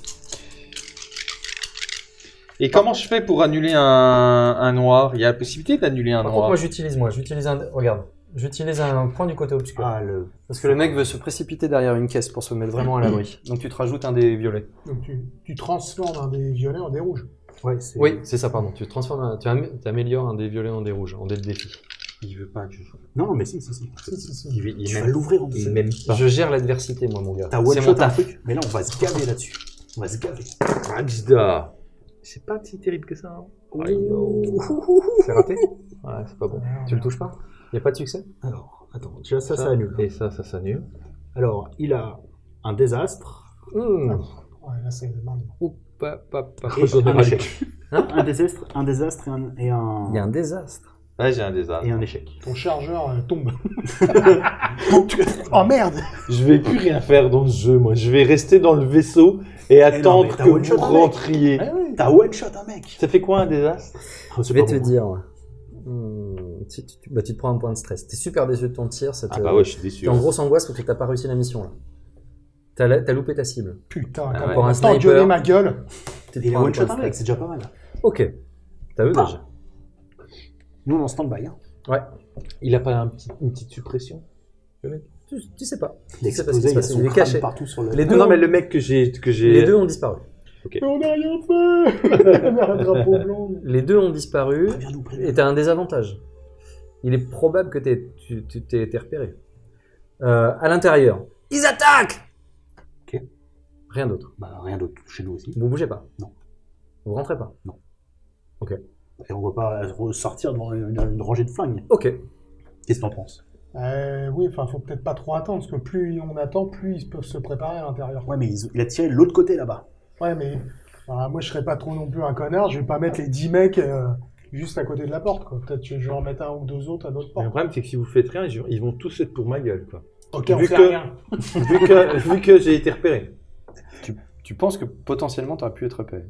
[SPEAKER 3] Et comment je fais pour annuler un noir? Il y a la possibilité d'annuler un
[SPEAKER 1] Par contre,
[SPEAKER 3] noir.
[SPEAKER 1] moi, j'utilise un. Regarde. J'utilise un point du côté obscur.
[SPEAKER 4] Ah, le...
[SPEAKER 1] Parce que le mec veut se précipiter derrière une caisse pour se mettre vraiment à l'abri. Donc tu te rajoutes un dé violet.
[SPEAKER 2] Donc tu transformes un des violets en des rouges.
[SPEAKER 4] Ouais, c'est...
[SPEAKER 1] Oui, c'est ça, pardon. Tu transformes tu améliores un dé violet en dé rouge, en dé de défi.
[SPEAKER 3] Il veut pas que je joue.
[SPEAKER 4] Non, mais si.
[SPEAKER 2] Si, si, si.
[SPEAKER 4] Tu vas l'ouvrir en deux.
[SPEAKER 3] Il m'aime pas.
[SPEAKER 1] Je gère l'adversité, moi, mon gars.
[SPEAKER 4] T'as
[SPEAKER 1] C'est
[SPEAKER 4] one
[SPEAKER 1] mon
[SPEAKER 4] shot un
[SPEAKER 1] taf.
[SPEAKER 4] truc, mais là, on va se gaver là-dessus. On va se gaver.
[SPEAKER 3] Axda. C'est pas si terrible que ça, hein.
[SPEAKER 1] C'est raté? Ouais, c'est pas bon. Tu le touches pas? Y a pas de succès?
[SPEAKER 4] Alors, attends, déjà ça annule.
[SPEAKER 3] Et ça s'annule.
[SPEAKER 4] Alors, il a un désastre,
[SPEAKER 1] Mmh.
[SPEAKER 2] Ouais, là c'est marrant.
[SPEAKER 4] et un échec.
[SPEAKER 1] Hein
[SPEAKER 4] Un désastre et
[SPEAKER 1] Il y a un désastre.
[SPEAKER 3] Ouais, j'ai un désastre.
[SPEAKER 4] un échec.
[SPEAKER 2] Ton chargeur tombe. Oh merde!
[SPEAKER 3] Je vais plus rien faire dans ce jeu, moi. Je vais rester dans le vaisseau et attendre
[SPEAKER 4] mais t'as
[SPEAKER 3] que
[SPEAKER 4] one shot
[SPEAKER 3] vous
[SPEAKER 4] un mec.
[SPEAKER 3] rentriez.
[SPEAKER 4] T'as one shot un mec.
[SPEAKER 3] Ça fait quoi un désastre?
[SPEAKER 4] Oh,
[SPEAKER 1] Je vais te dire. Tu te prends un point de stress. T'es super déçu de ton tir. Ça te...
[SPEAKER 3] Ah bah ouais, je suis déçu.
[SPEAKER 1] T'es en grosse angoisse parce que t'as pas réussi la mission là. T'as loupé ta cible.
[SPEAKER 2] Putain,
[SPEAKER 3] Ah
[SPEAKER 2] quand
[SPEAKER 3] ouais.
[SPEAKER 2] on
[SPEAKER 1] Pour un
[SPEAKER 2] a
[SPEAKER 1] sniper.
[SPEAKER 2] t'engueulé ma gueule.
[SPEAKER 1] Tu te
[SPEAKER 4] Il a
[SPEAKER 1] prends un
[SPEAKER 4] one shot
[SPEAKER 1] point
[SPEAKER 4] un
[SPEAKER 1] de
[SPEAKER 4] mec,
[SPEAKER 1] stress.
[SPEAKER 4] c'est déjà pas mal.
[SPEAKER 1] Ok. T'as vu
[SPEAKER 4] Ah.
[SPEAKER 1] déjà.
[SPEAKER 4] Nous, on est en stand-by. Hein.
[SPEAKER 1] Ouais.
[SPEAKER 3] Il a pas une petite suppression?
[SPEAKER 1] Tu sais pas.
[SPEAKER 4] Il est
[SPEAKER 1] Tu sais pas ce qui
[SPEAKER 4] explosé,
[SPEAKER 1] se
[SPEAKER 4] il y a
[SPEAKER 1] passe.
[SPEAKER 4] son
[SPEAKER 1] Il est
[SPEAKER 4] crâne
[SPEAKER 1] caché.
[SPEAKER 4] partout sur le...
[SPEAKER 1] Les deux,
[SPEAKER 3] Non, mais le mec que j'ai...
[SPEAKER 1] les deux ont disparu.
[SPEAKER 2] Mais on n'a rien fait! On a un drapeau blanc.
[SPEAKER 1] Les deux ont disparu.
[SPEAKER 4] Préviens-nous, préviens-nous.
[SPEAKER 1] Et t'as un désavantage. Il est probable que tu t'aies été repéré. À l'intérieur. Ils attaquent!
[SPEAKER 4] Ok.
[SPEAKER 1] Rien d'autre.
[SPEAKER 4] Bah, rien d'autre chez nous aussi.
[SPEAKER 1] Vous bougez pas.
[SPEAKER 4] Non.
[SPEAKER 1] Vous rentrez pas.
[SPEAKER 4] Et on va pas ressortir devant une rangée de flingues.
[SPEAKER 1] Ok.
[SPEAKER 4] Qu'est-ce que t'en penses?
[SPEAKER 2] Oui, enfin, faut peut-être pas trop attendre, parce que plus on attend, plus ils peuvent se préparer à l'intérieur.
[SPEAKER 4] Ouais, mais il a tiré de l'autre côté là-bas.
[SPEAKER 2] Ouais, mais moi, je serais pas trop non plus un connard, je vais pas mettre les 10 mecs juste à côté de la porte, quoi. Peut-être que je vais en mettre un ou deux autres à notre
[SPEAKER 3] Le
[SPEAKER 2] porte.
[SPEAKER 3] problème, c'est que si vous faites rien, ils vont tous être pour ma gueule, quoi.
[SPEAKER 2] Ok, on
[SPEAKER 3] vu
[SPEAKER 2] fait
[SPEAKER 3] que-
[SPEAKER 2] rien.
[SPEAKER 3] Vu que j'ai été repéré.
[SPEAKER 1] Tu penses que potentiellement t'aurais pu être repéré.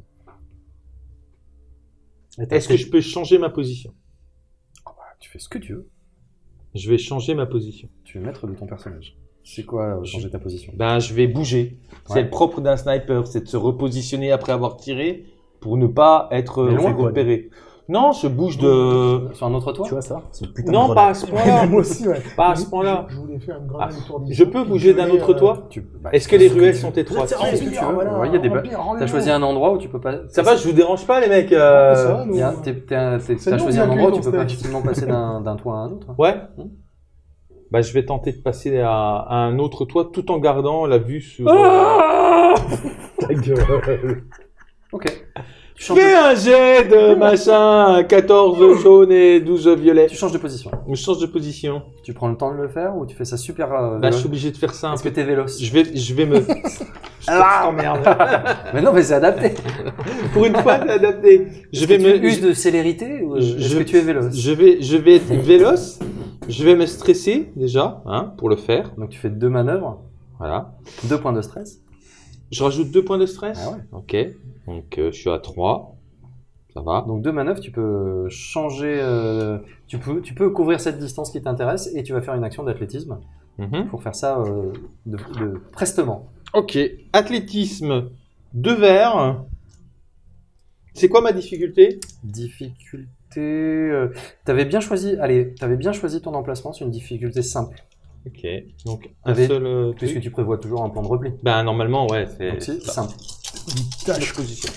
[SPEAKER 3] Est-ce que je peux changer ma position?
[SPEAKER 1] Tu fais ce que tu veux.
[SPEAKER 3] Je vais changer ma position.
[SPEAKER 1] Tu es maître de ton personnage. C'est quoi changer ta position?
[SPEAKER 3] Ben, je vais bouger.
[SPEAKER 1] Ouais.
[SPEAKER 3] C'est le propre d'un sniper, c'est de se repositionner après avoir tiré pour ne pas être
[SPEAKER 1] Mais loin, quoi.
[SPEAKER 3] repéré. Non, je bouge de...
[SPEAKER 1] Sur un autre toit?
[SPEAKER 4] Tu vois ça? C'est une putain
[SPEAKER 3] Non,
[SPEAKER 4] de
[SPEAKER 3] pas à
[SPEAKER 4] grenade.
[SPEAKER 3] ce point-là.
[SPEAKER 2] Moi aussi, ouais.
[SPEAKER 3] Pas à ce point-là.
[SPEAKER 2] Je voulais faire une grenade autour des
[SPEAKER 3] Je peux bouger d'un autre toit? Est-ce que les ruelles sont étroites?
[SPEAKER 1] Fais ce que tu veux. Ouais, il y a des bugs. T'as choisi un endroit où tu peux pas.
[SPEAKER 3] Ça va, je vous dérange pas, les mecs
[SPEAKER 2] Ça va, nous.
[SPEAKER 1] Bien, t'as choisi un
[SPEAKER 2] bien
[SPEAKER 1] endroit où
[SPEAKER 2] cuit,
[SPEAKER 1] tu
[SPEAKER 2] ton
[SPEAKER 1] peux pas
[SPEAKER 2] steak.
[SPEAKER 1] facilement passer d'un toit à un autre.
[SPEAKER 3] Ouais.
[SPEAKER 1] Hmm.
[SPEAKER 3] Bah, je vais tenter de passer à un autre toit tout en gardant la vue sur... Ta gueule.
[SPEAKER 1] Ok. Tu changes,
[SPEAKER 3] Fais un jet de machin, 14 jaune et 12 violet.
[SPEAKER 1] tu changes de position.
[SPEAKER 3] Je change de position.
[SPEAKER 1] Tu prends le temps de le faire ou tu fais ça super.
[SPEAKER 3] Bah, je
[SPEAKER 1] véloce
[SPEAKER 3] suis obligé de faire ça un
[SPEAKER 1] Est-ce que
[SPEAKER 3] peu.
[SPEAKER 1] t'es véloce?
[SPEAKER 3] Je vais me... Je t'emmerde.
[SPEAKER 1] Mais non, mais c'est adapté.
[SPEAKER 3] Pour une fois, c'est adapté. Je vais
[SPEAKER 1] Tu
[SPEAKER 3] me...
[SPEAKER 1] uses de célérité ou est-ce que tu es véloce?
[SPEAKER 3] Je vais être véloce. Je vais me stresser, déjà, hein, pour le faire.
[SPEAKER 1] Donc tu fais deux manœuvres.
[SPEAKER 3] Voilà.
[SPEAKER 1] 2 points de stress.
[SPEAKER 3] Je rajoute 2 points de stress.
[SPEAKER 1] Ah ouais.
[SPEAKER 3] Ok. Donc je suis à 3. Ça va.
[SPEAKER 1] Donc 2 manœuvres, tu peux changer. Tu peux couvrir cette distance qui t'intéresse et tu vas faire une action d'athlétisme pour faire ça de prestement.
[SPEAKER 3] Ok. Athlétisme 2 verts. C'est quoi ma difficulté?
[SPEAKER 1] Difficulté. T'avais bien choisi. Allez, t'avais bien choisi ton emplacement. C'est une difficulté simple.
[SPEAKER 3] Ok. Donc un
[SPEAKER 1] T'avais-
[SPEAKER 3] seul
[SPEAKER 1] Puisque
[SPEAKER 3] truc.
[SPEAKER 1] tu prévois toujours un plan de repli.
[SPEAKER 3] Ben normalement ouais c'est.
[SPEAKER 1] Donc c'est
[SPEAKER 3] ça.
[SPEAKER 1] simple.
[SPEAKER 2] Tâche.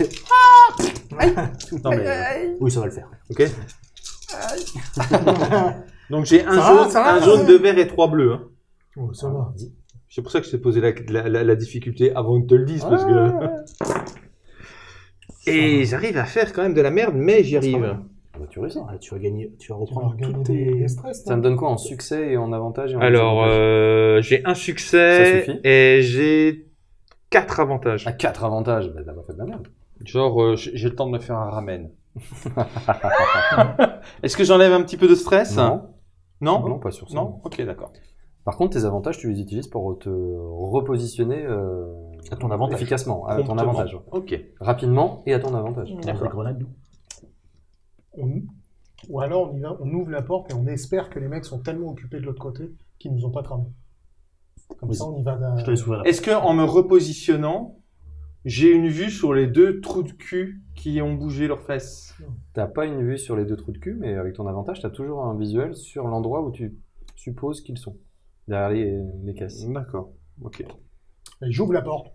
[SPEAKER 3] Non mais.
[SPEAKER 4] Oui, ça va le faire.
[SPEAKER 3] Ok. Donc j'ai un
[SPEAKER 2] Ça va,
[SPEAKER 3] jaune,
[SPEAKER 2] ça va.
[SPEAKER 3] un jaune, 2 verts et 3 bleus. Hein.
[SPEAKER 2] Oh, ça va.
[SPEAKER 3] C'est pour ça que je t'ai posé la difficulté avant de te le dire parce que. Et j'arrive à faire quand même de la merde, mais j'y arrive.
[SPEAKER 1] Bah, tu réussis.
[SPEAKER 4] Ah, tu vas gagner, tu vas
[SPEAKER 2] Tu vas
[SPEAKER 4] reprendre
[SPEAKER 2] gagner
[SPEAKER 4] toutes
[SPEAKER 2] des
[SPEAKER 4] tes...
[SPEAKER 2] stress.
[SPEAKER 1] Ça me donne quoi en succès et en avantage et en
[SPEAKER 3] Alors,
[SPEAKER 1] désavantage
[SPEAKER 3] j'ai un
[SPEAKER 1] Ça
[SPEAKER 3] succès
[SPEAKER 1] suffit.
[SPEAKER 3] et j'ai 4 avantages.
[SPEAKER 1] À 4 avantages, bah, t'as pas fait de la merde.
[SPEAKER 3] Genre, j'ai le temps de me faire un ramen. Est-ce que j'enlève un petit peu de stress?
[SPEAKER 1] Non.
[SPEAKER 3] Non,
[SPEAKER 1] Non, pas sur ça.
[SPEAKER 3] Non. Ok, d'accord.
[SPEAKER 1] Par contre, tes avantages, tu les utilises pour te repositionner
[SPEAKER 4] À ton avantage.
[SPEAKER 1] efficacement, à ton
[SPEAKER 3] Promptement.
[SPEAKER 1] avantage.
[SPEAKER 3] Ok.
[SPEAKER 1] rapidement et à ton avantage.
[SPEAKER 4] Il y a la grenade, nous.
[SPEAKER 2] Ou alors on y va, on ouvre la porte et on espère que les mecs sont tellement occupés de l'autre côté qu'ils nous ont pas tramé. Comme
[SPEAKER 4] Vas-y.
[SPEAKER 2] ça, on y va.
[SPEAKER 4] Je te laisse ouvrir la
[SPEAKER 3] Est-ce que en me repositionnant, j'ai une vue sur les 2 trous de cul qui ont bougé leurs fesses?
[SPEAKER 1] T'as pas une vue sur les 2 trous de cul, mais avec ton avantage, t'as toujours un visuel sur l'endroit où tu supposes qu'ils sont, derrière les caisses.
[SPEAKER 3] D'accord. Ok.
[SPEAKER 2] Et j'ouvre la porte.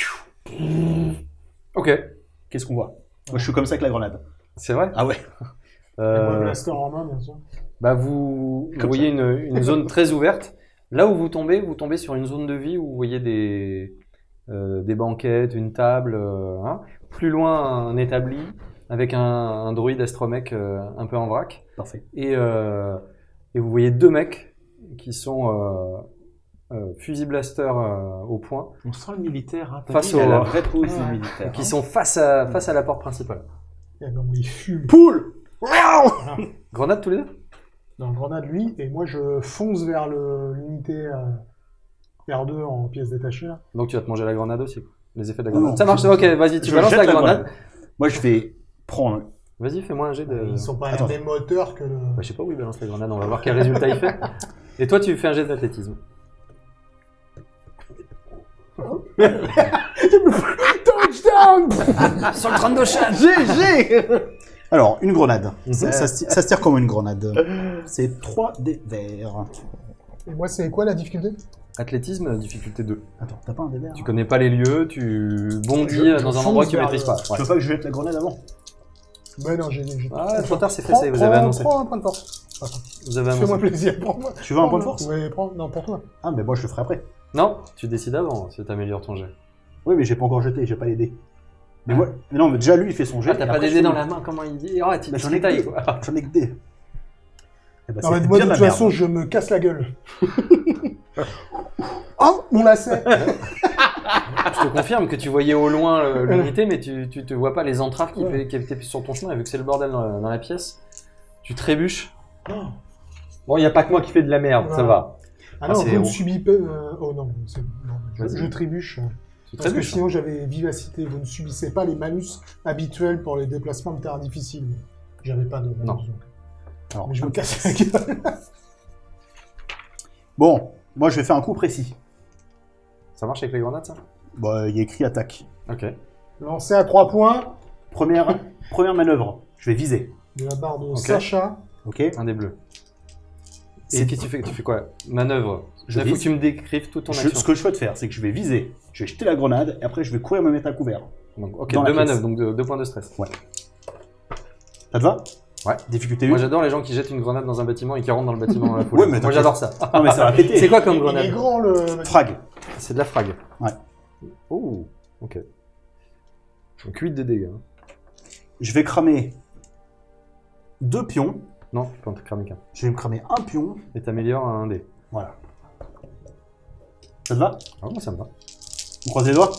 [SPEAKER 1] Ok,
[SPEAKER 4] Qu'est-ce qu'on voit? Moi, je suis comme ça avec la grenade.
[SPEAKER 1] c'est vrai.
[SPEAKER 4] Ah ouais.
[SPEAKER 2] Et moi, blaster en main, bien sûr.
[SPEAKER 1] Bah vous
[SPEAKER 4] Comme
[SPEAKER 1] voyez une zone très ouverte. Là où vous tombez sur une zone de vie où vous voyez des banquettes, une table. Hein. Plus loin, un établi avec un druide astromech un peu en vrac.
[SPEAKER 4] Parfait.
[SPEAKER 1] Et vous voyez 2 mecs qui sont fusil blaster au point,
[SPEAKER 3] On sent le militaire. Hein.
[SPEAKER 1] Face
[SPEAKER 3] Il a
[SPEAKER 1] au-
[SPEAKER 3] la vraie pose
[SPEAKER 2] Ouais.
[SPEAKER 3] du militaire.
[SPEAKER 1] qui sont face à la porte principale.
[SPEAKER 2] Et ben, on les fume.
[SPEAKER 4] Poule!
[SPEAKER 1] Grenade tous les deux?
[SPEAKER 2] Dans le grenade, lui, et moi, je fonce vers l'unité R2 en pièces détachées. Là.
[SPEAKER 1] Donc tu vas te manger la grenade aussi. Les effets de la
[SPEAKER 4] Non,
[SPEAKER 1] grenade.
[SPEAKER 4] non,
[SPEAKER 1] Ça marche,
[SPEAKER 4] je-
[SPEAKER 1] ok, vas-y, tu
[SPEAKER 4] Je
[SPEAKER 1] balances
[SPEAKER 4] jette
[SPEAKER 1] la grenade.
[SPEAKER 4] Moi, je vais prendre...
[SPEAKER 1] Vas-y, fais-moi un jet de.
[SPEAKER 2] Ils sont pas à
[SPEAKER 4] Attends.
[SPEAKER 2] la même hauteur que le.
[SPEAKER 1] Bah, je sais pas où il balance la grenade, on va voir quel résultat il fait. Et toi, tu fais un jet d'athlétisme.
[SPEAKER 2] Touchdown!
[SPEAKER 1] Sur le crâne de chat.
[SPEAKER 4] GG! Alors, une grenade.
[SPEAKER 1] Mhm.
[SPEAKER 4] Ça se tire comme une grenade. C'est 3 dés verts.
[SPEAKER 2] Et moi, c'est quoi la difficulté?
[SPEAKER 1] Athlétisme, difficulté 2.
[SPEAKER 4] Attends, t'as pas un dé vert?
[SPEAKER 1] Tu connais pas les lieux, tu bondis
[SPEAKER 2] Je
[SPEAKER 1] dans un
[SPEAKER 2] fonce
[SPEAKER 1] endroit que tu
[SPEAKER 2] vers
[SPEAKER 1] maîtrises
[SPEAKER 2] le-
[SPEAKER 1] pas.
[SPEAKER 4] Tu
[SPEAKER 1] Ouais.
[SPEAKER 4] veux pas que je jette la grenade avant?
[SPEAKER 2] Ben non, j'ai.
[SPEAKER 1] Ah, trop tard, c'est fait, ça y est, vous avez annoncé.
[SPEAKER 2] Prends un point de force.
[SPEAKER 1] Vous avez
[SPEAKER 2] Fais-moi
[SPEAKER 1] annoncé.
[SPEAKER 2] plaisir, prends-moi.
[SPEAKER 4] Tu veux un point de force?
[SPEAKER 2] Ouais, prends. Non, pour toi.
[SPEAKER 4] Ah, mais moi, je le ferai après.
[SPEAKER 1] Non, tu décides avant si t'améliores ton jet.
[SPEAKER 4] Oui, mais j'ai pas encore jeté, j'ai pas les dés. Mais moi, mais non, mais déjà lui il fait son jet.
[SPEAKER 1] Ah, t'as
[SPEAKER 4] et
[SPEAKER 1] pas
[SPEAKER 4] après,
[SPEAKER 1] des
[SPEAKER 4] je
[SPEAKER 1] dés
[SPEAKER 4] fais
[SPEAKER 1] dans
[SPEAKER 4] le-
[SPEAKER 1] la main, comment il dit? Oh, tu
[SPEAKER 4] Bah, j'en ai que
[SPEAKER 1] tailles,
[SPEAKER 4] deux.
[SPEAKER 1] quoi.
[SPEAKER 4] J'en ai que des. Eh ben,
[SPEAKER 2] Non, mais
[SPEAKER 4] c'est
[SPEAKER 2] moi,
[SPEAKER 4] bien
[SPEAKER 2] de toute
[SPEAKER 4] la
[SPEAKER 2] façon,
[SPEAKER 4] merde.
[SPEAKER 2] je me casse la gueule. Oh, mon lacet!
[SPEAKER 1] Je te confirme que tu voyais au loin l'unité, mais tu te vois pas les entraves qui,
[SPEAKER 2] Ouais.
[SPEAKER 1] qui étaient sur ton chemin, et vu que c'est le bordel dans la pièce, tu trébuches.
[SPEAKER 3] Bon, il n'y a pas que moi qui fais de la merde, ça
[SPEAKER 2] Voilà.
[SPEAKER 3] va.
[SPEAKER 2] Ah non,
[SPEAKER 1] c'est
[SPEAKER 2] vous ne
[SPEAKER 1] bon.
[SPEAKER 2] subissez pas. Oh non,
[SPEAKER 1] Vas-y.
[SPEAKER 2] je trébuche.
[SPEAKER 1] Tu
[SPEAKER 2] Parce que
[SPEAKER 1] trébuches.
[SPEAKER 2] sinon, j'avais vivacité. Vous ne subissez pas les malus habituels pour les déplacements de terrain difficiles. J'avais pas de malus.
[SPEAKER 1] Non.
[SPEAKER 2] donc.
[SPEAKER 4] Alors,
[SPEAKER 2] Mais je me casse la gueule.
[SPEAKER 4] Bon, moi je vais faire un coup précis.
[SPEAKER 1] Ça marche avec les grenades, ça?
[SPEAKER 4] Bon, il y a écrit attaque.
[SPEAKER 1] Ok.
[SPEAKER 2] Lancé à 3 points
[SPEAKER 4] Première manœuvre, je vais viser.
[SPEAKER 2] de la barre de Sacha.
[SPEAKER 4] Ok.
[SPEAKER 1] Un des bleus. Et qu'est-ce que tu fais? Tu fais quoi? Manœuvre.
[SPEAKER 4] Je
[SPEAKER 1] Il faut que
[SPEAKER 4] vise.
[SPEAKER 1] tu me décrives toute ton
[SPEAKER 4] Ce
[SPEAKER 1] action.
[SPEAKER 4] que je souhaite faire, c'est que je vais viser. Je vais jeter la grenade et après je vais courir me mettre à couvert.
[SPEAKER 1] Donc, ok,
[SPEAKER 4] dans la
[SPEAKER 1] 2
[SPEAKER 4] pièce.
[SPEAKER 1] manœuvres, donc 2 points de stress.
[SPEAKER 4] Ça te va?
[SPEAKER 1] Ouais.
[SPEAKER 4] Difficulté 1.
[SPEAKER 1] Moi j'adore les gens qui jettent une grenade dans un bâtiment et qui rentrent dans le bâtiment dans la foule.
[SPEAKER 4] Ouais, mais
[SPEAKER 1] Moi
[SPEAKER 4] t'inquiète.
[SPEAKER 1] j'adore ça.
[SPEAKER 4] Non mais ça va péter.
[SPEAKER 1] C'est quoi comme
[SPEAKER 2] Il est
[SPEAKER 1] grenade?
[SPEAKER 2] grand le.
[SPEAKER 4] Frag.
[SPEAKER 1] C'est de la frag.
[SPEAKER 4] Ouais.
[SPEAKER 1] Oh, ok. Donc 8 de dégâts. hein.
[SPEAKER 4] Je vais cramer 2 pions.
[SPEAKER 1] Non, tu peux en cramer qu'un.
[SPEAKER 4] Je vais me cramer un pion.
[SPEAKER 1] Et t'améliores un dé.
[SPEAKER 4] Voilà. Ça te va?
[SPEAKER 1] Ah, moi ça me va.
[SPEAKER 4] On croise les doigts?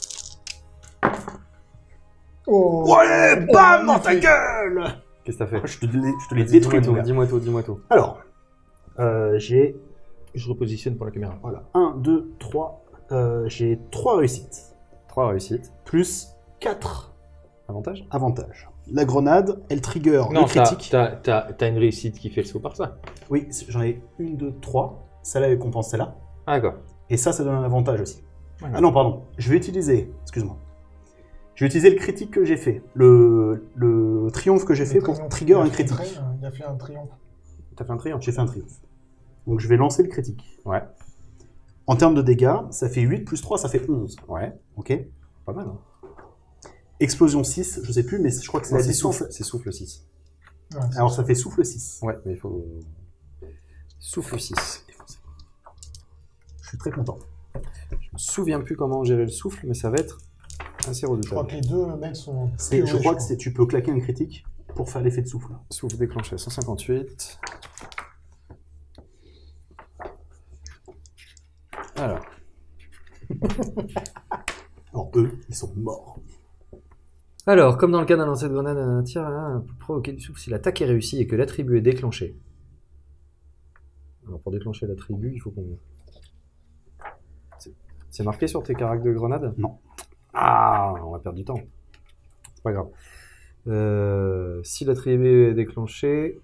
[SPEAKER 2] Oh,
[SPEAKER 4] Ouais, bam dans ta gueule!
[SPEAKER 1] Qu'est-ce que t'as fait?
[SPEAKER 4] Je te les
[SPEAKER 1] Vas-y,
[SPEAKER 4] détruis, mon gars.
[SPEAKER 1] dis-moi tout, dis-moi tout.
[SPEAKER 4] Alors, j'ai
[SPEAKER 3] Je repositionne pour la caméra.
[SPEAKER 4] voilà, 1, 2, 3, J'ai 3 réussites.
[SPEAKER 1] 3 réussites.
[SPEAKER 4] Plus 4
[SPEAKER 1] Avantage.
[SPEAKER 4] avantages. La grenade, elle trigger
[SPEAKER 3] Non,
[SPEAKER 4] le critique.
[SPEAKER 3] t'as une réussite qui fait le saut par ça.
[SPEAKER 4] Oui, j'en ai 1, 2, 3. Celle-là, elle compense celle-là.
[SPEAKER 3] Ah, d'accord.
[SPEAKER 4] Et ça donne un avantage aussi.
[SPEAKER 3] Ouais.
[SPEAKER 4] Ah non, pardon. Je vais utiliser... Excuse-moi. Je vais utiliser le critique que j'ai fait. Le triomphe que j'ai fait pour trigger un critique.
[SPEAKER 2] Il a fait un triomphe.
[SPEAKER 1] T'as fait un triomphe.
[SPEAKER 4] J'ai fait un triomphe. Donc je vais lancer le critique.
[SPEAKER 1] Ouais.
[SPEAKER 4] En termes de dégâts, ça fait 8 plus 3, ça fait 11.
[SPEAKER 1] Ouais.
[SPEAKER 4] Ok.
[SPEAKER 1] Pas mal. Hein.
[SPEAKER 4] Explosion 6, je sais plus, mais je crois que c'est
[SPEAKER 1] Non,
[SPEAKER 4] la
[SPEAKER 1] c'est
[SPEAKER 4] distance.
[SPEAKER 1] souffle. C'est souffle 6.
[SPEAKER 2] Ouais, c'est
[SPEAKER 4] Alors ça fait souffle 6.
[SPEAKER 1] Ouais, mais il faut. Souffle 6.
[SPEAKER 4] Je suis très content.
[SPEAKER 1] Je me souviens plus comment gérer le souffle, mais ça va être assez
[SPEAKER 2] Je crois
[SPEAKER 1] redoutable.
[SPEAKER 2] que les deux mecs sont.
[SPEAKER 4] Je crois que tu peux claquer un critique pour faire l'effet de souffle.
[SPEAKER 1] Souffle déclenché 158. Alors.
[SPEAKER 4] Alors eux, ils sont morts.
[SPEAKER 1] Alors, comme dans le cas d'un lancer de grenade, un tir peut provoquer du souffle si l'attaque est réussie et que l'attribut est déclenché. Alors, pour déclencher l'attribut, il faut qu'on... C'est marqué sur tes caractères de grenade?
[SPEAKER 4] Non.
[SPEAKER 1] Ah, on va perdre du temps. C'est pas grave. Si l'attribut est déclenché,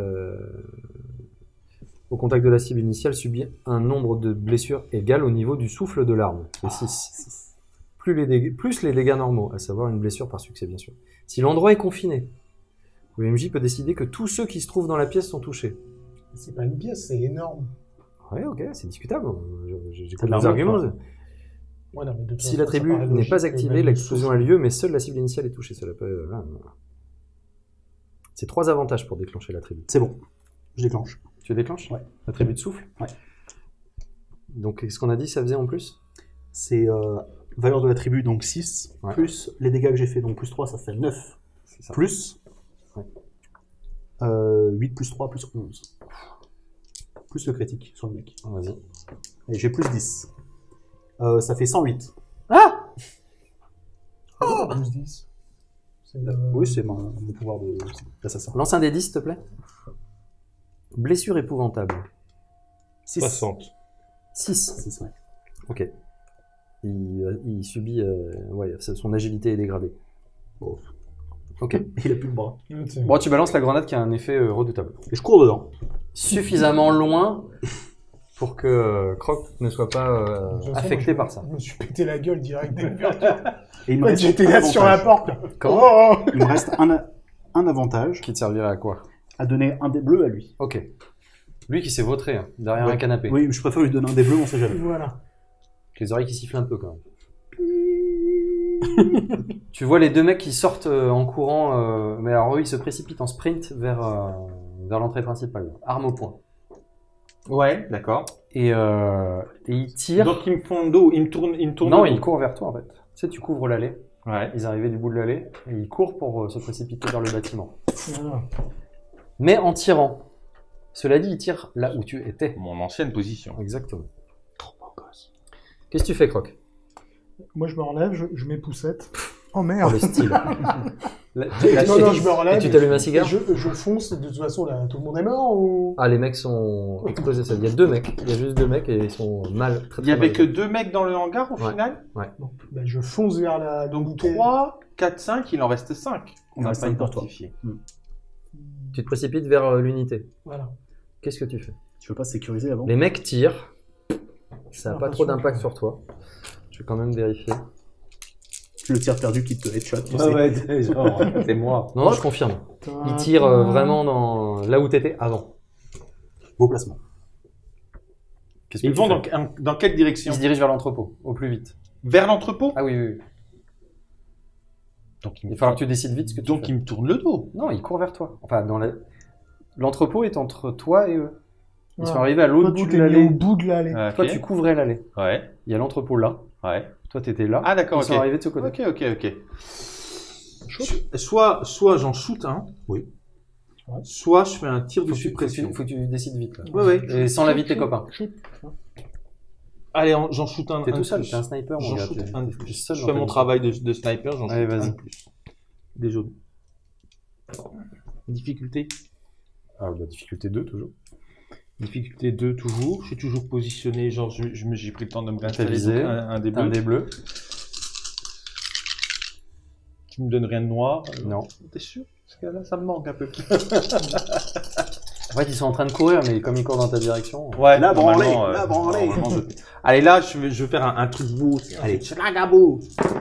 [SPEAKER 1] au contact de la cible initiale, subit un nombre de blessures égal au niveau du souffle de l'arme, qui est 6. Plus les dégâts normaux, à savoir une blessure par succès, bien sûr. Si l'endroit est confiné, le MJ peut décider que tous ceux qui se trouvent dans la pièce sont touchés.
[SPEAKER 2] C'est pas une pièce, c'est énorme.
[SPEAKER 1] Ouais, ok, c'est discutable. J'ai
[SPEAKER 4] C'est de
[SPEAKER 1] des
[SPEAKER 4] l'argent,
[SPEAKER 1] arguments.
[SPEAKER 4] quoi.
[SPEAKER 2] Ouais, non, mais de toute
[SPEAKER 1] Si
[SPEAKER 2] façon,
[SPEAKER 1] l'attribut
[SPEAKER 2] ça paraît
[SPEAKER 1] n'est
[SPEAKER 2] logique
[SPEAKER 1] pas
[SPEAKER 2] que
[SPEAKER 1] activé,
[SPEAKER 2] même
[SPEAKER 1] l'explosion a
[SPEAKER 2] le
[SPEAKER 1] lieu, mais seule la cible initiale est touchée. Cela peut... C'est 3 avantages pour déclencher l'attribut.
[SPEAKER 4] C'est bon. Je déclenche.
[SPEAKER 1] Tu déclenches?
[SPEAKER 4] Ouais.
[SPEAKER 1] L'attribut de souffle?
[SPEAKER 4] Ouais.
[SPEAKER 1] Donc, qu'est-ce qu'on a dit, ça faisait en plus?
[SPEAKER 4] C'est valeur de l'attribut, donc 6,
[SPEAKER 1] Ouais.
[SPEAKER 4] plus les dégâts que j'ai fait, donc plus 3, ça fait 9.
[SPEAKER 1] C'est ça.
[SPEAKER 4] Plus
[SPEAKER 1] Ouais.
[SPEAKER 4] 8 plus 3 plus 11. Plus le critique sur le mec.
[SPEAKER 1] Vas-y.
[SPEAKER 4] Et j'ai plus 10. Ça fait 108.
[SPEAKER 2] plus 10. C'est
[SPEAKER 4] Oui, c'est mon pouvoir d'assassin.
[SPEAKER 1] Lance un des 10, s'il te plaît. Blessure épouvantable.
[SPEAKER 4] 6.
[SPEAKER 3] 60.
[SPEAKER 4] 6, ouais.
[SPEAKER 1] Ok. Il subit... ouais, son agilité est dégradée.
[SPEAKER 4] Bon.
[SPEAKER 1] Ok.
[SPEAKER 4] Il a plus de bras.
[SPEAKER 1] Bon, tu balances la grenade qui a un effet redoutable.
[SPEAKER 4] Et je cours dedans.
[SPEAKER 1] Suffisamment loin pour que Croc ne soit pas
[SPEAKER 2] De toute façon,
[SPEAKER 1] affecté
[SPEAKER 2] moi,
[SPEAKER 1] par ça.
[SPEAKER 2] Je me suis pété la gueule direct dès l'ouverture.
[SPEAKER 4] Et il me
[SPEAKER 2] Ouais,
[SPEAKER 4] reste
[SPEAKER 2] j'étais
[SPEAKER 4] un
[SPEAKER 2] là sur la
[SPEAKER 4] avantage.
[SPEAKER 2] porte. Là.
[SPEAKER 1] Comment
[SPEAKER 2] Oh
[SPEAKER 4] Il me reste un avantage
[SPEAKER 1] Qui te servirait à quoi?
[SPEAKER 4] à donner un dé bleu à lui.
[SPEAKER 1] Ok. Lui qui s'est vautré hein, derrière
[SPEAKER 4] Ouais.
[SPEAKER 1] un canapé.
[SPEAKER 4] Oui, je préfère lui donner un dé bleu, on sait jamais.
[SPEAKER 2] Voilà.
[SPEAKER 1] Avec les oreilles qui sifflent un peu quand même. Tu vois les deux mecs qui sortent en courant, mais alors eux ils se précipitent en sprint vers l'entrée principale, arme au poing.
[SPEAKER 3] Ouais, d'accord.
[SPEAKER 1] Et ils tirent.
[SPEAKER 3] Donc ils me font dos, ils me tournent.
[SPEAKER 1] Non,
[SPEAKER 3] le dos.
[SPEAKER 1] ils courent vers toi en fait. Tu sais, tu couvres l'allée.
[SPEAKER 3] Ouais.
[SPEAKER 1] Ils arrivaient du bout de l'allée et ils courent pour se précipiter vers le bâtiment.
[SPEAKER 2] Voilà.
[SPEAKER 1] Mais en tirant. Cela dit, ils tirent là où tu étais.
[SPEAKER 3] Mon ancienne position.
[SPEAKER 1] Exactement. Qu'est-ce que tu fais, Croc?
[SPEAKER 2] Moi, je me relève, je mets poussette. Oh
[SPEAKER 1] Oh,
[SPEAKER 2] merde.
[SPEAKER 1] le style.
[SPEAKER 2] Non, je me relève.
[SPEAKER 1] Et tu t'allumes un
[SPEAKER 2] et
[SPEAKER 1] cigare?
[SPEAKER 2] je fonce. De toute façon, là, tout le monde est mort ou...
[SPEAKER 1] Ah, les mecs sont explosés. Il y a deux mecs. Il y a juste deux mecs et ils sont mal. Très,
[SPEAKER 3] Il y avait
[SPEAKER 1] mal.
[SPEAKER 3] que 2 mecs dans le hangar au
[SPEAKER 1] Ouais.
[SPEAKER 3] final.
[SPEAKER 2] Bon, ben, je fonce vers la...
[SPEAKER 3] Donc
[SPEAKER 2] l'unité.
[SPEAKER 3] 3, 4, 5, il en reste 5. On
[SPEAKER 4] Il en
[SPEAKER 3] n'a
[SPEAKER 4] reste
[SPEAKER 3] pas
[SPEAKER 4] cinq pour toi.
[SPEAKER 3] identifié.
[SPEAKER 1] Tu te précipites vers l'unité.
[SPEAKER 2] Voilà.
[SPEAKER 1] Qu'est-ce que tu fais?
[SPEAKER 4] Tu veux pas sécuriser avant?
[SPEAKER 1] Les mecs tirent. Ça n'a
[SPEAKER 2] J'ai
[SPEAKER 1] pas trop
[SPEAKER 2] l'impression
[SPEAKER 1] d'impact
[SPEAKER 2] que-
[SPEAKER 1] sur toi. Je vais quand même vérifier.
[SPEAKER 4] Le tir perdu qui te headshot, tu sais.
[SPEAKER 3] Ah ouais, genre, c'est moi.
[SPEAKER 1] Non, je confirme. Ils tirent vraiment dans là où t'étais avant.
[SPEAKER 4] Beau placement.
[SPEAKER 1] Qu'est-ce que
[SPEAKER 3] Ils
[SPEAKER 1] tu
[SPEAKER 3] vont
[SPEAKER 1] fais?
[SPEAKER 3] dans quelle direction?
[SPEAKER 1] Ils se dirigent vers l'entrepôt, au plus vite.
[SPEAKER 3] Vers l'entrepôt?
[SPEAKER 1] Ah oui, oui, oui.
[SPEAKER 3] Donc
[SPEAKER 1] Il va falloir que tu décides vite ce que tu
[SPEAKER 3] Donc
[SPEAKER 1] fais.
[SPEAKER 3] ils me tournent le dos.
[SPEAKER 1] Non, ils courent vers toi. Enfin, l'entrepôt est entre toi et eux. Ils sont
[SPEAKER 2] Voilà.
[SPEAKER 1] arrivés à l'autre
[SPEAKER 2] Toi,
[SPEAKER 1] bout
[SPEAKER 2] tu
[SPEAKER 1] de
[SPEAKER 2] t'es mis au
[SPEAKER 1] l'allée.
[SPEAKER 2] bout de l'allée.
[SPEAKER 3] Ah,
[SPEAKER 1] Toi,
[SPEAKER 3] ok.
[SPEAKER 1] tu couvrais l'allée.
[SPEAKER 3] Ouais,
[SPEAKER 1] Il y a l'entrepôt là.
[SPEAKER 3] ouais.
[SPEAKER 1] Toi, t'étais là.
[SPEAKER 3] Ah d'accord,
[SPEAKER 1] Ils sont
[SPEAKER 3] ok.
[SPEAKER 1] arrivés de ce côté.
[SPEAKER 3] Ok. Soit j'en shoot un.
[SPEAKER 4] Oui.
[SPEAKER 2] Ouais.
[SPEAKER 3] Soit je fais un tir de
[SPEAKER 1] Faut que,
[SPEAKER 3] suppression.
[SPEAKER 1] faut que tu décides vite. Là.
[SPEAKER 3] Ouais, ouais.
[SPEAKER 1] Et sans l'inviter tes copains.
[SPEAKER 3] Allez, j'en shoot un.
[SPEAKER 1] T'es
[SPEAKER 3] un
[SPEAKER 1] tout
[SPEAKER 3] de
[SPEAKER 1] seul,
[SPEAKER 3] plus.
[SPEAKER 1] t'es un sniper. mon
[SPEAKER 3] J'en
[SPEAKER 1] gars,
[SPEAKER 3] shoot
[SPEAKER 1] t'es-
[SPEAKER 3] un de
[SPEAKER 1] t'es
[SPEAKER 3] plus.
[SPEAKER 1] seul
[SPEAKER 3] Je
[SPEAKER 1] dans
[SPEAKER 3] fais
[SPEAKER 1] ta
[SPEAKER 3] mon
[SPEAKER 1] vie.
[SPEAKER 3] travail de sniper, j'en shoot
[SPEAKER 1] Allez,
[SPEAKER 3] un
[SPEAKER 1] vas-y.
[SPEAKER 3] de plus. Des jaunes. Difficulté.
[SPEAKER 1] Ah, bah, difficulté 2, toujours.
[SPEAKER 3] Difficulté 2 toujours. Je suis toujours positionné, genre j'ai pris le temps de me réinstaller.
[SPEAKER 1] visé.
[SPEAKER 3] Donc un des bleus.
[SPEAKER 1] Un des bleus.
[SPEAKER 3] Tu me donnes rien de noir.
[SPEAKER 1] Non.
[SPEAKER 3] T'es sûr? Parce que là, ça me manque un peu.
[SPEAKER 1] En fait, ils sont en train de courir, mais comme ils courent dans ta direction.
[SPEAKER 3] Ouais,
[SPEAKER 4] La branlée,
[SPEAKER 3] normalement,
[SPEAKER 4] la branlée.
[SPEAKER 3] normalement, Allez, là, je vais faire un truc beau. Allez, schlagabou.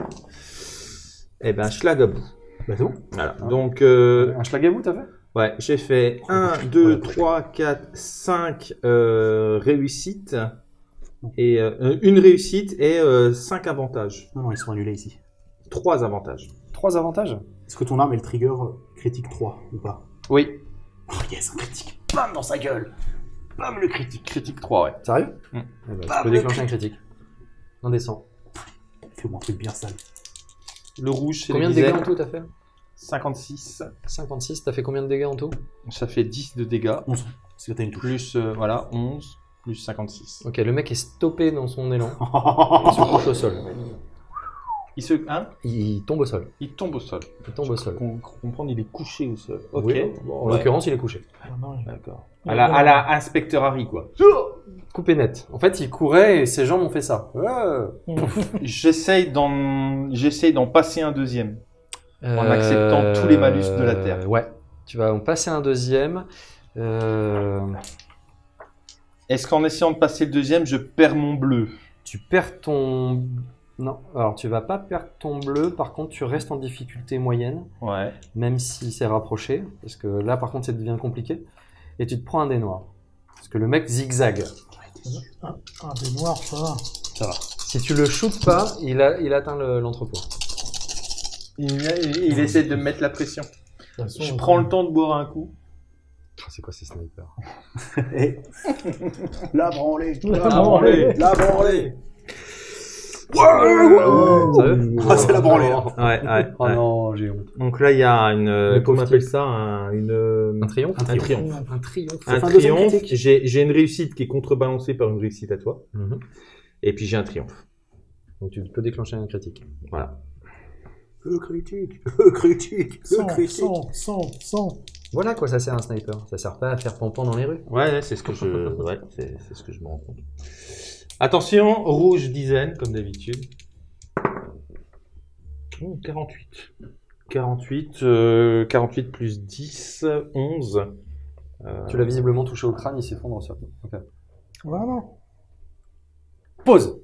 [SPEAKER 3] Eh ben, schlagabou.
[SPEAKER 1] Bah, c'est bon.
[SPEAKER 3] Voilà. Donc,
[SPEAKER 1] Un schlagabou, t'as fait?
[SPEAKER 3] ouais, j'ai fait 1, 2, 3, 4, 5 réussites. Et une réussite et 5 avantages.
[SPEAKER 4] Non, ils sont annulés ici.
[SPEAKER 3] 3 avantages.
[SPEAKER 1] 3 avantages?
[SPEAKER 4] Est-ce que ton arme est le trigger critique 3 ou pas?
[SPEAKER 3] Oui.
[SPEAKER 4] Oh yes, un critique. Bam dans sa gueule. Bam le critique.
[SPEAKER 3] Critique 3, ouais.
[SPEAKER 1] Sérieux?
[SPEAKER 3] Mm.
[SPEAKER 1] Eh ben, tu peux déclencher un critique. Un des 100.
[SPEAKER 4] Fais-moi un truc bien sale.
[SPEAKER 3] Le rouge, c'est
[SPEAKER 1] Combien de
[SPEAKER 3] le
[SPEAKER 1] dégâts
[SPEAKER 3] dizaine.
[SPEAKER 1] en tout t'as fait?
[SPEAKER 3] 56.
[SPEAKER 1] 56, t'as fait combien de dégâts en tout?
[SPEAKER 3] Ça fait 10 de dégâts.
[SPEAKER 4] 11. Parce que t'as une touche.
[SPEAKER 3] Plus, voilà, 11. Plus 56.
[SPEAKER 1] Ok, le mec est stoppé dans son élan. Il
[SPEAKER 4] Oh,
[SPEAKER 1] se couche au sol.
[SPEAKER 3] Il se... Hein?
[SPEAKER 1] Il tombe au sol.
[SPEAKER 3] Il tombe au sol.
[SPEAKER 1] Il tombe au sol.
[SPEAKER 3] Comprendre, il est couché au sol. Ok.
[SPEAKER 1] Oui, bon, en
[SPEAKER 3] Ouais.
[SPEAKER 1] l'occurrence, il est couché.
[SPEAKER 3] D'accord. À la inspecteur Harry, quoi.
[SPEAKER 1] Coupé net. En fait, il courait et ses jambes ont fait ça.
[SPEAKER 3] J'essaye d'en passer un deuxième. En acceptant tous les malus de la Terre.
[SPEAKER 1] Ouais. Tu vas en passer un deuxième.
[SPEAKER 3] Est-ce qu'en essayant de passer le deuxième, je perds mon bleu?
[SPEAKER 1] Tu perds ton... Non, alors tu vas pas perdre ton bleu. Par contre, tu restes en difficulté moyenne,
[SPEAKER 3] Ouais.
[SPEAKER 1] même si c'est rapproché. Parce que là, par contre, ça devient compliqué. Et tu te prends un dé noir. Parce que le mec zigzague.
[SPEAKER 2] Un des noirs, ça va.
[SPEAKER 1] Ça va. Si tu le shootes pas, il atteint l'entrepôt.
[SPEAKER 3] Il essaie de me mettre la pression.
[SPEAKER 2] De toute façon,
[SPEAKER 3] Je prends le temps de boire un coup.
[SPEAKER 1] Ah, c'est quoi ces snipers?
[SPEAKER 4] Et... La branlée.
[SPEAKER 2] La branlée.
[SPEAKER 4] La branlée.
[SPEAKER 1] Sérieux?
[SPEAKER 4] Ah, c'est la branlée. Là.
[SPEAKER 3] Ouais.
[SPEAKER 1] Oh non, j'ai honte.
[SPEAKER 3] Donc là, il y a une...
[SPEAKER 1] Le
[SPEAKER 3] comment on
[SPEAKER 1] pauvre
[SPEAKER 3] appelle
[SPEAKER 1] type.
[SPEAKER 3] ça?
[SPEAKER 1] Un triomphe?
[SPEAKER 3] Un triomphe.
[SPEAKER 1] Un triomphe.
[SPEAKER 3] Un
[SPEAKER 4] fait un deuxième
[SPEAKER 3] triomphe.
[SPEAKER 4] critique.
[SPEAKER 3] J'ai une réussite qui est contrebalancée par une réussite à toi.
[SPEAKER 1] Mhm.
[SPEAKER 3] Et puis j'ai un triomphe.
[SPEAKER 1] Donc tu peux déclencher un critique.
[SPEAKER 3] Voilà.
[SPEAKER 4] Le critique. Le critique. Le
[SPEAKER 2] 100,
[SPEAKER 4] critique.
[SPEAKER 2] 100.
[SPEAKER 1] Voilà quoi ça sert un sniper. Ça sert pas à faire pampan dans les rues.
[SPEAKER 3] Ouais, c'est ce que je... Ouais, c'est ce que je me rends compte. Attention, rouge dizaine, comme d'habitude. Oh, 48. 48 plus 10, 11.
[SPEAKER 1] Tu l'as visiblement touché au crâne, il s'effondre sur. Ok.
[SPEAKER 2] Voilà.
[SPEAKER 1] Pause.